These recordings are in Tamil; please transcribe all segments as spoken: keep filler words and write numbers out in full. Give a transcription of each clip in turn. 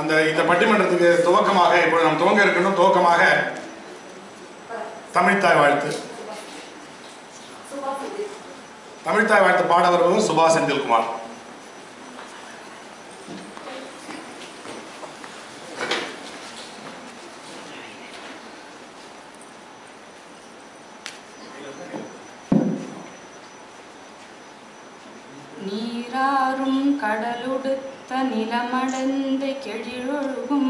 அந்த இந்த பட்டிமன்றத்துக்கு துவக்கமாக இப்பொழுது நாம் துவங்க இருக்கணும். துவக்கமாக தமிழ்த்தாய் வாழ்த்து தமிழ்த்தாய் வாழ்த்து பாட வருபவர் சுபா செந்தில்குமார். நீராறும் கடலுடுத்த நிலமடந்த கெழிலொழுகும்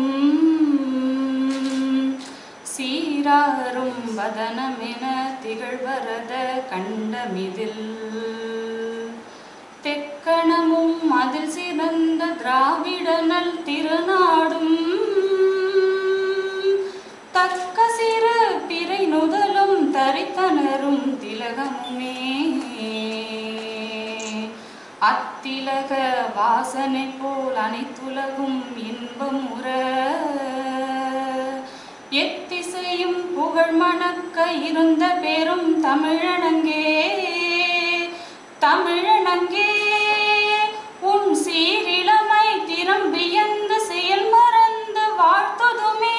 சீராறும் வதனமென திகழ்வரத கண்டமிதில் தெக்கணமும் அதில் சிறந்த திராவிடனல் திருநாடும் தக்க சிறு பிறை நுதலும் தரித்தனரும் திலகமுமே அத்திலக வாசனை போல் அனைத்துலகும் இன்பம் உற எத்திசையும் புகழ் மணக்க இருந்த பெரும் தமிழனங்கே தமிழனங்கே உன் சீரிளமை திறம்பியந்து செயல் மறந்து வாழ்த்துதுமே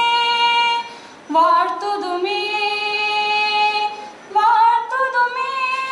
வாழ்த்துதுமே வாழ்த்துதுமே.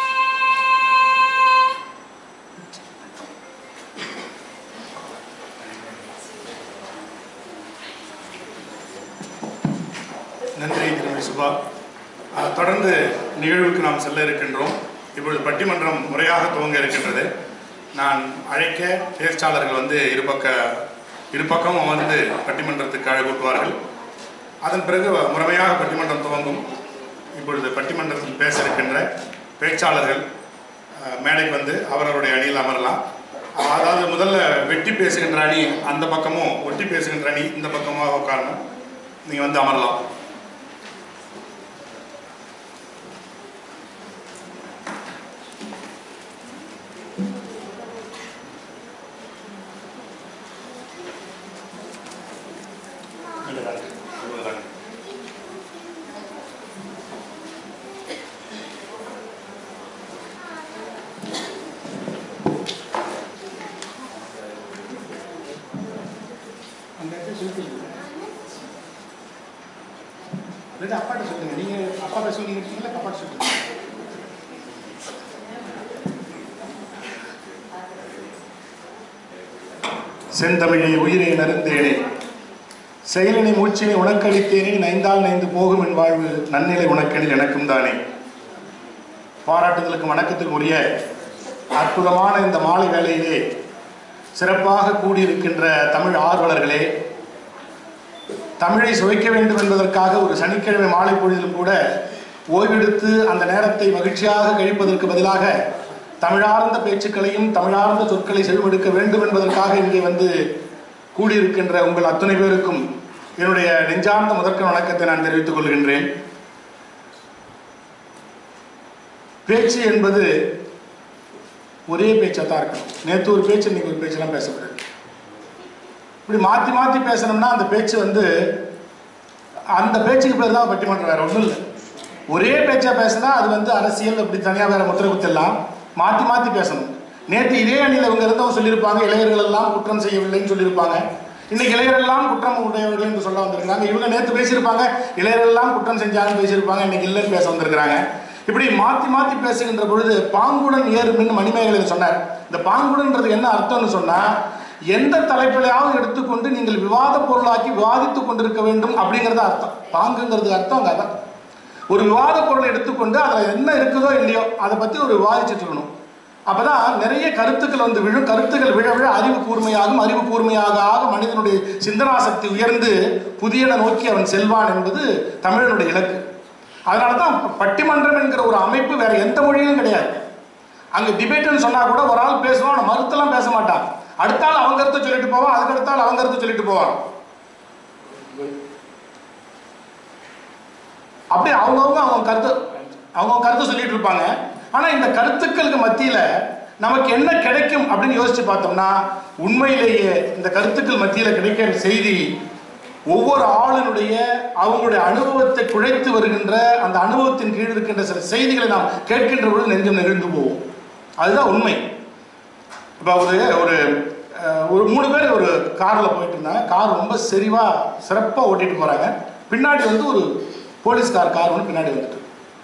நன்றி திருமதி சுபா. தொடர்ந்து நிகழ்வுக்கு நாம் செல்ல இருக்கின்றோம். இப்பொழுது பட்டிமன்றம் முறையாக துவங்க இருக்கின்றது. நான் அழைக்க பேச்சாளர்கள் வந்து இருபக்க இருபக்கமும் வந்து பட்டிமன்றத்துக்கு அழைப்புவார்கள். அதன் பிறகு முறைமையாக பட்டிமன்றம் துவங்கும். இப்பொழுது பட்டிமன்றத்தில் பேச இருக்கின்ற பேச்சாளர்கள் மேடைக்கு வந்து அவர்களுடைய அணியில் அமரலாம். அதாவது முதல்ல வெட்டி பேசுகின்ற அணி அந்த பக்கமும், ஒட்டி பேசுகின்ற அணி இந்த பக்கமாக உட்காரணும். நீங்கள் வந்து அமரலாம். அப்பாட்ட சொல்லுங்க. நீங்க அப்பாட்ட சொல்லிங்க இருக்கீங்களா? அப்பாட்ட சொல்லுங்க. செந்தமிழை உயிரை நருந்தேனே, செயலினை மூச்சினை உனக்களித்தேனே, நைந்தால் நைந்து போகும் என் வாழ்வு நன்னிலை உனக்கெனில் எனக்கும் தானே. பாராட்டுதலுக்கு வணக்கத்துக்கு உரிய அற்புதமான இந்த மாலை வேளையிலே சிறப்பாக கூடியிருக்கின்ற தமிழ் ஆர்வலர்களே, தமிழை சுவைக்க வேண்டும் என்பதற்காக ஒரு சனிக்கிழமை மாலை பொழுதிலும் கூட ஓய்வெடுத்து அந்த நேரத்தை மகிழ்ச்சியாக கழிப்பதற்கு பதிலாக தமிழார்ந்த பேச்சுக்களையும் தமிழார்ந்த சொற்களை செவிமடுக்க வேண்டும் என்பதற்காக இங்கே வந்து கூடியிருக்கின்ற உங்கள் அத்தனை பேருக்கும் என்னுடைய நெஞ்சார்ந்த முதற்க வணக்கத்தை நான் தெரிவித்துக் கொள்கின்றேன். பேச்சு என்பது ஒரே பேச்சாத்தான் இருக்கணும். நேற்று ஒரு பேச்சு, இன்னைக்கு ஒரு பேச்செல்லாம் பேசப்படுது. இப்படி மாற்றி மாற்றி பேசணும்னா அந்த பேச்சு வந்து அந்த பேச்சுக்கு பேர் தான் பட்டிமன்றம், வேற ஒன்றும் இல்லை. ஒரே பேச்சா பேசினா அது வந்து அரசியல் அப்படி தனியாக வேற முத்திரை குத்தெல்லாம் மாற்றி மாற்றி பேசணும். நேற்று இதே அணியில் இவங்க இருந்தவங்க சொல்லியிருப்பாங்க இளைஞர்கள் எல்லாம் குற்றம் செய்யவில்லைன்னு சொல்லியிருப்பாங்க. இன்னைக்கு இளைஞர்கள் எல்லாம் குற்றம் உடையவர்கள் என்று சொல்ல வந்திருக்கிறாங்க. இவங்க நேற்று பேசியிருப்பாங்க இளைஞர்கள் எல்லாம் குற்றம் செஞ்சாங்கன்னு பேசியிருப்பாங்க, இன்னைக்கு இல்லைன்னு பேச வந்திருக்கிறாங்க. இப்படி மாற்றி மாற்றி பேசுகின்ற பொழுது பாங்குடன் ஏறுமின்னு மணிமேகலை சொன்னார். இந்த பாங்குடன்றது என்ன அர்த்தம்னு சொன்னா, எந்த தலைப்பிலையாவது எடுத்துக்கொண்டு நீங்கள் விவாத பொருளாக்கி விவாதித்துக் கொண்டிருக்க வேண்டும் அப்படிங்கிறது அர்த்தம். பாங்குங்கிறது அர்த்தம் அங்கே தான். ஒரு விவாத பொருளை எடுத்துக்கொண்டு அதில் என்ன இருக்குதோ இல்லையோ அதை பற்றி ஒரு விவாதிச்சுட்டு இருக்கணும். அப்போதான் நிறைய கருத்துக்கள் வந்து விழும். கருத்துக்கள் விழ விழ அறிவு கூர்மையாகும். அறிவு கூர்மையாக ஆக மனிதனுடைய சிந்தனாசக்தி உயர்ந்து புதியன நோக்கி அவன் செல்வான் என்பது தமிழனுடைய இலக்கு. அதனால தான் பட்டிமன்றம் என்கிற ஒரு அமைப்பு வேற எந்த மொழியிலும் கிடையாது. அங்கே டிபேட்டுன்னு சொன்னால் கூட ஒரு ஆள் பேசுவான், மறுத்தெல்லாம் பேச மாட்டான். அடுத்த ஆள் அவங்க கருத்தை சொல்லிட்டு போவான், அதுக்கு அடுத்த ஆள் அவங்க கருத்தை சொல்லிட்டு போவான். அப்படி அவங்கவுங்க அவங்க கருத்து அவங்க கருத்தை சொல்லிட்டு இருப்பாங்க. ஆனால் இந்த கருத்துக்களுக்கு மத்தியில் நமக்கு என்ன கிடைக்கும் அப்படின்னு யோசிச்சு பார்த்தோம்னா, உண்மையிலேயே இந்த கருத்துக்கள் மத்தியில் கிடைக்கிற செய்தி ஒவ்வொரு ஆளுனுடைய அவங்களுடைய அனுபவத்தை குழைத்து வருகின்ற அந்த அனுபவத்தின் கீழ் இருக்கின்ற சில செய்திகளை நாம் கேட்கின்ற பொழுது நெஞ்சம் நெகிழ்ந்து போவோம். அதுதான் உண்மை. இப்போ ஒரு ஒரு ஒரு மூணு பேர் ஒரு காரில் போயிட்டு இருந்தாங்க. கார் ரொம்ப செறிவாக சிறப்பாக ஓட்டிகிட்டு போகிறாங்க. பின்னாடி வந்து ஒரு போலீஸ்கார் கார் ஒன்று பின்னாடி வந்துட்டு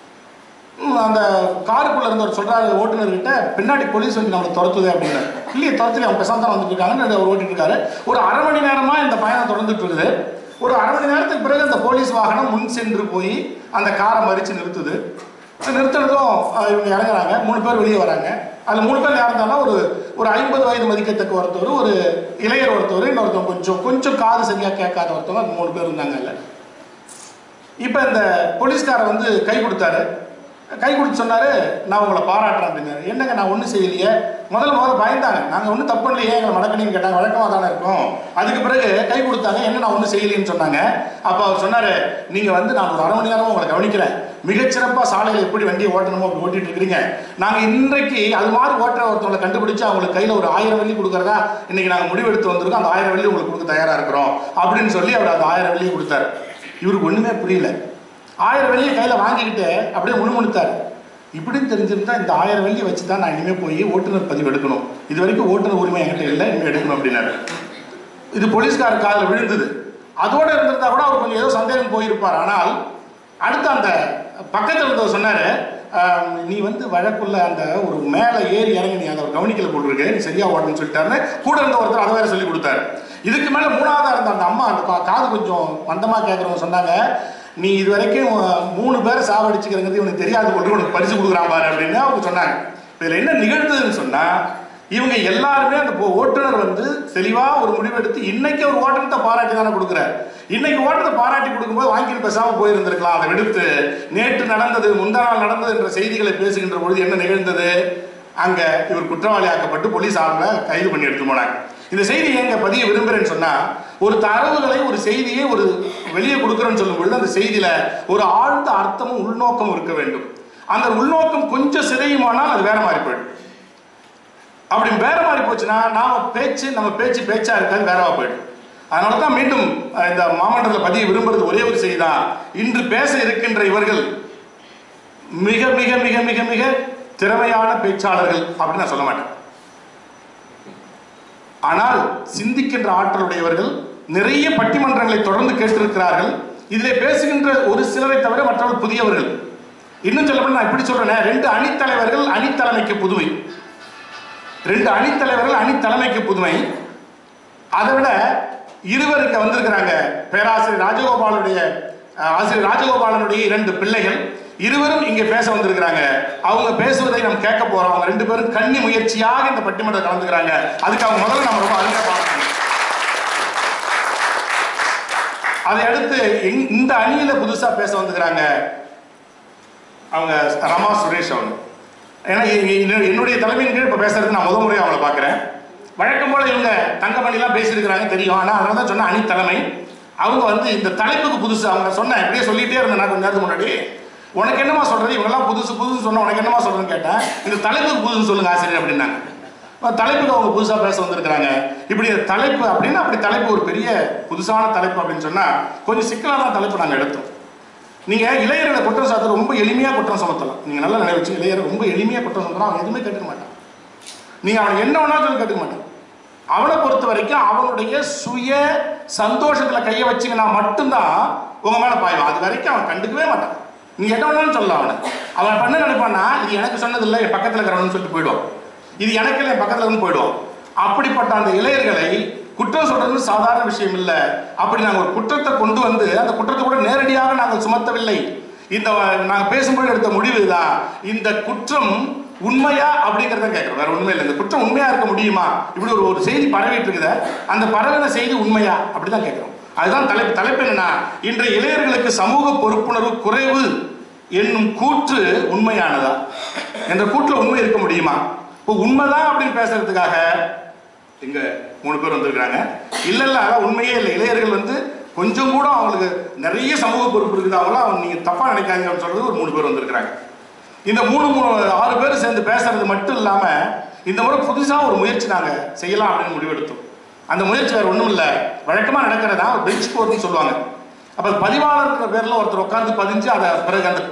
அந்த காருக்குள்ளே இருந்தவர் சொல்கிறாரு ஓட்டுநர்கிட்ட, பின்னாடி போலீஸ் வந்து நம்மளை துரத்துது அப்படின்னு. இல்லையே துரத்துல அவங்க பெசாந்தான் தான் வந்துட்டு இருக்காங்கன்னு அவர் ஓட்டிட்டு இருக்காரு. ஒரு அரை மணி நேரமாக இந்த பயணம் தொடர்ந்துட்டு இருக்குது. ஒரு அரை மணி நேரத்துக்கு பிறகு அந்த போலீஸ் வாகனம் முன் சென்று போய் அந்த காரை மறித்து நிறுத்துது. நிறுத்துறதும் இவங்க இறங்குறாங்க. மூணு பேர் வெளியே வராங்க. அதில் மூணு பேர் யாருந்தாலும் ஒரு ஒரு ஐம்பது வயது மதிக்கத்தக்க ஒருத்தர், ஒரு இளையர் ஒருத்தர், இன்னொருத்தவங்க கொஞ்சம் கொஞ்சம் காது சரியாக கேட்காத ஒருத்தவங்க, அந்த மூணு பேர் இருந்தாங்க. இல்லை இப்போ இந்த போலீஸ்காரை வந்து கை கொடுத்தாரு. கை கொடுத்து சொன்னார், நான் உங்களை பாராட்டுறேன் அப்படின்னாரு. என்னங்க நான் ஒன்றும் செய்யலையே. முதல்ல முதல்ல பயந்தாங்க, நாங்கள் ஒன்றும் தப்பு இல்லையே, எங்களை மடக்கணின்னு கேட்டாங்க. வழக்கமாக தானே இருக்கும். அதுக்கு பிறகு கை கொடுத்தாங்க, என்ன நான் ஒன்றும் செய்யலைன்னு சொன்னாங்க. அப்போ அவர் சொன்னார், நீங்கள் வந்து நான் ஒரு அரை மணி நேரமும் உங்களை கவனிக்கிறேன், மிகச்சிறப்பாக சாலையில் எப்படி வண்டியை ஓட்டணுமோ அப்படி ஓட்டிட்டு இருக்கிறீங்க. நாங்கள் இன்றைக்கு அது மாதிரி ஓட்டுற ஒருத்தவங்களை கண்டுபிடிச்சு அவங்களுக்கு கையில் ஒரு ஆயிரம் வெள்ளி கொடுக்குறதா இன்னைக்கு நாங்கள் முடிவெடுத்து வந்திருக்கோம். அந்த ஆயிரம் வெள்ளி உங்களுக்கு கொடுக்க தயாராக இருக்கிறோம் அப்படின்னு சொல்லி அவர் அந்த ஆயிரம் வெள்ளியை கொடுத்தாரு. இவருக்கு ஒன்றுமே புரியல. ஆயிரம் வெள்ளியை கையில் வாங்கிக்கிட்டு அப்படியே முணுமுணுத்தார். இப்படின்னு தெரிஞ்சிருந்தா இந்த ஆயிரம் வெள்ளியை வச்சு தான் நான் இனிமேல் போய் ஓட்டுநர் பதிவு எடுக்கணும். இது வரைக்கும் ஓட்டுநர் உரிமை என்கிட்ட இல்லை, இனிமேல் எடுக்கணும் அப்படின்னாரு. இது போலீஸ்காரர் காதில் விழுந்தது. அதோடு இருந்திருந்தா கூட அவர் கொஞ்சம் ஏதோ சந்தேகம் போயிருப்பார். ஆனால் அடுத்து அந்த பக்கத்தில் இருந்தவர் சொன்னார், நீ வந்து வழக்குள்ள அந்த ஒரு மேலே ஏறி இறங்கி நீ அதை கவனிக்கல போட்டுருக்கு, நீ சரியா ஓட்டணும்னு சொல்லிட்டாருன்னு கூட இருந்த ஒருத்தர் அதை வேற சொல்லி கொடுத்தாரு. இதுக்கு மேலே மூணாவதாக இருந்த அந்த அம்மா அந்த காது கொஞ்சம் மந்தமாக கேட்குறவங்க சொன்னாங்க, நீ இது வரைக்கும் மூணு பேரை சாவடிச்சுக்கிறது இவனுக்கு தெரியாது போட்டு உனக்கு பரிசு கொடுக்குறான் பாரு அப்படின்னு அவங்க சொன்னாங்க. இதில் என்ன நிகழ்ந்ததுன்னு சொன்னால், இவங்க எல்லாருமே அந்த ஓட்டுநர் வந்து தெளிவாக ஒரு முடிவெடுத்து இன்னைக்கு ஒரு ஓட்டத்தை பாராட்டி தானே கொடுக்குறாரு. இன்னைக்கு ஓட்டத்தை பாராட்டி கொடுக்கும்போது வாங்கிட்டு பேசாமல் போயிருந்திருக்கலாம். அதை விடுத்து நேற்று நடந்தது முந்தா நாள் நடந்தது என்ற செய்திகளை பேசுகின்ற பொழுது என்ன நிகழ்ந்தது, அங்கே இவர் குற்றவாளி ஆக்கப்பட்டு போலீஸ் ஆளுநரை கைது பண்ணி எடுத்து போனாங்க. இந்த செய்தி எங்க பதிய விரும்புகிறேன்னு சொன்னால், ஒரு தரவுகளை ஒரு செய்தியை ஒரு வெளியே கொடுக்குறேன்னு சொல்லும் பொழுது அந்த செய்தியில ஒரு ஆழ்ந்த அர்த்தமும் உள்நோக்கமும் இருக்க வேண்டும். அந்த உள்நோக்கம் கொஞ்சம் சிதையுமானால் அது வேற மாதிரி போயிடும். அப்படி வேற மாதிரி போச்சுன்னா நாம பேச்சு நம்ம பேச்சு பேச்சா இருக்காது, வேறவா போயிடும். அதனால தான் மீண்டும் இந்த மாமன்றத்தில் பதிய விரும்புறது ஒரே ஒரு செய்தி தான், இன்று பேச இருக்கின்ற இவர்கள் மிக மிக மிக மிக மிக திறமையான பேச்சாளர்கள் அப்படின்னு நான் சொல்ல மாட்டேன். ஆனால் சிந்திக்கின்ற ஆற்றலுடையவர்கள், நிறைய பட்டிமன்றங்களை தொடர்ந்து கேட்டிருக்கிறார்கள். இதிலே பேசுகின்ற ஒரு சிலரை தவிர மற்றவர்கள் புதியவர்கள். இன்னும் சொல்லப்போனால் நான் இப்படி சொல்றேன், ரெண்டு அணித்தலைவர்கள் அணித்தலைமைக்கு புதுமை, ரெண்டு அணித்தலைவர்கள் அணித்தலைமைக்கு புதுமை. அதை விட இருவருக்கு வந்திருக்கிறாங்க. பேராசிரியர் ராஜகோபாலுடைய ஆசிரியர் ராஜகோபாலனுடைய இரண்டு பிள்ளைகள் இருவரும் இங்கே பேச வந்திருக்கிறாங்க. அவங்க பேசுவதை நம்ம கேட்க போறோம். அவங்க ரெண்டு பேரும் கன்னி முயற்சியாக இந்த பட்டிமன்றத்தில் கலந்துக்கிறாங்க. அதுக்கு அவங்க முதல்ல நம்ம ரொம்ப அருமையாக பார்க்கணும். அதை அடுத்து இந்த அணியில புதுசா பேச வந்துக்கிறாங்க அவங்க ரமா சுரேஷ். அவங்க ஏன்னா என்னுடைய தலைமையின் கீழ் இப்ப பேசுறது நான் முதல் முறையாக அவங்கள பார்க்கிறேன். வழக்கம் போல இவங்க தங்கமணிலாம் பேசியிருக்கிறாங்க தெரியும். ஆனால் அதனால தான் சொன்ன அணி தலைமை. அவங்க வந்து இந்த தலைப்புக்கு புதுசு. அவங்க சொன்ன இப்படியே சொல்லிட்டே இருந்தேன் நான் கொஞ்ச நேரத்துக்கு முன்னாடி, உனக்கு என்னமா சொல்றது, இவங்கெல்லாம் புதுசு புதுசு சொன்ன உனக்கு என்னமா சொல்றேன்னு கேட்டேன். இந்த தலைப்புக்கு புதுசு சொல்லுங்க ஆசிரியர் அப்படின்னாங்க. தலைப்புக்கு அவங்க புதுசா பேச வந்திருக்கிறாங்க. இப்படி தலைப்பு அப்படின்னா அப்படி தலைப்பு ஒரு பெரிய புதுசான தலைப்பு அப்படின்னு சொன்னா கொஞ்சம் சிக்கலான தலைப்பு நாங்கள் எடுத்தோம். நீங்க இளையர்களை குற்றம் சாத்த ரொம்ப எளிமையா குற்றம் சுமத்தலாம். நீங்க நல்லா நினைவச்சு இளையரை ரொம்ப எளிமையா குற்றம் சுமத்தலாம். அவன் எதுவுமே கேட்டுக்க மாட்டான். நீங்க அவன் என்ன வேணாலும் சொல்லி கேட்டுக்க மாட்டான். அவனை பொறுத்த வரைக்கும் அவனுடைய சுய சந்தோஷத்துல கையை வச்சுங்கன்னா மட்டும்தான் உங்க மேல பாய்வான். அது வரைக்கும் அவன் கண்டுக்கவே மாட்டான். நீங்க என்ன வேணாலும் சொல்லலாம். அவனை அவன் பண்ண நினைப்பான்னா இது எனக்கு சொன்னது இல்லை, என் பக்கத்துல இருக்கிறவனு சொல்லிட்டு போயிடுவான். இது எனக்கு இல்லை, என் பக்கத்துல இருந்து போயிடுவான். அப்படிப்பட்ட அந்த இளையர்களை குற்றம் சொல்றது சாதாரண விஷயம் இல்லை. அப்படி நாங்கள் ஒரு குற்றத்தை கொண்டு வந்து அந்த குற்றத்தை கூட நேரடியாக நாங்கள் சுமத்தவில்லை. இந்த நாங்கள் பேசும்போது எடுத்த முடிவு தான், இந்த குற்றம் உண்மையா அப்படிங்கிறத கேட்கிறோம். வேற உண்மை இல்லை. இந்த குற்றம் உண்மையா இருக்க முடியுமா? இப்படி ஒரு ஒரு செய்தி பரவிட்டு இருக்குத, அந்த பரவின செய்தி உண்மையா அப்படிதான் கேட்கிறோம். அதுதான் தலைப்பு. தலைப்பு என்னன்னா, இன்றைய இளையர்களுக்கு சமூக பொறுப்புணர்வு குறைவு என்னும் கூற்று உண்மையானதா என்ற கூற்றுல உண்மை இருக்க முடியுமா? இப்போ உண்மைதான் அப்படின்னு பேசுறதுக்காக இங்க மூணு பேர் வந்திருக்கிறாங்க. இல்ல இல்ல அதான் உண்மையே இல்லை. இளையர்கள் வந்து கொஞ்சம் கூட அவங்களுக்கு நிறைய சமூக பொறுப்பு இருக்குது, அவங்களாம் நீங்க தப்பா நினைக்காதீங்க அப்படின்னு சொல்றது ஒரு மூணு பேர் வந்திருக்கிறாங்க. இந்த மூணு மூணு ஆறு பேர் சேர்ந்து பேசுறது மட்டும் இல்லாம இந்த முறை புதுசா ஒரு முயற்சி நாங்க செய்யலாம் அப்படின்னு முடிவெடுத்தோம். அந்த முயற்சி வேற ஒண்ணும் இல்லை, வழக்கமா நடக்கிறதா பெஞ்ச் போர்ட்னு சொல்லுவாங்க. அப்ப பதிவாளர்ன்ற பேர்ல ஒருத்தர் உட்காந்து பதிஞ்சு அதை பிறகு அந்த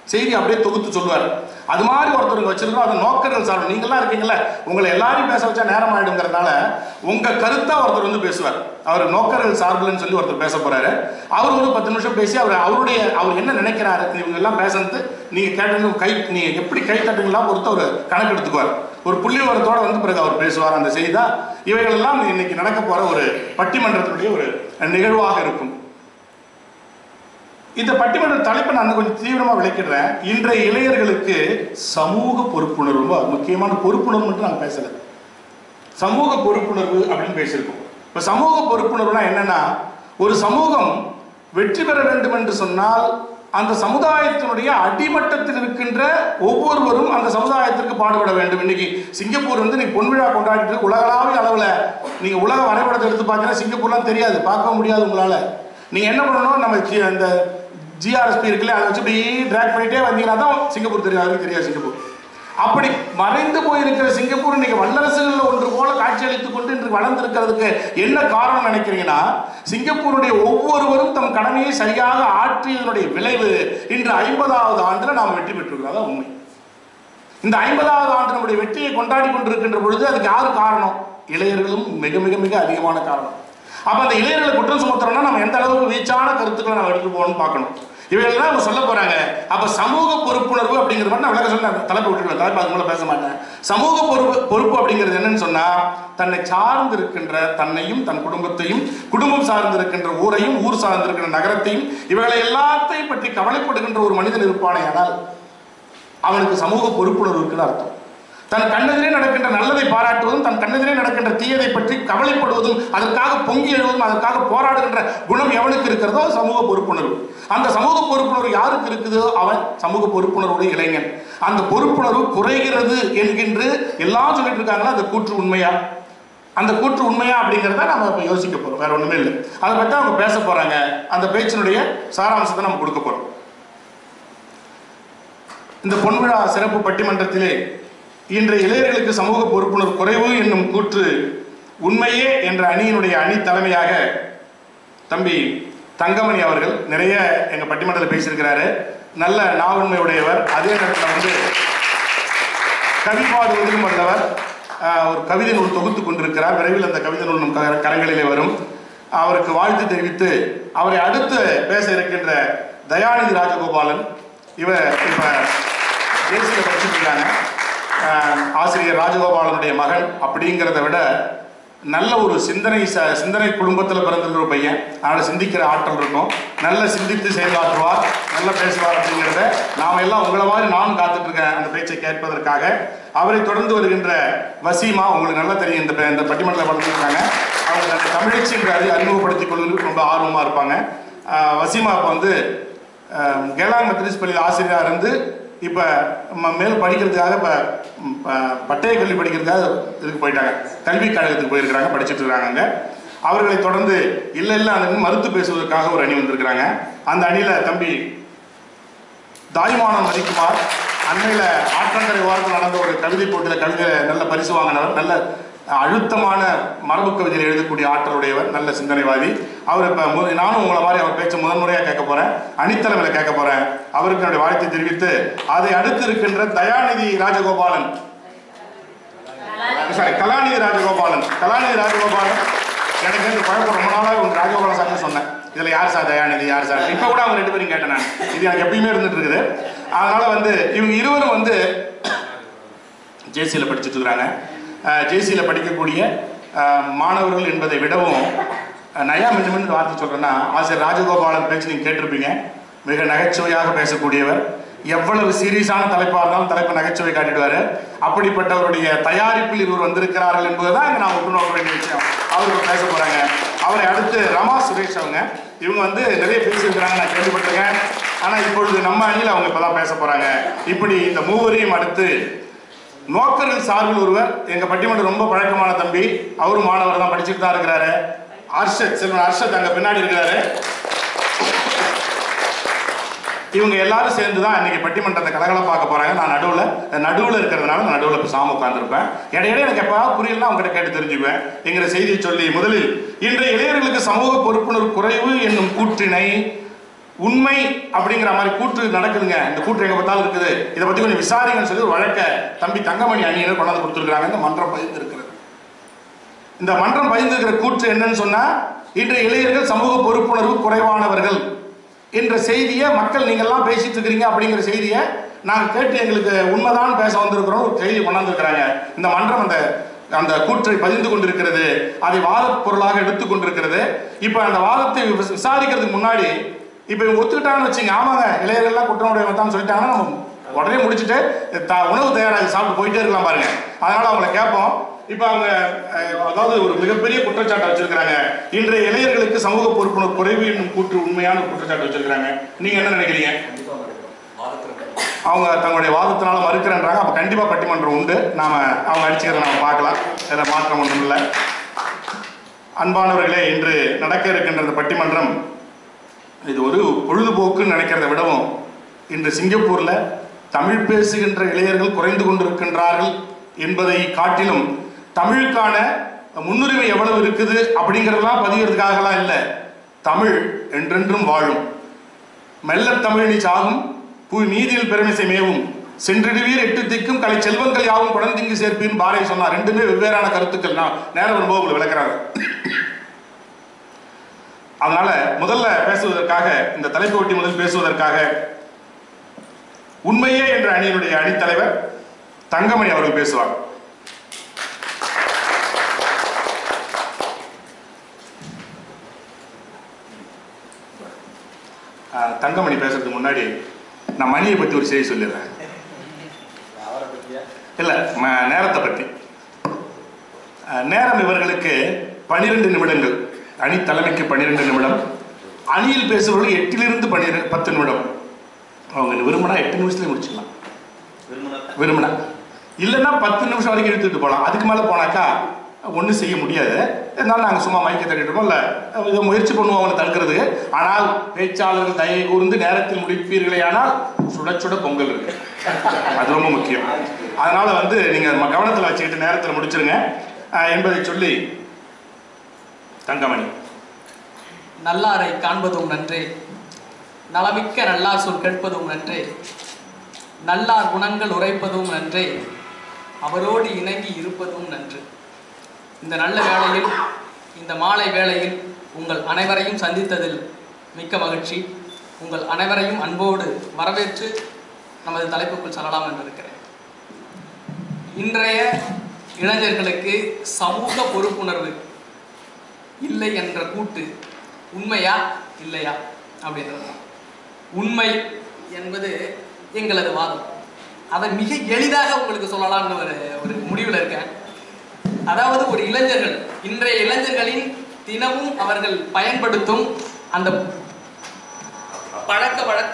செய்தி அப்படியே தொகுத்து சொல்லுவார். அது மாதிரி ஒருத்தருக்கு வச்சிருக்கோம். அதை நோக்கர்கள் சார்பு நீங்களாம் இருக்கீங்கல்ல, உங்களை எல்லாரையும் பேச வச்சா நேரம் ஆயிடுங்கிறதுனால உங்க கருத்தா ஒருத்தர் வந்து பேசுவார். அவர் நோக்கர்கள் சார்புலன்னு சொல்லி ஒருத்தர் பேச போறாரு. அவர் ஒரு பத்து நிமிஷம் பேசி அவர் அவருடைய அவர் என்ன நினைக்கிறாரு இவங்க எல்லாம் பேசுறது நீங்க கேட்டு கை நீங்க எப்படி கை தட்டுங்களா பொறுத்து ஒரு கணக்கு எடுத்துக்குவார். ஒரு புள்ளி வரத்தோட வந்து பிறகு அவர் பேசுவார். அந்த செய்தி தான் இவைகள் எல்லாம் இன்னைக்கு நடக்க போற ஒரு பட்டிமன்றத்தினுடைய ஒரு நிகழ்வாக இருக்கும். இந்த பட்டிமன்ற தலைப்பை நான் கொஞ்சம் தீவிரமா விளக்கிடுறேன். இன்றைய இளைஞர்களுக்கு சமூக பொறுப்புணர்வு ரொம்ப முக்கியமான பொறுப்புணர்வு மட்டும் நாங்கள் பேசல, சமூக பொறுப்புணர்வு அப்படின்னு பேசியிருக்கோம். இப்ப சமூக பொறுப்புணர்வுனா என்னன்னா, ஒரு சமூகம் வெற்றி பெற வேண்டும் என்று சொன்னால் அந்த சமுதாயத்தினுடைய அடிமட்டத்தில் இருக்கின்ற ஒவ்வொருவரும் அந்த சமுதாயத்திற்கு பாடுபட வேண்டும். இன்னைக்கு சிங்கப்பூர் வந்து நீங்க பொன்விழா கொண்டாடிட்டு உலகளாவிய அளவில் நீங்க உலக வரைபடத்தை எடுத்து பார்த்தீங்கன்னா சிங்கப்பூர்லாம் தெரியாது, பார்க்க முடியாது உங்களால. நீங்க என்ன பண்ணணும், நம்ம அந்த ஜிஆர்எஸ்பி இருக்குல்ல அதை வச்சு இப்படி டிராக் பண்ணிட்டே வந்தீங்கன்னா தான் சிங்கப்பூர் தெரியும், அதுக்கு தெரியாது சிங்கப்பூர். அப்படி மறைந்து போயிருக்கிற சிங்கப்பூர் இன்னைக்கு வல்லரசுகளில் ஒன்று போல காட்சியளித்துக் கொண்டு இன்று வளர்ந்திருக்கிறதுக்கு என்ன காரணம் நினைக்கிறீங்கன்னா, சிங்கப்பூருடைய ஒவ்வொருவரும் தம் கடமையை சரியாக ஆற்றியதனுடைய விளைவு இன்று ஐம்பதாவது ஆண்டுல நாம் வெற்றி பெற்றிருக்கிறோம். அதான் உண்மை. இந்த ஐம்பதாவது ஆண்டு நம்முடைய வெற்றியை கொண்டாடி கொண்டிருக்கின்ற பொழுது அதுக்கு யாரு காரணம்? இளைஞர்களும் மிக மிக மிக அதிகமான காரணம். அப்ப அந்த இளைஞர்களை குற்றம் சுமத்துறோம்னா நம்ம எந்த அளவுக்கு வீச்சான கருத்துக்களை நம்ம எடுத்து போகணும்னு பார்க்கணும். இவைகள்லாம் அவங்க சொல்ல போறாங்க. அப்ப சமூக பொறுப்புணர்வு அப்படிங்கிற மாதிரி நான் விளக்க சொல்ல தலைப்பு விட்டுருவேன், தலைப்பு அது மூலம் பேச மாட்டேன். சமூக பொறுப்பு பொறுப்பு அப்படிங்கிறது என்னன்னு சொன்னா, தன்னை சார்ந்து இருக்கின்ற தன்னையும் தன் குடும்பத்தையும், குடும்பம் சார்ந்து இருக்கின்ற ஊரையும், ஊர் சார்ந்து இருக்கின்ற நகரத்தையும், இவைகளை எல்லாத்தையும் பற்றி கவலைப்படுகின்ற ஒரு மனிதன் இருப்பானே ஆனால் அவனுக்கு சமூக பொறுப்புணர்வு இருக்குன்னு அர்த்தம். தன் கண்ணெதிரே நடக்கின்ற நல்லதை பாராட்டுவதும், தன் கண்ணெதிரே நடக்கின்ற தீயதை பற்றி கவலைப்படுவதும், அதற்காக பொங்கி எழுவதும், அதற்காக போராடுகின்ற குணம் எவனுக்கு இருக்கிறதோ சமூக பொறுப்புணர்வு. அந்த சமூக பொறுப்புணர்வு யாருக்கு இருக்குதோ அவன் சமூக பொறுப்புணர்வுடைய இளைஞன். அந்த பொறுப்புணர்வு குறைகிறது என்கின்ற எல்லாம் சொல்லிட்டு இருக்காங்களா, அந்த கூற்று உண்மையா? அந்த கூற்று உண்மையா அப்படிங்கிறத நம்ம இப்ப யோசிக்க போறோம், வேற ஒண்ணுமே இல்லை. அதை பற்றி அவங்க பேச போறாங்க. அந்த பேச்சினுடைய சாராம்சத்தை நம்ம கொடுக்க போறோம். இந்த பொன்விழா சிறப்பு பட்டிமன்றத்திலே இன்றைய இளைஞர்களுக்கு சமூக பொறுப்புணர்வு குறைவு என்னும் கூற்று உண்மையே என்ற அணியினுடைய அணி தலைமையாக தம்பி தங்கமணி அவர்கள் நிறைய எங்க பட்டிமன்றத்தில் பேசியிருக்கிறாரு. நல்ல நாவன்மை உடையவர், அதே நேரத்தில் வந்து கவி பாடுவதிலும் வல்லவர். ஒரு கவிதை நூல் தொகுத்து கொண்டிருக்கிறார். விரைவில் அந்த கவிதை நூல் நம் கரங்களிலே வரும். அவருக்கு வாழ்த்து தெரிவித்து அவரை அடுத்து பேச இருக்கின்ற தயாநிதி ராஜகோபாலன், இவர் இப்ப தேசிய படிச்சுட்டு இருக்காங்க. ஆசிரியர் ராஜகோபாலனுடைய மகன் அப்படிங்கிறத விட நல்ல ஒரு சிந்தனை சிந்தனை குடும்பத்தில் பிறந்திருக்கிற ஒரு பையன். அதனால சிந்திக்கிற ஆற்றல் இருக்கும், நல்ல சிந்தித்து செயலாற்றுவார், நல்லா பேசுவார் அப்படிங்கிறத நாம எல்லாம் உங்களை மாதிரி நானும் காத்துட்டு இருக்கேன் அந்த பேச்சை கேட்பதற்காக. அவரை தொடர்ந்து வருகின்ற வசீமா, உங்களுக்கு நல்லா தெரியும், இந்த இந்த பட்டிமன்றத்தில் வளர்ந்துருக்காங்க. அவங்க தமிழச்சின்ற அறி அறிமுகப்படுத்திக் கொள்வதற்கு ரொம்ப ஆர்வமாக இருப்பாங்க. வசீமா இப்போ வந்து கேலாங் மெத்தடிஸ்ட் பள்ளியில் ஆசிரியராக இருந்து இப்போ மேல் படிக்கிறதுக்காக இப்போ பட்டய கல்வி படிக்கிறதுக்காக இதுக்கு போயிட்டாங்க, கல்வி கழகத்துக்கு போயிருக்கிறாங்க, படிச்சுட்டு இருக்காங்க அங்கே. அவர்களை தொடர்ந்து இல்லை இல்லை அந்த மறுத்து பேசுவதற்காக ஒரு அணி வந்திருக்கிறாங்க. அந்த அணியில் தம்பி தாய்மானம் மதிக்குமார், அண்மையில் ஆற்றங்கரை ஓரத்தில் நடந்த ஒரு கவிதை போட்டியில் கவிதை நல்ல பரிசு வாங்கினவர், நல்ல அழுத்தமான மரபு கவிதையில் எழுதக்கூடிய ஆற்றலுடையவர், நல்ல சிந்தனைவாதி. அவர் இப்போ நானும் உங்களை மாதிரி அவர் பேச்ச முதன்முறையாக கேட்க போறேன், அணித்தலைமையில் கேட்க போறேன். அவருக்கு என்னுடைய வாழ்த்தை தெரிவித்து அதை அடுத்து இருக்கின்ற தயாநிதி ராஜகோபாலன், சாரி கலாநிதி ராஜகோபாலன் கலாநிதி ராஜகோபாலன் எனக்கு இந்த குழப்பம் ரொம்ப நாளாக உங்க ராஜகோபாலன் சார்னு சொன்னேன். இதுல யார் சார் தயாநிதி, யார் சார்? இப்ப கூட அவங்க ரெண்டு பேரும் கேட்டேன் நான். இது எனக்கு எப்பயுமே இருந்துட்டு இருக்குது. அதனால வந்து இவங்க இருவரும் வந்து ஜேசியில் படிச்சுட்டு இருக்கிறாங்க. ஜேசியில் படிக்கக்கூடிய மாணவர்கள் என்பதை விடவும் நயா மின்மென்று வார்த்தை சொல்றேன்னா, ஆசிரியர் ராஜகோபாலன் பேச்சு நீங்க கேட்டிருப்பீங்க. மிக நகைச்சுவையாக பேசக்கூடியவர். எவ்வளவு சீரியஸான தலைப்பாக இருந்தாலும் தலைப்பை நகைச்சுவை காட்டிடுவாரு. அப்படிப்பட்டவருடைய தயாரிப்பில் இவர் வந்திருக்கிறார்கள் என்பதுதான் இங்க நான் உற்று நோக்க வேண்டிய விஷயம். அவர்கள் பேச போறாங்க. அவரை அடுத்து ரமா சுரேஷ், அவங்க இவங்க வந்து நிறைய பேசியிருக்கிறாங்க, நான் கேள்விப்பட்டிருக்கேன். ஆனா இப்பொழுது நம்ம அணியில் அவங்க இப்பதான் பேச போறாங்க. இப்படி இந்த மூவரையும் அடுத்து நோக்கர்கள் சார்பில் ஒருவர், எங்க பட்டிமன்றம் ரொம்ப பழக்கமான தம்பி, அவரும் மாணவர் தான், படிச்சுட்டு தான் இருக்கிறாரு. அர்ஷத், செல்வன் அர்ஷத் அங்க பின்னாடி இருக்கிறாரு. இவங்க எல்லாரும் சேர்ந்து தான் இன்னைக்கு பட்டிமன்றத்தை கலகலப்பாக்க போறாங்க. நான் நடுவில் நடுவில் இருக்கிறதுனால நான் நடுவில் இப்போ சாம உட்கார்ந்துருப்பேன். இடையிடையே எனக்கு எப்போதாவது புரியலாம் அவங்ககிட்ட கேட்டு தெரிஞ்சுக்குவேன். என்கிற செய்தியை சொல்லி முதலில் இன்றைய இளைஞர்களுக்கு சமூக பொறுப்புணர்வு குறைவு என்னும் கூற்றினை உண்மை அப்படிங்கிற மாதிரி கூற்று நடக்குதுங்க, இந்த கூற்று எங்க பார்த்தாலும் இருக்குது, இதை பத்தி கொஞ்சம் விசாரிங்கன்னு சொல்லி ஒரு வழக்க தம்பி தங்கமணி அணியினர் கொண்டாந்து கொடுத்துருக்காங்க. இந்த மன்றம் பதிந்து இருக்கிறது. இந்த மன்றம் பதிந்திருக்கிற கூற்று என்னன்னு சொன்னா, இன்றைய இளைஞர்கள் சமூக பொறுப்புணர்வு குறைவானவர்கள் என்ற செய்தியை மக்கள் நீங்கள்லாம் பேசிட்டு இருக்கிறீங்க அப்படிங்கிற செய்தியை நாங்கள் கேட்டு எங்களுக்கு உண்மைதான் பேச வந்திருக்கிறோம் ஒரு செய்தி கொண்டாந்துருக்கிறாங்க. இந்த மன்றம் அந்த அந்த கூற்றை பதிந்து கொண்டிருக்கிறது, அதை வாத பொருளாக எடுத்துக் கொண்டிருக்கிறது. இப்ப அந்த வாதத்தை விசாரிக்கிறதுக்கு முன்னாடி இப்ப இவங்க ஒத்துக்கிட்டாங்கன்னு வச்சுங்க, ஆமாங்க இளைஞர்கள்லாம் குற்றமுடையவன் சொல்லிட்டாங்கன்னா நம்ம உடனே முடிச்சுட்டு உணவு தயாராகி சாப்பிட்டு போயிட்டே இருக்கலாம் பாருங்க. அதனால அவங்களை கேட்போம். இப்ப அவங்க அதாவது ஒரு மிகப்பெரிய குற்றச்சாட்டை வச்சிருக்கிறாங்க, இன்றைய இளைஞர்களுக்கு சமூக பொறுப்புணர்வு குறைவு என்னும் கூற்று உண்மையான குற்றச்சாட்டு வச்சிருக்கிறாங்க. நீங்க என்ன நினைக்கிறீங்க? அவங்க தங்களுடைய வாதத்தினால மறுக்கிறேன்றாங்க. அப்ப கண்டிப்பா பட்டிமன்றம் உண்டு, நாம அவங்க அடிச்சுக்கிறத நாம பார்க்கலாம், இதில் மாற்றம் ஒன்றும் இல்லை. அன்பானவர்களே, இன்று நடக்க இருக்கின்ற இந்த பட்டிமன்றம் இது ஒரு பொழுதுபோக்குன்னு நினைக்கிறத விடவும், இன்று சிங்கப்பூர்ல தமிழ் பேசுகின்ற இளைஞர்கள் குறைந்து கொண்டிருக்கின்றார்கள் என்பதை காட்டிலும் தமிழுக்கான முன்னுரிமை எவ்வளவு இருக்குது அப்படிங்கிறதெல்லாம் பதிகிறதுக்காகலாம் இல்லை. தமிழ் என்றென்றும் வாழும், மெல்ல தமிழ் நீ சாகும், பூ மீதியில் பெருமிசை மேவும், சென்றிடுவீர் எட்டு திக்கும் கலை செல்வங்கள் யாவும் குழந்தைங்கு சேர்ப்பின்னு பாரதி சொன்னார். ரெண்டுமே வெவ்வேறான கருத்துக்கள், நான் நேரம் வரும்போது விளக்குறாங்க. அதனால முதல்ல பேசுவதற்காக, இந்த தலைப்பு ஒட்டி முதல் பேசுவதற்காக உண்மையே என்ற அணியினுடைய அணித்தலைவர் தங்கமணி அவர்கள் பேசுவார். தங்கமணி பேசுறதுக்கு முன்னாடி நான் மணியை பத்தி ஒரு செய்தி சொல்லிடுறேன். இல்ல, நேரத்தை பத்தி. நேரம் இவர்களுக்கு பனிரெண்டு நிமிடங்கள், அணி தலைமைக்கு பன்னிரெண்டு நிமிடம், அணியில் பேசுபவர்கள் எட்டிலிருந்து பன்னிரெண்டு பத்து நிமிடம். அவங்க விரும்பினா எட்டு நிமிஷத்துல முடிச்சுக்கலாம், விரும்பினா இல்லைன்னா பத்து நிமிஷம் வரைக்கும் எடுத்துட்டு போகலாம். அதுக்கு மேலே போனாக்கா ஒன்றும் செய்ய முடியாது. இருந்தாலும் நாங்கள் சும்மா மைக்க தட்டிட்டு இல்லை, இதை முயற்சி பண்ணுவோம் அவங்களை தடுக்கிறதுக்கு. ஆனால் பேச்சாளர்கள் தயை கூர்ந்து நேரத்தில் முடிப்பீர்களே, ஆனால் சுட சுட பொங்கல் இருக்கு, அது ரொம்ப முக்கியம். அதனால வந்து நீங்க கவனத்தில் வச்சுக்கிட்டு நேரத்தில் முடிச்சிருங்க என்பதை சொல்லி தங்கமணி. நல்லாரை காண்பதும் நன்றே, நலமிக்க நல்லார் சொல் கேட்பதும் நன்றே, நல்லார் குணங்கள் உரைப்பதும் நன்றே, அவரோடு இணங்கி இருப்பதும் நன்று. இந்த நல்ல வேளையில், இந்த மாலை வேளையில் உங்கள் அனைவரையும் சந்தித்ததில் மிக்க மகிழ்ச்சி. உங்கள் அனைவரையும் அன்போடு வரவேற்று நமது தலைப்புக்குள் செல்லலாம் என்று இருக்கிறேன். இன்றைய இளைஞர்களுக்கு சமூக பொறுப்புணர்வு இல்லை என்ற கூட்டு உண்மையா இல்லையா அப்படின்றது உண்மை என்பது எங்களது வாதம். அதை மிக எளிதாக உங்களுக்கு சொல்லலாம்னு ஒரு ஒரு முடிவில் இருக்கேன். அதாவது ஒரு இளைஞர்கள், இன்றைய இளைஞர்களின் தினமும் அவர்கள் பயன்படுத்தும் அந்த பழக்க வழக்க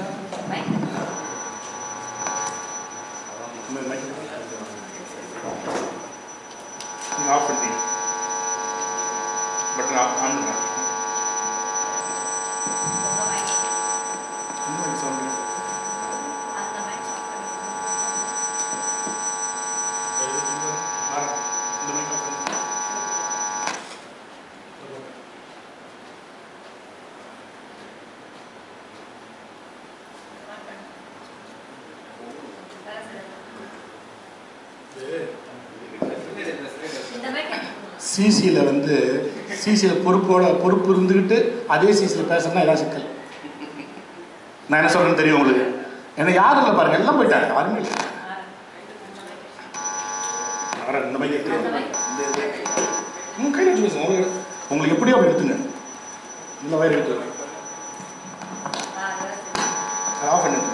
சிசியில் வந்து சிசியில் பொறுப்போட பொறுப்பு இருந்துக்கிட்டு அதே சிசியில் பேசுறதுனா எல்லாம் சிக்கல். நான் என்ன சொல்றேன்னு தெரியும் உங்களுக்கு. ஏன்னா யாரும் இல்லை பாருங்க, எல்லாம் போயிட்டாங்க, யாருமே இல்லை. இந்த மாதிரி கையில் எடுத்து பேசுங்க, உங்களுக்கு உங்களுக்கு எப்படியோ அப்படி எடுத்துங்க. இந்த வயிறு எடுத்து ஆஃப் பண்ணுங்க.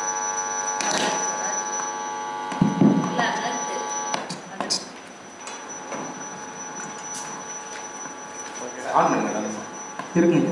இருக்குங்க.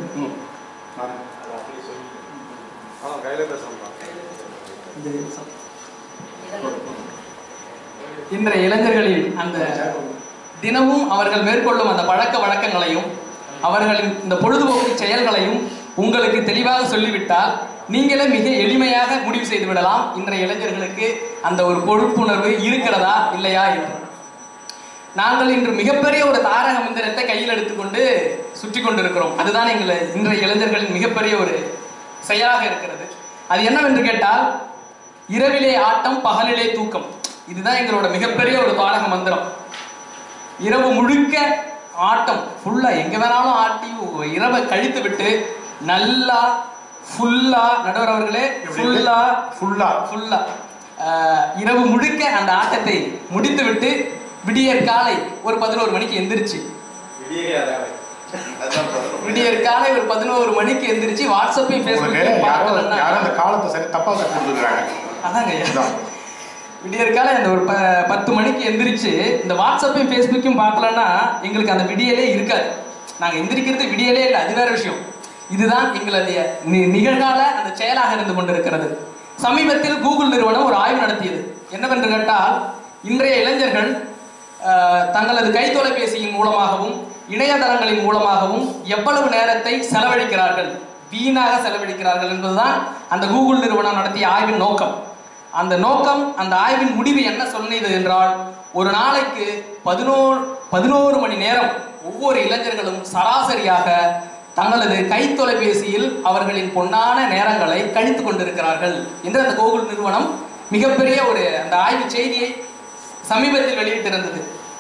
இன்றைய இளைஞர்களின் அந்த தினமும் அவர்கள் மேற்கொள்ளும் அந்த பழக்க வழக்கங்களையும் அவர்களின் இந்த பொழுதுபோக்கு செயல்களையும் உங்களுக்கு தெளிவாக சொல்லிவிட்டால் நீங்களே மிக எளிமையாக முடிவு செய்து விடலாம் இன்றைய இளைஞர்களுக்கு அந்த ஒரு பொறுப்புணர்வு இருக்கிறதா இல்லையா என்று. நாங்கள் இன்று மிகப்பெரிய ஒரு தாரக மந்திரத்தை கையில் எடுத்துக்கொண்டு சுற்றி கொண்டிருக்கிறோம். அதுதான் எங்களை இன்றைய இளைஞர்களின் மிகப்பெரிய ஒரு செயலாக இருக்கிறது. அது என்னவென்று கேட்டால், இரவிலே ஆட்டம் பகலிலே தூக்கம். இதுதான் எங்களோட மிகப்பெரிய ஒரு தாரக மந்திரம். இரவு முழுக்க ஆட்டம், ஃபுல்லா எங்க வேணாலும் ஆட்டி இரவை கழித்து விட்டு நல்லா ஃபுல்லா, நடுவர் அவர்களே, ஃபுல்லா ஃபுல்லா ஃபுல்லா இரவு முழுக்க அந்த ஆட்டத்தை முடித்து விட்டு விடியற் காலை ஒரு பதினோரு மணிக்கு எந்திரிச்சு விடியற் காலை ஒரு பதினோரு மணிக்கு எந்திரிச்சு வாட்ஸ்அப்பையும் ஃபேஸ்புக்கையும் பார்க்கலன்னா அந்த காலத்தை சரி தப்பா கற்றுக்கிறாங்க. அதாங்க, விடியற் காலை அந்த ஒரு ப பத்து மணிக்கு எந்திரிச்சு இந்த வாட்ஸ்அப்பையும் ஃபேஸ்புக்கையும் பார்க்கலன்னா எங்களுக்கு அந்த விடியலே இருக்காது. நாங்கள் எந்திரிக்கிறது விடியலே இல்லை, அது வேற விஷயம். இதுதான் எங்களுடைய நிகழ்கால அந்த செயலாக இருந்து கொண்டிருக்கிறது. சமீபத்தில் கூகுள் நிறுவனம் ஒரு ஆய்வு நடத்தியது. என்னவென்று கேட்டால், இன்றைய இளைஞர்கள் தங்களது கைத்தொலைபேசியின் மூலமாகவும் இணையதளங்களின் மூலமாகவும் எவ்வளவு நேரத்தை செலவழிக்கிறார்கள், வீணாக செலவழிக்கிறார்கள் என்பதுதான் அந்த கூகுள் நிறுவனம் நடத்திய ஆய்வின் நோக்கம். அந்த நோக்கம், அந்த ஆய்வின் முடிவு என்ன சொன்னது என்றால், ஒரு நாளைக்கு பதினோரு பதினோரு மணி நேரம் ஒவ்வொரு இளைஞர்களும் சராசரியாக தங்களது கைத்தொலைபேசியில் அவர்களின் பொன்னான நேரங்களை கழித்து கொண்டிருக்கிறார்கள் என்று அந்த கூகுள் நிறுவனம் மிகப்பெரிய ஒரு அந்த ஆய்வு செய்தியை சமீபத்தில் வெளியிட்டிருந்தது.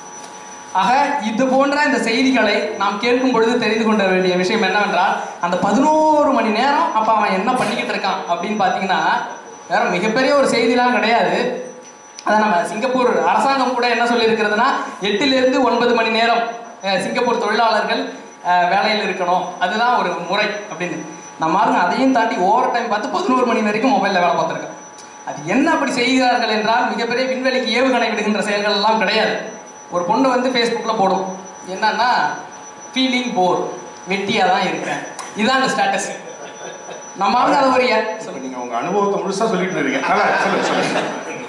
ஆக இது போன்ற இந்த செய்திகளை நாம் கேட்கும் பொழுது தெரிந்து கொள்ள வேண்டிய விஷயம் என்னவென்றால், அந்த பதினோரு மணி நேரம் அப்ப அவன் என்ன பண்ணிக்கிட்டு இருக்கான் அப்படின்னு பார்த்தீங்கன்னா, வேற மிகப்பெரிய ஒரு செய்திலாம் கிடையாது. அதை நம்ம சிங்கப்பூர் அரசாங்கம் கூட என்ன சொல்லியிருக்கிறதுனா, எட்டிலிருந்து ஒன்பது மணி நேரம் சிங்கப்பூர் தொழிலாளர்கள் வேலையில் இருக்கணும், அதுதான் ஒரு முறை அப்படின்னு. நம்ம ஆளுங்க அதையும் தாண்டி ஓவர் டைம் பார்த்து பதினோரு மணி வரைக்கும் மொபைலில் வேலை பார்த்துருக்கேன். அது என்ன அப்படி செய்கிறார்கள் என்றால், மிகப்பெரிய விண்வெளிக்கு ஏவுகணை விடுகின்ற செயல்கள் எல்லாம் கிடையாது. ஒரு பொண்ணு வந்து ஃபேஸ்புக்கில் போடும், என்னன்னா ஃபீலிங் போர், வெட்டியாக தான் இருக்கேன், இதுதான் அந்த ஸ்டேட்டஸ். நம்ம ஆளுங்க அதை ஒரு நீங்கள் உங்கள் அனுபவத்தை முழுசாக சொல்லிட்டு இருக்கீங்க.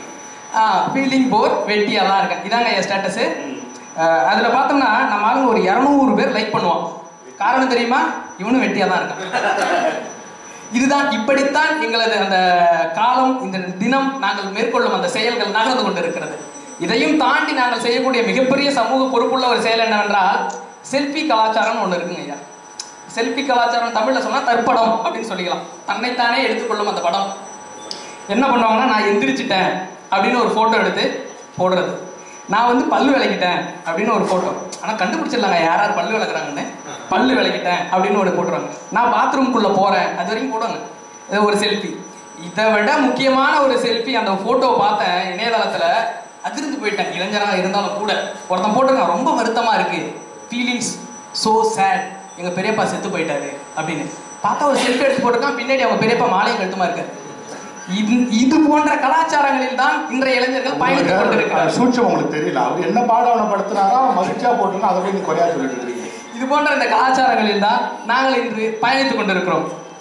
ஆ ஃபீலிங் போர், வெட்டியாக தான் இருக்கேன், இதாங்க என் ஸ்டேட்டஸு. அதில் பார்த்தோம்னா நம்ம ஆளுங்க ஒரு இரநூறு பேர் லைக் பண்ணுவான். காரணம் தெரியுமா? இவனும் வெட்டியாக தான் இருக்கான். இதுதான், இப்படித்தான் எங்களது அந்த காலம், இந்த தினம் நாங்கள் மேற்கொள்ளும் அந்த செயல்கள் நகர்ந்து கொண்டு இருக்கிறது. இதையும் தாண்டி நாங்கள் செய்யக்கூடிய மிகப்பெரிய சமூக பொறுப்புள்ள ஒரு செயல் என்னவென்றால், செல்ஃபி கலாச்சாரம்னு ஒன்று இருக்குங்க ஐயா. செல்ஃபி கலாச்சாரம் தமிழில் சொன்னால் தற்படம் அப்படின்னு சொல்லிக்கலாம். தன்னைத்தானே எடுத்துக்கொள்ளும் அந்த படம். என்ன பண்ணுவாங்கன்னா, நான் எந்திரிச்சிட்டேன் அப்படின்னு ஒரு ஃபோட்டோ எடுத்து போடுறது. நான் வந்து பல்லு விளக்கிட்டேன் அப்படின்னு ஒரு ஃபோட்டோ, ஆனால் கண்டுபிடிச்சிடலாங்க யார் யார் பல்லு விளக்குறாங்கன்னு. பல்லு விளக்கிட்டேன் அப்படின்னு ஒரு போட்டுருவாங்க. நான் பாத்ரூம்குள்ளே போகிறேன், அது வரைக்கும் போடுவாங்க. இது ஒரு செல்ஃபி. இதை விட முக்கியமான ஒரு செல்ஃபி, அந்த ஃபோட்டோவை பார்த்தேன் இணையதளத்தில், அதிர்ந்து போயிட்டேன். இளைஞராக இருந்தாலும் கூட ஒருத்தன் போட்டிருக்கான், ரொம்ப வருத்தமாக இருக்குது, ஃபீலிங்ஸ் ஸோ சேட், எங்கள் பெரியப்பா செத்து போயிட்டாரு அப்படின்னு. பார்த்தா ஒரு செல்ஃபி எடுத்து போட்டிருக்கான், பின்னாடி அவங்க பெரியப்பா மாலையும் கழுத்துமா இருக்காரு. இது இது போன்ற கலாச்சாரங்களில் தான் இன்றைய இளைஞர்கள் பயணித்துக் கொண்டிருக்கிறார். சூட்சம் உங்களுக்கு தெரியல, அவர் என்ன பாடவனப்படுத்தினாரோ மகிழ்ச்சியா போட்டுருங்க, அதை போய் நீ குறையா சொல்லிட்டு இருக்கீங்க. இது போன்ற இந்த கலாச்சாரங்களில் தான் நாங்கள் இன்று பயணித்துக் கொண்டிருக்கிறோம்.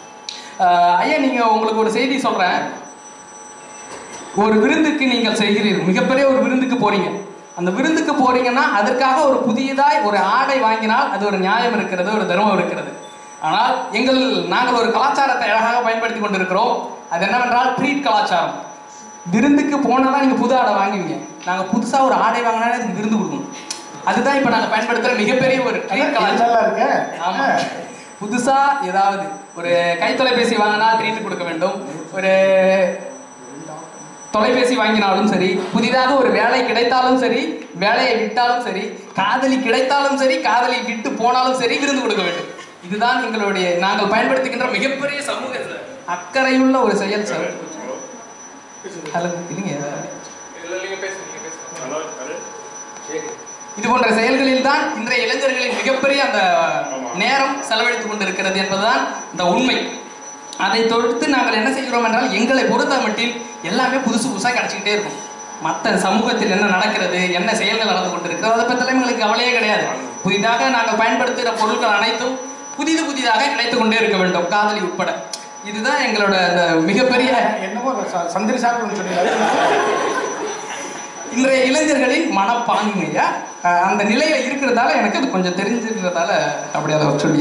ஐயா, நீங்க உங்களுக்கு ஒரு செய்தி சொல்றேன். ஒரு விருந்துக்கு நீங்கள் செய்கிறீர்கள், மிகப்பெரிய ஒரு விருந்துக்கு போறீங்க. அந்த விருந்துக்கு போறீங்கன்னா அதற்காக ஒரு புதியதாய் ஒரு ஆடை வாங்கினால் அது ஒரு நியாயம் இருக்கிறது, ஒரு தர்மம் இருக்கிறது. ஆனால் எங்கள் நாங்கள் ஒரு கலாச்சாரத்தை அழகாக பயன்படுத்தி கொண்டிருக்கிறோம். அது என்னவென்றால் ட்ரீட் கலாச்சாரம். விருந்துக்கு போனால் நீங்கள் புது ஆடை வாங்குவீங்க, நாங்கள் புதுசாக ஒரு ஆடை வாங்கினாலே அதுக்கு விருந்து கொடுக்கணும். அதுதான் இப்போ நாங்கள் பயன்படுத்துகிற மிகப்பெரிய ஒரு ட்ரீட் கலாச்சாரம் இருக்கு. ஆமாம், புதுசாக ஏதாவது ஒரு கைத்தொலைபேசி வாங்கினா ட்ரீட் கொடுக்க வேண்டும். ஒரு தொலைபேசி வாங்கினாலும் சரி, புதிதாக ஒரு வேலை கிடைத்தாலும் சரி, வேலையை விட்டாலும் சரி, காதலி கிடைத்தாலும் சரி, காதலி விட்டு போனாலும் சரி, விருந்து கொடுக்க வேண்டும். இதுதான் எங்களுடைய நாங்கள் பயன்படுத்துகின்ற மிகப்பெரிய சமூக அக்கறையுள்ள ஒரு செயல் சார். ஹலோ, இல்லைங்க, இது போன்ற செயல்களில் தான் இன்றைய இளைஞர்களின் மிகப்பெரிய அந்த நேரம் செலவழித்துக் கொண்டிருக்கிறது என்பதுதான் இந்த உண்மை. அதை தொடுத்து நாங்கள் என்ன செய்கிறோம் என்றால், எங்களை பொறுத்த மட்டில் எல்லாமே புதுசு புதுசாக கிடைச்சிக்கிட்டே இருக்கும். மற்ற சமூகத்தில் என்ன நடக்கிறது, என்ன செயல்கள் நடந்து கொண்டிருக்கிறது, அதை பற்றிலாம் எங்களுக்கு கவலையே கிடையாது. புதிதாக நாங்கள் பயன்படுத்துகிற பொருட்கள் அனைத்தும் புதிது புதிதாக நினைத்து கொண்டே இருக்க வேண்டும், காதலி உட்பட. இதுதான் எங்களோட மிகப்பெரிய என்னமோ சந்திரி சாப்பிட்டு சொன்னீங்க. இன்றைய இளைஞர்களின் மனப்பான்மையா அந்த நிலையில இருக்கிறதால எனக்கு அது கொஞ்சம் தெரிஞ்சிருக்கிறதால அப்படி அதை சொல்லி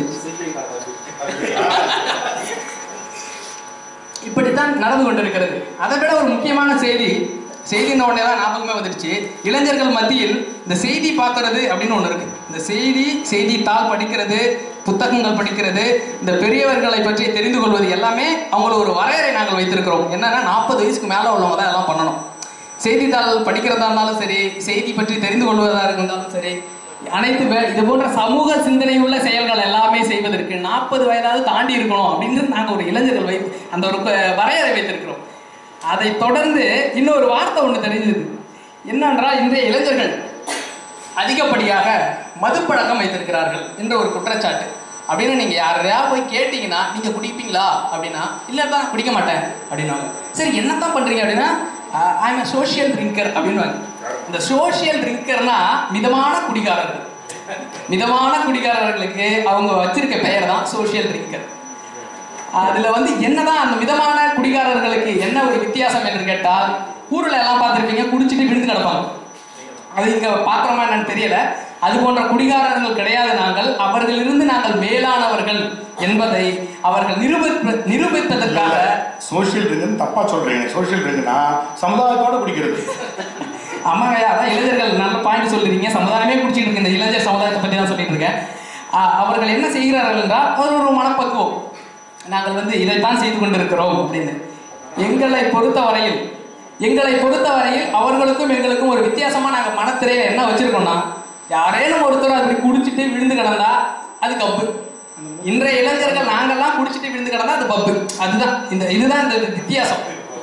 இப்படித்தான் நடந்து கொண்டிருக்கிறது. அதை விட ஒரு முக்கியமான செய்தி, செய்தின உடனே தான் ஞாபகமே வந்துடுச்சு. இளைஞர்கள் மத்தியில் இந்த செய்தி பார்க்கறது அப்படின்னு ஒன்று இருக்கு. இந்த செய்தி செய்தித்தாள் படிக்கிறது, புத்தகங்கள் படிக்கிறது, இந்த பெரியவர்களை பற்றி தெரிந்து கொள்வது எல்லாமே அவங்களுக்கு ஒரு வரையறை நாங்கள் வைத்திருக்கிறோம். என்னன்னா நாற்பது வயசுக்கு மேலே உள்ளவங்க தான் எல்லாம் பண்ணணும். செய்தித்தாள் படிக்கிறதா இருந்தாலும் சரி, செய்தி பற்றி தெரிந்து கொள்வதாக இருந்தாலும் சரி, அனைத்து இது போன்ற சமூக சிந்தனை உள்ள செயல்கள் எல்லாமே செய்வதற்கு நாற்பது வயதாவது தாண்டி இருக்கணும் அப்படின்னு நாங்கள் ஒரு இளைஞர்கள் வை அந்த ஒரு வரையறை வைத்திருக்கிறோம். அதை தொடர்ந்து இன்னொரு வார்த்தை ஒன்று தெரிஞ்சது என்னென்றால், இன்றைய இளைஞர்கள் அதிகப்படியாக மதுப்பழக்கம் வைத்திருக்கிறார்கள் என்ற ஒரு குற்றச்சாட்டு. அப்படின்னு நீங்கள் யாரையா போய் கேட்டிங்கன்னா, நீங்கள் குடிப்பீங்களா அப்படின்னா, இல்லைப்பா குடிக்க மாட்டேன் அப்படின்னாங்க. சரி என்னத்தான் பண்ணுறீங்க அப்படின்னா, I am a social drinker அப்படின்வாங்க. இந்த சோஷியல் ட்ரிங்கர்னா மிதமான குடிகாரர்கள். மிதமான குடிகாரர்களுக்கு அவங்க வச்சிருக்க பெயர் தான் சோஷியல் ட்ரிங்கர். அதில் வந்து என்னதான் அந்த மிதமான குடிகாரர்களுக்கு என்ன ஒரு வித்தியாசம் என்று கேட்டால், ஊரில் எல்லாம் பார்த்துருப்பீங்க, குடிச்சிட்டு விழுந்து கிடப்பாங்க. அது இங்கே பார்க்குறோமா என்னன்னு தெரியல. அது போன்ற குடிகாரர்கள் கிடையாது நாங்கள். அவர்களிலிருந்து நாங்கள் மேலானவர்கள் என்பதை அவர்கள் நிரூபி நிரூபிப்பதற்காக சோஷியல் ட்ரிங்க்னு தப்பா சொல்றீங்க. சோஷியல் ட்ரிங்க்னா சமுதாயத்தோட குடிக்கிறது. ஆமாங்க, அதான் இளைஞர்கள் நல்ல பாயிண்ட் சொல்லிருக்கீங்க. சமுதாயமே குடிச்சிட்டு இருக்கு. இந்த இளைஞர் சமுதாயத்தை பற்றி தான் சொல்லிட்டு இருக்கேன். அவர்கள் என்ன செய்கிறார்கள் என்றால், அது ஒரு மனப்பக்குவம். நாங்கள் வந்து இதைத்தான் செய்து கொண்டிருக்கிறோம் அப்படின்னு. எங்களை பொறுத்த வரையில் எங்களை பொறுத்த வரையில் அவர்களுக்கும் எங்களுக்கும் ஒரு வித்தியாசமா நாங்கள் மனத்திரையில என்ன வச்சிருக்கோம்னா, யாரேனும் ஒருத்தர் அப்படி குடிச்சிட்டு விழுந்து கிடந்தா அது கப்பு. இன்றைய இளைஞர்கள் நாங்கள்லாம் குடிச்சிட்டு விழுந்து கிடந்தா அது பப்பு. அதுதான் இந்த இதுதான் இந்த வித்தியாசம்.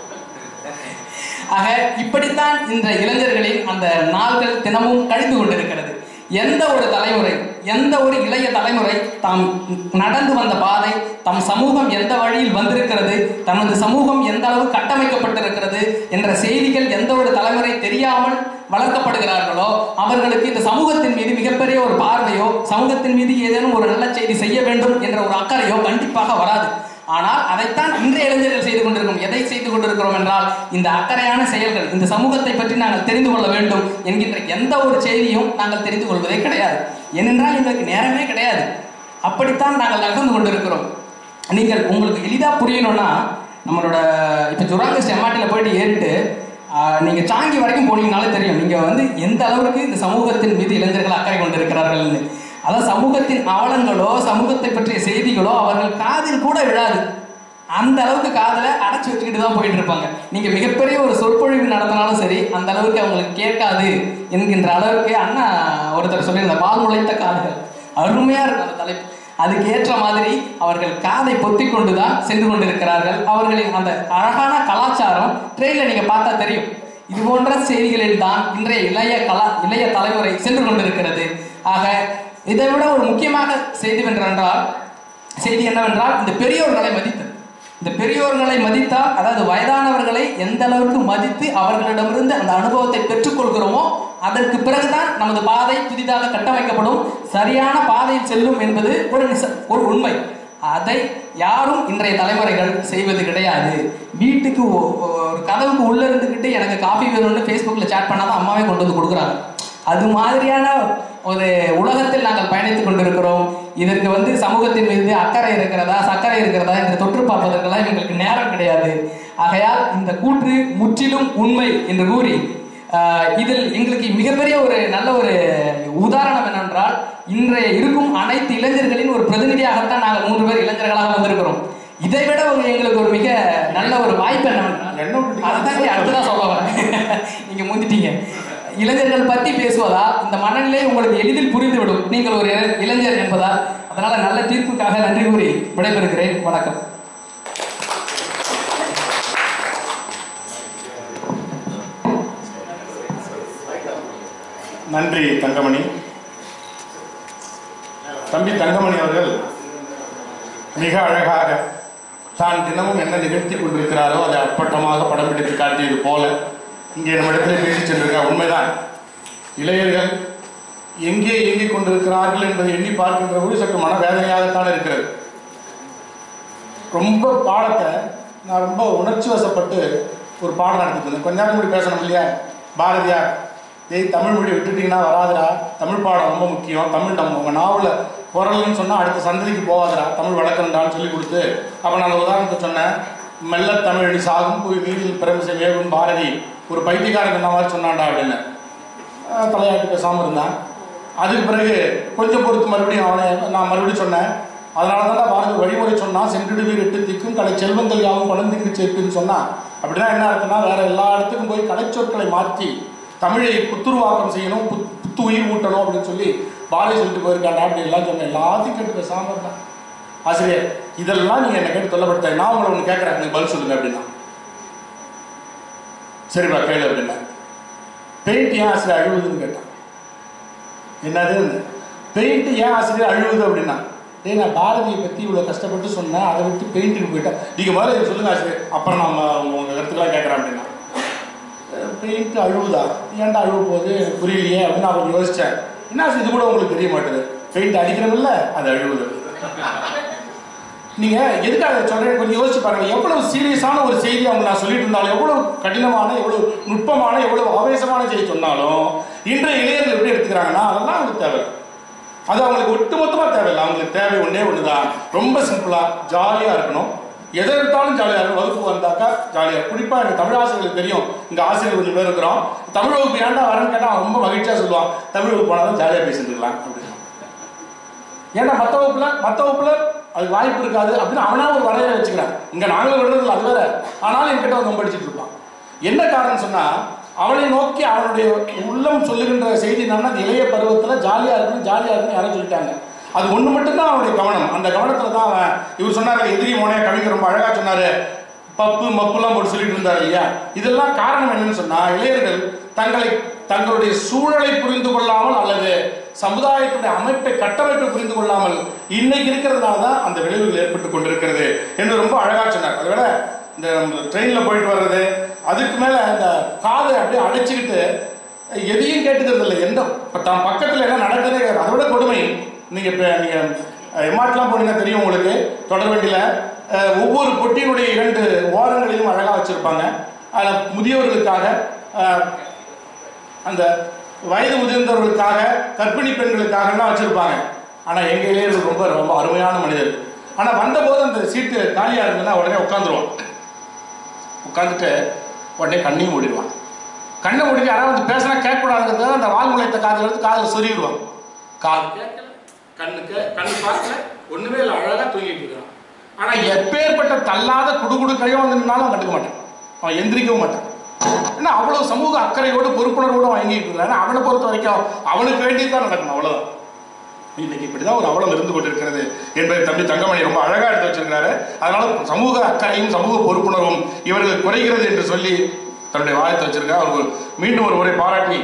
ஆக இப்படித்தான் இந்த இளைஞர்களின் அந்த நாள்கள் தினமும் கழிந்து கொண்டிருக்கிறது. எந்த ஒரு தலைமுறை, எந்த ஒரு இளைய தலைமுறை தாம் நடந்து வந்த பாதை, தம் சமூகம் எந்த வழியில் வந்திருக்கிறது, தமது சமூகம் எந்த அளவு கட்டமைக்கப்பட்டிருக்கிறது என்ற செய்திகள் எந்த ஒரு தலைமுறை தெரியாமல் வளர்க்கப்படுகிறார்களோ அவர்களுக்கு இந்த சமூகத்தின் மீது மிகப்பெரிய ஒரு பார்வையோ, சமூகத்தின் மீது ஏதேனும் ஒரு நல்ல செய்தி செய்ய வேண்டும் என்ற ஒரு அக்கறையோ கண்டிப்பாக வராது. ஆனால் அதைத்தான் இன்றைய இளைஞர்கள் செய்து கொண்டிருக்கிறோம். எதை செய்து கொண்டிருக்கிறோம் என்றால், இந்த அக்கறையான செயல்கள், இந்த சமூகத்தை பற்றி நாங்கள் தெரிந்து கொள்ள வேண்டும் என்கின்ற எந்த ஒரு செய்தியும் நாங்கள் தெரிந்து கொள்வதே கிடையாது. ஏனென்றால் எங்களுக்கு நேரமே கிடையாது. அப்படித்தான் நாங்கள் நகர்ந்து கொண்டிருக்கிறோம். நீங்கள் உங்களுக்கு எளிதாக புரியணும்னா, நம்மளோட இப்போ ஜுராங்கஸ்ட் எம்ஆர்டியில் போயிட்டு ஏறிட்டு நீங்கள் சாங்கி வரைக்கும் போனீங்கனாலே தெரியும், நீங்கள் வந்து எந்த அளவுக்கு இந்த சமூகத்தின் மீது இளைஞர்கள் அக்கறை கொண்டிருக்கிறார்கள்னு. அதாவது சமூகத்தின் அவலங்களோ, சமூகத்தை பற்றிய செய்திகளோ அவர்கள் காதில் கூட விழாது. அந்த அளவுக்கு காதலை அடைச்சி வச்சுக்கிட்டு தான் போயிட்டு இருப்பாங்க. நீங்க மிகப்பெரிய ஒரு சொற்பொழிவு நடத்தினாலும் சரி, அந்த அளவுக்கு அவங்களுக்கு கேட்காது என்கின்ற அளவுக்கு அண்ணா ஒருத்தர் சொல்லியிருந்த பால் முளைத்த காதுகள் அருமையா இருக்கும் அந்த தலைப்பு. அதுக்கு ஏற்ற மாதிரி அவர்கள் காதை பொத்தி கொண்டுதான் சென்று கொண்டிருக்கிறார்கள். அவர்களின் அந்த அழகான கலாச்சாரம் ட்ரெயின்ல நீங்க பார்த்தா தெரியும். இது போன்ற செய்திகளில் தான் இன்றைய இளைய கலா இளைய தலைமுறை சென்று கொண்டிருக்கிறது. ஆக இதை விட ஒரு முக்கியமாக செய்தி வென்றால் செய்தி என்னவென்றால், இந்த பெரியோர்களை மதித்தல். இந்த பெரியோர்களை மதித்தால், அதாவது வயதானவர்களை எந்த அளவுக்கு மதித்து அவர்களிடமிருந்து அந்த அனுபவத்தை பெற்றுக்கொள்கிறோமோ அதற்கு பிறகுதான் நமது பாதை புதிதாக கட்டமைக்கப்படும், சரியான பாதையில் செல்லும் என்பது ஒரு ஒரு உண்மை. அதை யாரும் இன்றைய தலைமுறைகள் செய்வது கிடையாது. வீட்டுக்கு ஒரு கதவுக்கு உள்ள இருந்துக்கிட்டு எனக்கு காஃபி வேணும்னு ஃபேஸ்புக்கில் சேட் பண்ணாதான் அம்மாவே கொண்டு வந்து கொடுக்குறாங்க. அது மாதிரியான ஒரு உலகத்தில் நாங்கள் பயணித்துக் கொண்டிருக்கிறோம். இதற்கு வந்து சமூகத்தின் மீது அக்கறை இருக்கிறதா, சக்கரை இருக்கிறதா என்று தொற்று பார்ப்பதற்கெல்லாம் எங்களுக்கு நேரம் கிடையாது. ஆகையால் இந்த கூற்று முற்றிலும் உண்மை என்று கூறி, இதில் எங்களுக்கு மிகப்பெரிய ஒரு நல்ல ஒரு உதாரணம் என்னவென்றால், இன்றைய இருக்கும் அனைத்து இளைஞர்களின் ஒரு பிரதிநிதியாகத்தான் நாங்கள் மூன்று பேர் இளைஞர்களாக வந்திருக்கிறோம். இதை விட எங்களுக்கு ஒரு மிக நல்ல ஒரு வாய்ப்பு என்னவென்றால், அதான் அடுத்ததான் சொல்ல வரேன், நீங்க முந்திட்டீங்க. இளைஞர்கள் பற்றி பேசுவதால் இந்த மனநிலை உங்களுக்கு எளிதில் புரிந்துவிடும், நீங்கள் ஒரு இளைஞர் என்பதால். அதனால நல்ல தீர்ப்புக்காக நன்றி கூறி விடைபெறுகிறேன். வணக்கம். நன்றி தங்கமணி. தம்பி தங்கமணி அவர்கள் மிக அழகாக தான் தினமும் என்ன நிகழ்த்தி கொண்டிருக்கிறாரோ அதை அப்பட்டமாக படம் பிடித்து காட்டியது போல இங்கே நம்ம இடத்துல பேசி சென்றிருக்க. உண்மைதான், இளைஞர்கள் எங்கே இயங்கிக் கொண்டிருக்கிறார்கள் என்பதை எண்ணி பார்க்கின்ற போது சற்று மனவேதனையாகத்தான் இருக்கிறது. ரொம்ப பாடத்தை நான் ரொம்ப உணர்ச்சி வசப்பட்டு ஒரு பாடம் நடத்திட்டு இருந்தேன். கொஞ்ச நேரம் மொழி பேசணும் இல்லையா, பாரதியார் ஏய் தமிழ் மொழி விட்டுட்டிங்கன்னா வராதுடா, தமிழ் பாடம் ரொம்ப முக்கியம், தமிழ் நம்ம உங்கள் நாவலில் குரல்னு சொன்னால் அடுத்த சந்ததிக்கு போகாதுடா, தமிழ் வழக்கம்டான்னு சொல்லி கொடுத்து, அப்போ நான் உதாரணத்தை சொன்னேன், மெல்ல தமிழடி சாகும் போய் நீரில் பிரமிசை வேகும் பாரதி ஒரு பைத்தியக்காரன் என்ன மாதிரி சொன்னான்டா அப்படின்னு தலையாட்டு பேசாமல் இருந்தான். அதுக்கு பிறகு கொஞ்சம் பொறுத்து மறுபடியும் அவனை நான் மறுபடியும் சொன்னேன். அதனால தான் பாரதி வழிமுறை சொன்னான், சென்றிடுவீர் எட்டு திக்கும் கலை செல்வங்கள் யாவும் குழந்தைக்கு சேர்ப்புன்னு சொன்னான். அப்படின்னா என்ன அர்த்தம்னா, வேற எல்லா இடத்துக்கும் போய் கலைச்சொற்களை மாற்றி தமிழை புத்துருவாக்கம் செய்யணும், புத் புத்து உயிர் ஊட்டணும் அப்படின்னு சொல்லி பாரதி சொல்லிட்டு போயிருக்காண்டா அப்படி எல்லாம் சொன்னேன். எல்லாத்தையும் கேட்டு பேசாம தான் ஆசிரியர் இதெல்லாம் நீங்க என்ன கேட்டு தொல்லப்படுத்த, நான் உங்களை ஒன்று கேட்கறேன், எனக்கு பதில் சொல்லுங்க அப்படின்னா. சரிப்பா கேளு அப்படின்னா. பெயிண்ட் ஏன் ஆசிரியர் அழுவுதுன்னு கேட்டான். என்னது பெயிண்ட் ஏன் ஆசிரியர் அழுவுது அப்படின்னா, ஏ நான் பாரதியை பற்றி இவ்வளோ கஷ்டப்பட்டு சொன்னேன், அதை விட்டு பெயிண்ட்டுக்கு போயிட்டேன், நீங்கள் முதல்ல இதை சொல்லுங்க ஆசிரியர், அப்புறம் நம்ம உங்கள் கருத்துக்கெல்லாம் கேட்குறேன் அப்படின்னா. பெயிண்ட் அழுவுதா, ஏன்டா அழுவ போகுது எனக்கு புரியலையே அப்படின்னு நான் கொஞ்சம் யோசித்தேன். என்ன ஆசிரியர் இது கூட உங்களுக்கு தெரிய மாட்டேது, பெயிண்ட் அடிக்கிறமில்ல அது அழுவுது. நீங்கள் எதுக்காக சொல்கிறேன் கொஞ்சம் யோசிச்சு பாருங்கள். எவ்வளவு சீரியஸான ஒரு செய்தி அவங்க நான் சொல்லிட்டு இருந்தாலும், எவ்வளவு கடினமான எவ்வளவு நுட்பமான எவ்வளவு ஆவேசமான செய்தி சொன்னாலும் இன்றைய இளைஞர்கள் எப்படி எடுத்துக்கிறாங்கன்னா அதெல்லாம் அவங்களுக்கு தேவை. அது அவங்களுக்கு ஒட்டுமொத்தமாக தேவையில்லை. அவங்களுக்கு தேவை ஒன்றே ஒன்று தான், ரொம்ப சிம்பிளாக ஜாலியாக இருக்கணும். எதை எடுத்தாலும் ஜாலியாக இருக்கும். வகுப்பு வந்தாக்கா ஜாலியாக. குறிப்பாக எனக்கு தமிழ் ஆசிரியர்களுக்கு தெரியும், இங்கே ஆசிரியர் கொஞ்சம் பேர் இருக்கிறோம், தமிழ் வகுப்பு ஏன்டா வரேன்னு கேட்டால் ரொம்ப மகிழ்ச்சியாக சொல்லுவான், தமிழ் வகுப்பு போனால் தான் ஜாலியாக பேசிட்டு இருக்கலாம் அப்படின்னு. ஏன்னா மற்ற வகுப்புல மற்ற வகுப்புல அது வாய்ப்பு இருக்காது அப்படின்னு அவனா ஒரு வரைய வச்சுக்கிறான். இங்கே நாங்களும் விடுறதில்ல அது வேற, ஆனாலும் என்கிட்ட வந்து படிச்சுட்டு இருப்பான். என்ன காரணம் சொன்னால், அவனை நோக்கி அவனுடைய உள்ளம் சொல்லுகின்ற செய்தி என்னன்னா, இளைய பருவத்தில் ஜாலியாக இருக்கணும் ஜாலியாக இருக்கணும் யாரும் சொல்லிட்டாங்க. அது ஒன்று மட்டும்தான் அவனுடைய கவனம். அந்த கவனத்தில் தான் அவன் இவர் சொன்னார், எதிரி மோனே கவிஞர் ரொம்ப அழகாக சொன்னார், பப்பு மப்புலாம் போட்டு சொல்லிட்டு இருந்தார் இல்லையா. இதெல்லாம் காரணம் என்னன்னு சொன்னால், இளைஞர்கள் தங்களை தங்களுடைய சூழலை புரிந்து கொள்ளாமல் அல்லது சமுதாயத்துடைய அமைப்பை கட்டமைப்பை புரிந்து கொள்ளாமல் இன்னைக்கு இருக்கிறதுனால தான் அந்த விளைவுகள் ஏற்பட்டு கொண்டிருக்கிறது என்று ரொம்ப அழகாக சொன்னார். அதை விட இந்த ட்ரெயினில் போயிட்டு வர்றது, அதுக்கு மேலே இந்த காதை அப்படியே அடைச்சிக்கிட்டு எதையும் கேட்டுக்கிறது இல்லை. எந்த தான் பக்கத்தில் என்ன நடக்குதுன்னே அதை விட கொடுமை. நீங்கள் இப்போ நீங்கள் எம்ஆர்ட்லாம் போனீங்கன்னா தெரியும் உங்களுக்கு, தொடர் வண்டியில் ஒவ்வொரு பொட்டியினுடைய இரண்டு ஓரங்களையும் அழகாக வச்சுருப்பாங்க. அதில் முதியவர்களுக்காக, அந்த வயது முதிர்ந்தவர்களுக்காக, கர்ப்பிணி பெண்களுக்காகலாம் வச்சுருப்பாங்க. ஆனால் எங்கள் இளைஞர்கள் ரொம்ப ரொம்ப அருமையான மனிதர். ஆனால் வந்தபோது அந்த சீட்டு காலியாக இருந்ததுன்னா உடனே உட்காந்துருவான். உட்காந்துட்டு உடனே கண்ணையும் மூடிடுவான். கண்ணை மூடி யாராவது வந்து பேசினா கேட்கக்கூடாதுங்கிறதுக்காக அந்த வால் முளைத்த காதில் எடுத்து காதில் சொருகிடுவான். காது கேட்கல, கண்ணுக்கு கண்ணு பார்க்கல, ஒன்றுமே இல்லை, அழகாக தூங்கிட்டு இருக்கிறான். ஆனால் எப்பேற்பட்ட தள்ளாத குடுகுடு கையும் வந்துனாலும் அவன் கண்டுக்க மாட்டான், அவன் எந்திரிக்கவும் மாட்டான். ஏன்னா அவ்வளவு சமூக அக்கறையோடு பொறுப்புணர்வோடு வாங்கிட்டு இருக்கிறான். அவனை பொறுத்த வரைக்கும் அவனுக்கு வேண்டியதுதான் நடக்கணும், அவ்வளவுதான். இன்னைக்கு இப்படிதான் ஒரு அவலம் இருந்து கொண்டிருக்கிறது என்பதை தம்பி தங்கமணி ரொம்ப அழகா எடுத்து வச்சிருக்கிறாரு. அதனால சமூக அக்கறையும் சமூக பொறுப்புணர்வும் இவர்கள் குறைகிறது என்று சொல்லி தன்னுடைய வாழ்த்து வச்சிருக்கார். அவர்கள் மீண்டும் ஒரு முறை பாராட்டி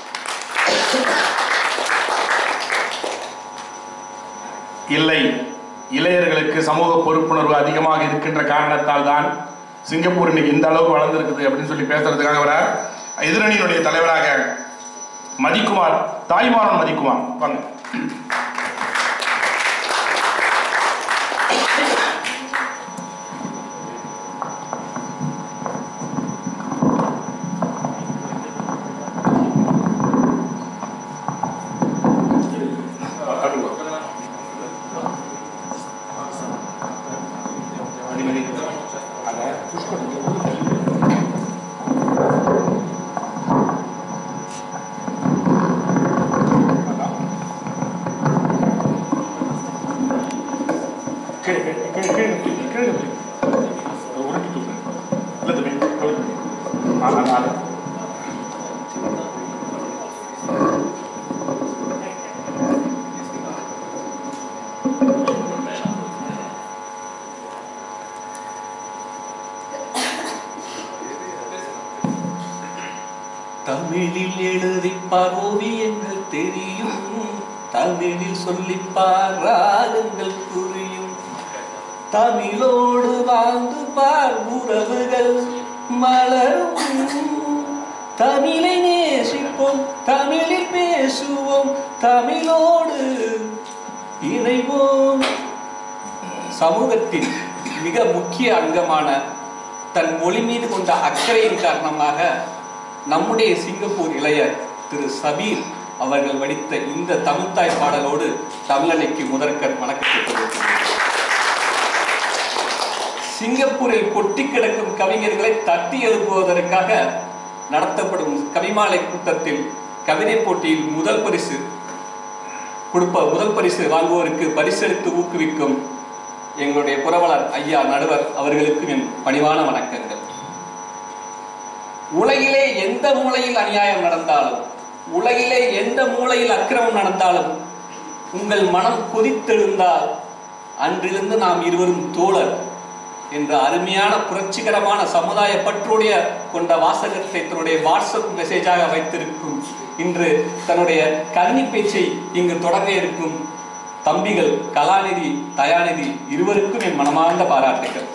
இல்லை, இளையர்களுக்கு சமூக பொறுப்புணர்வு அதிகமாக இருக்கின்ற காரணத்தால் தான் சிங்கப்பூர் இன்னைக்கு இந்த அளவுக்கு வளர்ந்துருக்குது அப்படின்னு சொல்லி பேசுறதுக்காக வர எதிரணியினுடைய தலைவராக மதிக்குமார், தாய்மாரன் மதிக்குமார் வாங்க. தமிழில் எழுதிப்பார் ஓவியங்கள் தெரியும், தமிழில் சொல்லிப்பார் ராகங்கள் புரியும், தமிழோடு வாழ்ந்து பார் உறவுகள் மலரும், தமிழை நேசிப்போம், தமிழில் பேசுவோம், தமிழோடு இணைவோம். சமூகத்தின் மிக முக்கிய அங்கமான தன் மொழி மீது கொண்ட அக்கறையின் காரணமாக நம்முடைய சிங்கப்பூர் இளையர் திரு சபீர் அவர்கள் வடித்த இந்த தமிழ்த்தாய் பாடலோடு தமிழனைக்கு முதற்கண் வணக்கத்தை தெரிவிக்கிறேன். சிங்கப்பூரில் கொட்டி கிடக்கும் கவிஞர்களை தட்டி எழுப்புவதற்காக நடத்தப்படும் கவிமாலை கூட்டத்தில் கவிதை போட்டியில் முதல் பரிசு கொடுப்ப முதல் பரிசு வாங்குவோருக்கு பரிசளித்து ஊக்குவிக்கும் எங்களுடைய புரவலர் ஐயா நடுவர் அவர்களுக்கும் என் பணிவான வணக்கங்கள். உலகிலே எந்த மூலையில் அநியாயம் நடந்தாலும், உலகிலே எந்த மூலையில் அக்கிரமம் நடந்தாலும் உங்கள் மனம் கொதித்தெழுந்தால் அன்றிலிருந்து நாம் இருவரும் தோழர் என்ற அருமையான புரட்சிகரமான சமுதாய பற்றுடைய கொண்ட வாசகத்தை தன்னுடைய வாட்ஸ்அப் மெசேஜாக வைத்திருக்கும் இன்று தன்னுடைய கன்னி பேச்சை இங்கு தொடங்க இருக்கும் தம்பிகள் கலாநிதி தயாநிதி இருவருக்கும் என் மனமார்ந்த பாராட்டுகள்.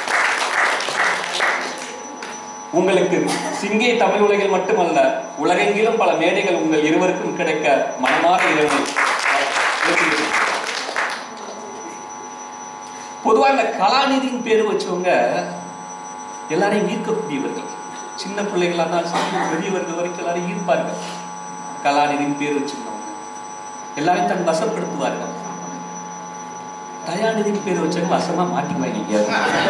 உங்களுக்கு சிங்கை தமிழ் உலகில் மட்டுமல்ல உலகெங்கிலும் பல மேடைகள் உங்கள் இருவருக்கும் கிடைக்க மனமாற இறைவனை. பொதுவாக இந்த கலாநிதியின் பேர் வச்சவங்க எல்லாரையும் ஈர்க்கக்கூடியவர்கள். சின்ன பிள்ளைகளா இருந்தாலும் பெரியவர்கள் வரைக்கும் எல்லாரையும் ஈர்ப்பார்கள். கலாநிதியின் பேர் வச்சிருந்தவங்க எல்லாரையும் தன் வசப்படுத்துவார்கள். தயாநிதியின் பேர் வச்சவங்க வசமா மாட்டிக்குவாங்க.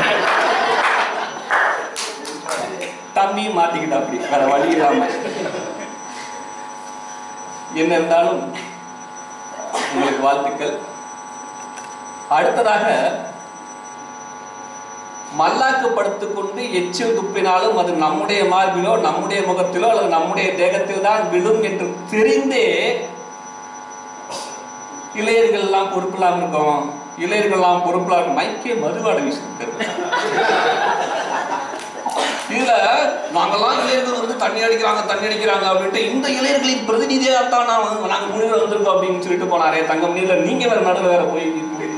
தம்பியும் மாட்டிக்கிட்டா அப்படி வேற வழி இல்லாம. என்ன இருந்தாலும் உங்களுக்கு வாழ்த்துக்கள். அடுத்ததாக மல்லாக்கு படுத்துக் கொண்டு எச்சில் துப்பினாலும் அது நம்முடைய மார்பிலோ நம்முடைய முகத்திலோ அல்லது நம்முடைய தேகத்தில் தான் விழும் என்று தெரிந்தே இளையர்கள் எல்லாம் பொறுப்பில்லாம இருக்கோம், இளையர்கள் எல்லாம் பொறுப்பில்லாம இருக்கும். மைக்கே மறுவாட வீசிருக்கிறது. இதுல நாங்கெல்லாம் இளையர்கள் வந்து தண்ணி அடிக்கிறாங்க தண்ணி அடிக்கிறாங்க அப்படின்ட்டு இந்த இளையர்களின் பிரதிநிதியாகத்தான் நான் நாங்க முடிவில் வந்திருக்கோம் அப்படின்னு சொல்லிட்டு போனாரே தங்கமணியில. நீங்க வேற நடுவில் வேற போய்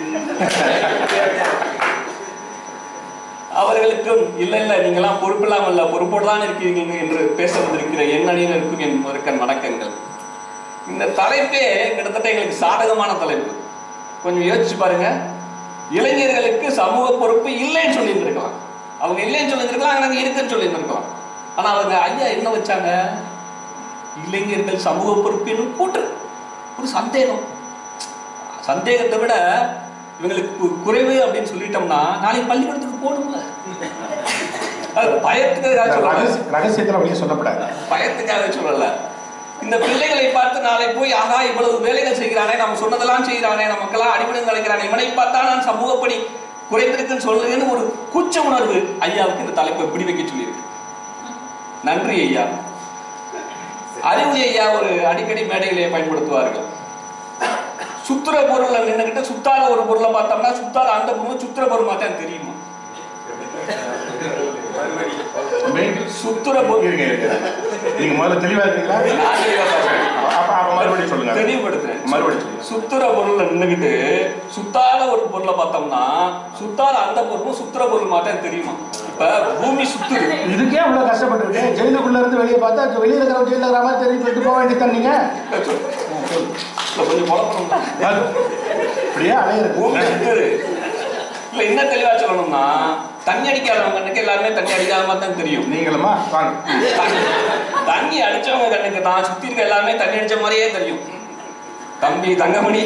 அவர்களுக்கும் இல்ல இல்ல நீங்கெல்லாம் பொறுப்பில்லாம இல்ல பொறுப்போடு தான் இருக்கிறீங்க என்று பேச வந்திருக்கிற என் அணியினருக்கும் என் முதற்கண் வணக்கங்கள். இந்த தலைப்பே கிட்டத்தட்ட எங்களுக்கு சாதகமான தலைப்பு. கொஞ்சம் யோசிச்சு பாருங்க. இளைஞர்களுக்கு சமூக பொறுப்பு இல்லைன்னு சொல்லி இருந்திருக்கலாம், அவங்க இல்லைன்னு சொல்லி இருந்திருக்கலாம், நாங்க இருக்குன்னு சொல்லி இருந்திருக்கலாம். ஆனா அவங்க ஐயா என்ன வச்சாங்க, இளைஞர்கள் சமூக பொறுப்பு என்னும் கூற்று. ஒரு சந்தேகம், சந்தேகத்தை விட இவங்களுக்கு குறைவு அப்படின்னு சொல்லிட்டோம்னா நாளைக்கு பள்ளிக்கூடத்துக்கு போகணும்ல. பயத்துக்காக ரகசியத்துல வெளியே சொல்லப்படாது, பயத்துக்காக சொல்லல. இந்த பிள்ளைகளை பார்த்து நாளை போய் ஆகா இவ்வளவு வேலைகள் செய்கிறானே, நம்ம சொன்னதெல்லாம் செய்கிறானே, நமக்கெல்லாம் அடிபடம் கலைக்கிறானே, இவனை பார்த்தா நான் சமூகப்படி குறைந்திருக்குன்னு சொல்லுங்கன்னு ஒரு கூச்ச உணர்வு ஐயாவுக்கு இந்த தலைப்பை பிடி வைக்க சொல்லியிருக்கு. நன்றி ஐயா. அறிவுரை ஐயா ஒரு அடிக்கடி மேடைகளையே பயன்படுத்துவார்கள். சுத்திர பொருள்ல நின்றுகிட்ட சுத்தாத ஒரு பொருளை பார்த்தோம்னா சுத்தாத அந்த பொருள் சுத்திர பொருள் மாத்தான் தெரியுமா? சுத்திர பொருள் நீங்க முதல்ல தெளிவா இருக்கீங்களா? மறுபடியும் சொல்லுங்க. தெளிவுபடுத்துறேன். மறுபடியும் சுத்திர பொருள்ல நின்றுகிட்டு சுத்தாத ஒரு பொருளை பார்த்தோம்னா சுத்தாத அந்த பொருளும் சுத்திர பொருள் மாத்தான் தெரியுமா? இப்ப பூமி சுத்துது. இதுக்கே அவ்வளவு கஷ்டப்பட்டு ஜெயிலுக்குள்ள இருந்து வெளியே பார்த்தா வெளியே இருக்கிற ஜெயில இருக்கிற மாதிரி தெரியும் சொல்லிட்டு போக வேண்டியதான். நீங்க கொஞ்சம் குழப்பம் அப்படியே அலையிற பூமி சுத்துது. இல்ல என்ன தெளிவா சொல்லணும்னா தண்ணி அடிக்காதவங்க கண்ணுக்கு எல்லாருமே தண்ணி அடிக்காத மாதிரி தான் தெரியும். நீங்களுமா வாங்க. தண்ணி அடிச்சவங்க கண்ணுக்கு தான் சுத்தி இருக்க எல்லாமே தண்ணி அடிச்ச மாதிரியே தெரியும். தம்பி தங்கமணி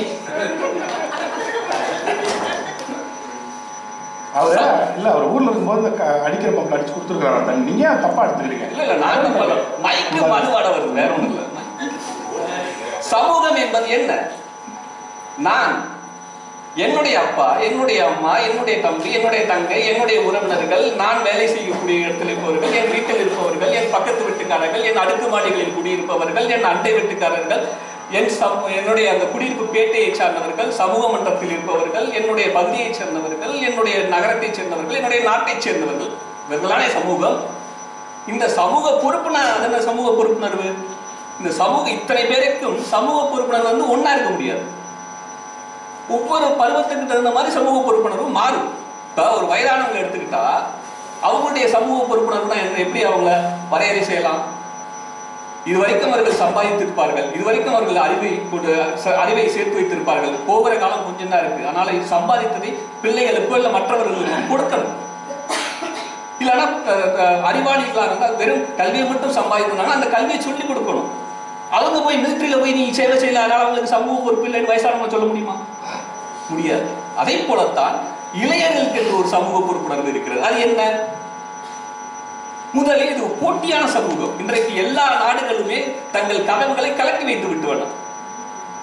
அவரு இல்ல அவர் ஊர்ல இருக்கும்போது அடிக்கிற பம்புல அடிச்சு கொடுத்துருக்காரு தண்ணி. நீங்க தப்பா எடுத்துக்கிறீங்க. இல்ல இல்ல நான் மைக்கு மதுவாட வருது, வேற ஒண்ணும் இல்ல. சமூகம் என்பது என்ன? நான், என்னுடைய அப்பா, என்னுடைய அம்மா, என்னுடைய தம்பி, என்னுடைய தங்கை, என்னுடைய உறவினர்கள், நான் வேலை செய்யக்கூடிய இடத்தில் இருப்பவர்கள், என் வீட்டில் இருப்பவர்கள், என் பக்கத்து வீட்டுக்காரர்கள், என் அடுக்குமாடிகளில் குடியிருப்பவர்கள், என் அண்டை வீட்டுக்காரர்கள், என் என்னுடைய அந்த குடியிருப்பு பேட்டையை சார்ந்தவர்கள், சமூக மன்றத்தில் இருப்பவர்கள், என்னுடைய பகுதியை சேர்ந்தவர்கள், என்னுடைய நகரத்தை சேர்ந்தவர்கள், என்னுடைய நாட்டை சேர்ந்தவர்கள், இவர்களான சமூகம். இந்த சமூக பொறுப்புணர் அது என்ன சமூக பொறுப்புணர்வு? இந்த சமூக இத்தனை பேருக்கும் சமூக பொறுப்புணர்வு வந்து ஒன்னா இருக்க முடியாது. ஒவ்வொரு பருவத்துக்கு தகுந்த மாதிரி சமூக பொறுப்புணர்வு மாறும். இப்போ ஒரு வயதானவங்க எடுத்துக்கிட்டா அவங்களுடைய சமூக பொறுப்புணர்வுனா எப்படி அவங்கள வரையறை செய்யலாம்? இதுவரைக்கும் அவர்கள் சம்பாதித்திருப்பார்கள், இதுவரைக்கும் அவர்கள் அறிவை கொண்டு அறிவை சேர்த்து வைத்திருப்பார்கள். போகிற காலம் கொஞ்சம் தான் இருக்கு, அதனால இது சம்பாதித்ததை பிள்ளைகளுக்கோ இல்லை மற்றவர்களுக்கு கொடுக்கணும். இல்லைன்னா அறிவாளிகளாக இருந்தால் வெறும் கல்வியை மட்டும் சம்பாதித்தாங்கன்னா அந்த கல்வியை சொல்லிக் கொடுக்கணும். அவங்க போய் மிலிட்டரியில போய் நீ சேவை செய்யல, அதனால அவங்களுக்கு சமூக பொறுப்பு இல்லைன்னு வயசானவங்க சொல்ல முடியுமா? முடியாது. அதே போலத்தான் இளைஞர்களுக்கு என்று ஒரு சமூக பொறுப்புணர்வு இருக்கிறது. அது என்ன? முதலில் இது போட்டியான சமூகம். இன்றைக்கு எல்லா நாடுகளுமே தங்கள் கதவுகளை கலக்கி வைத்து விட்டுள்ளன.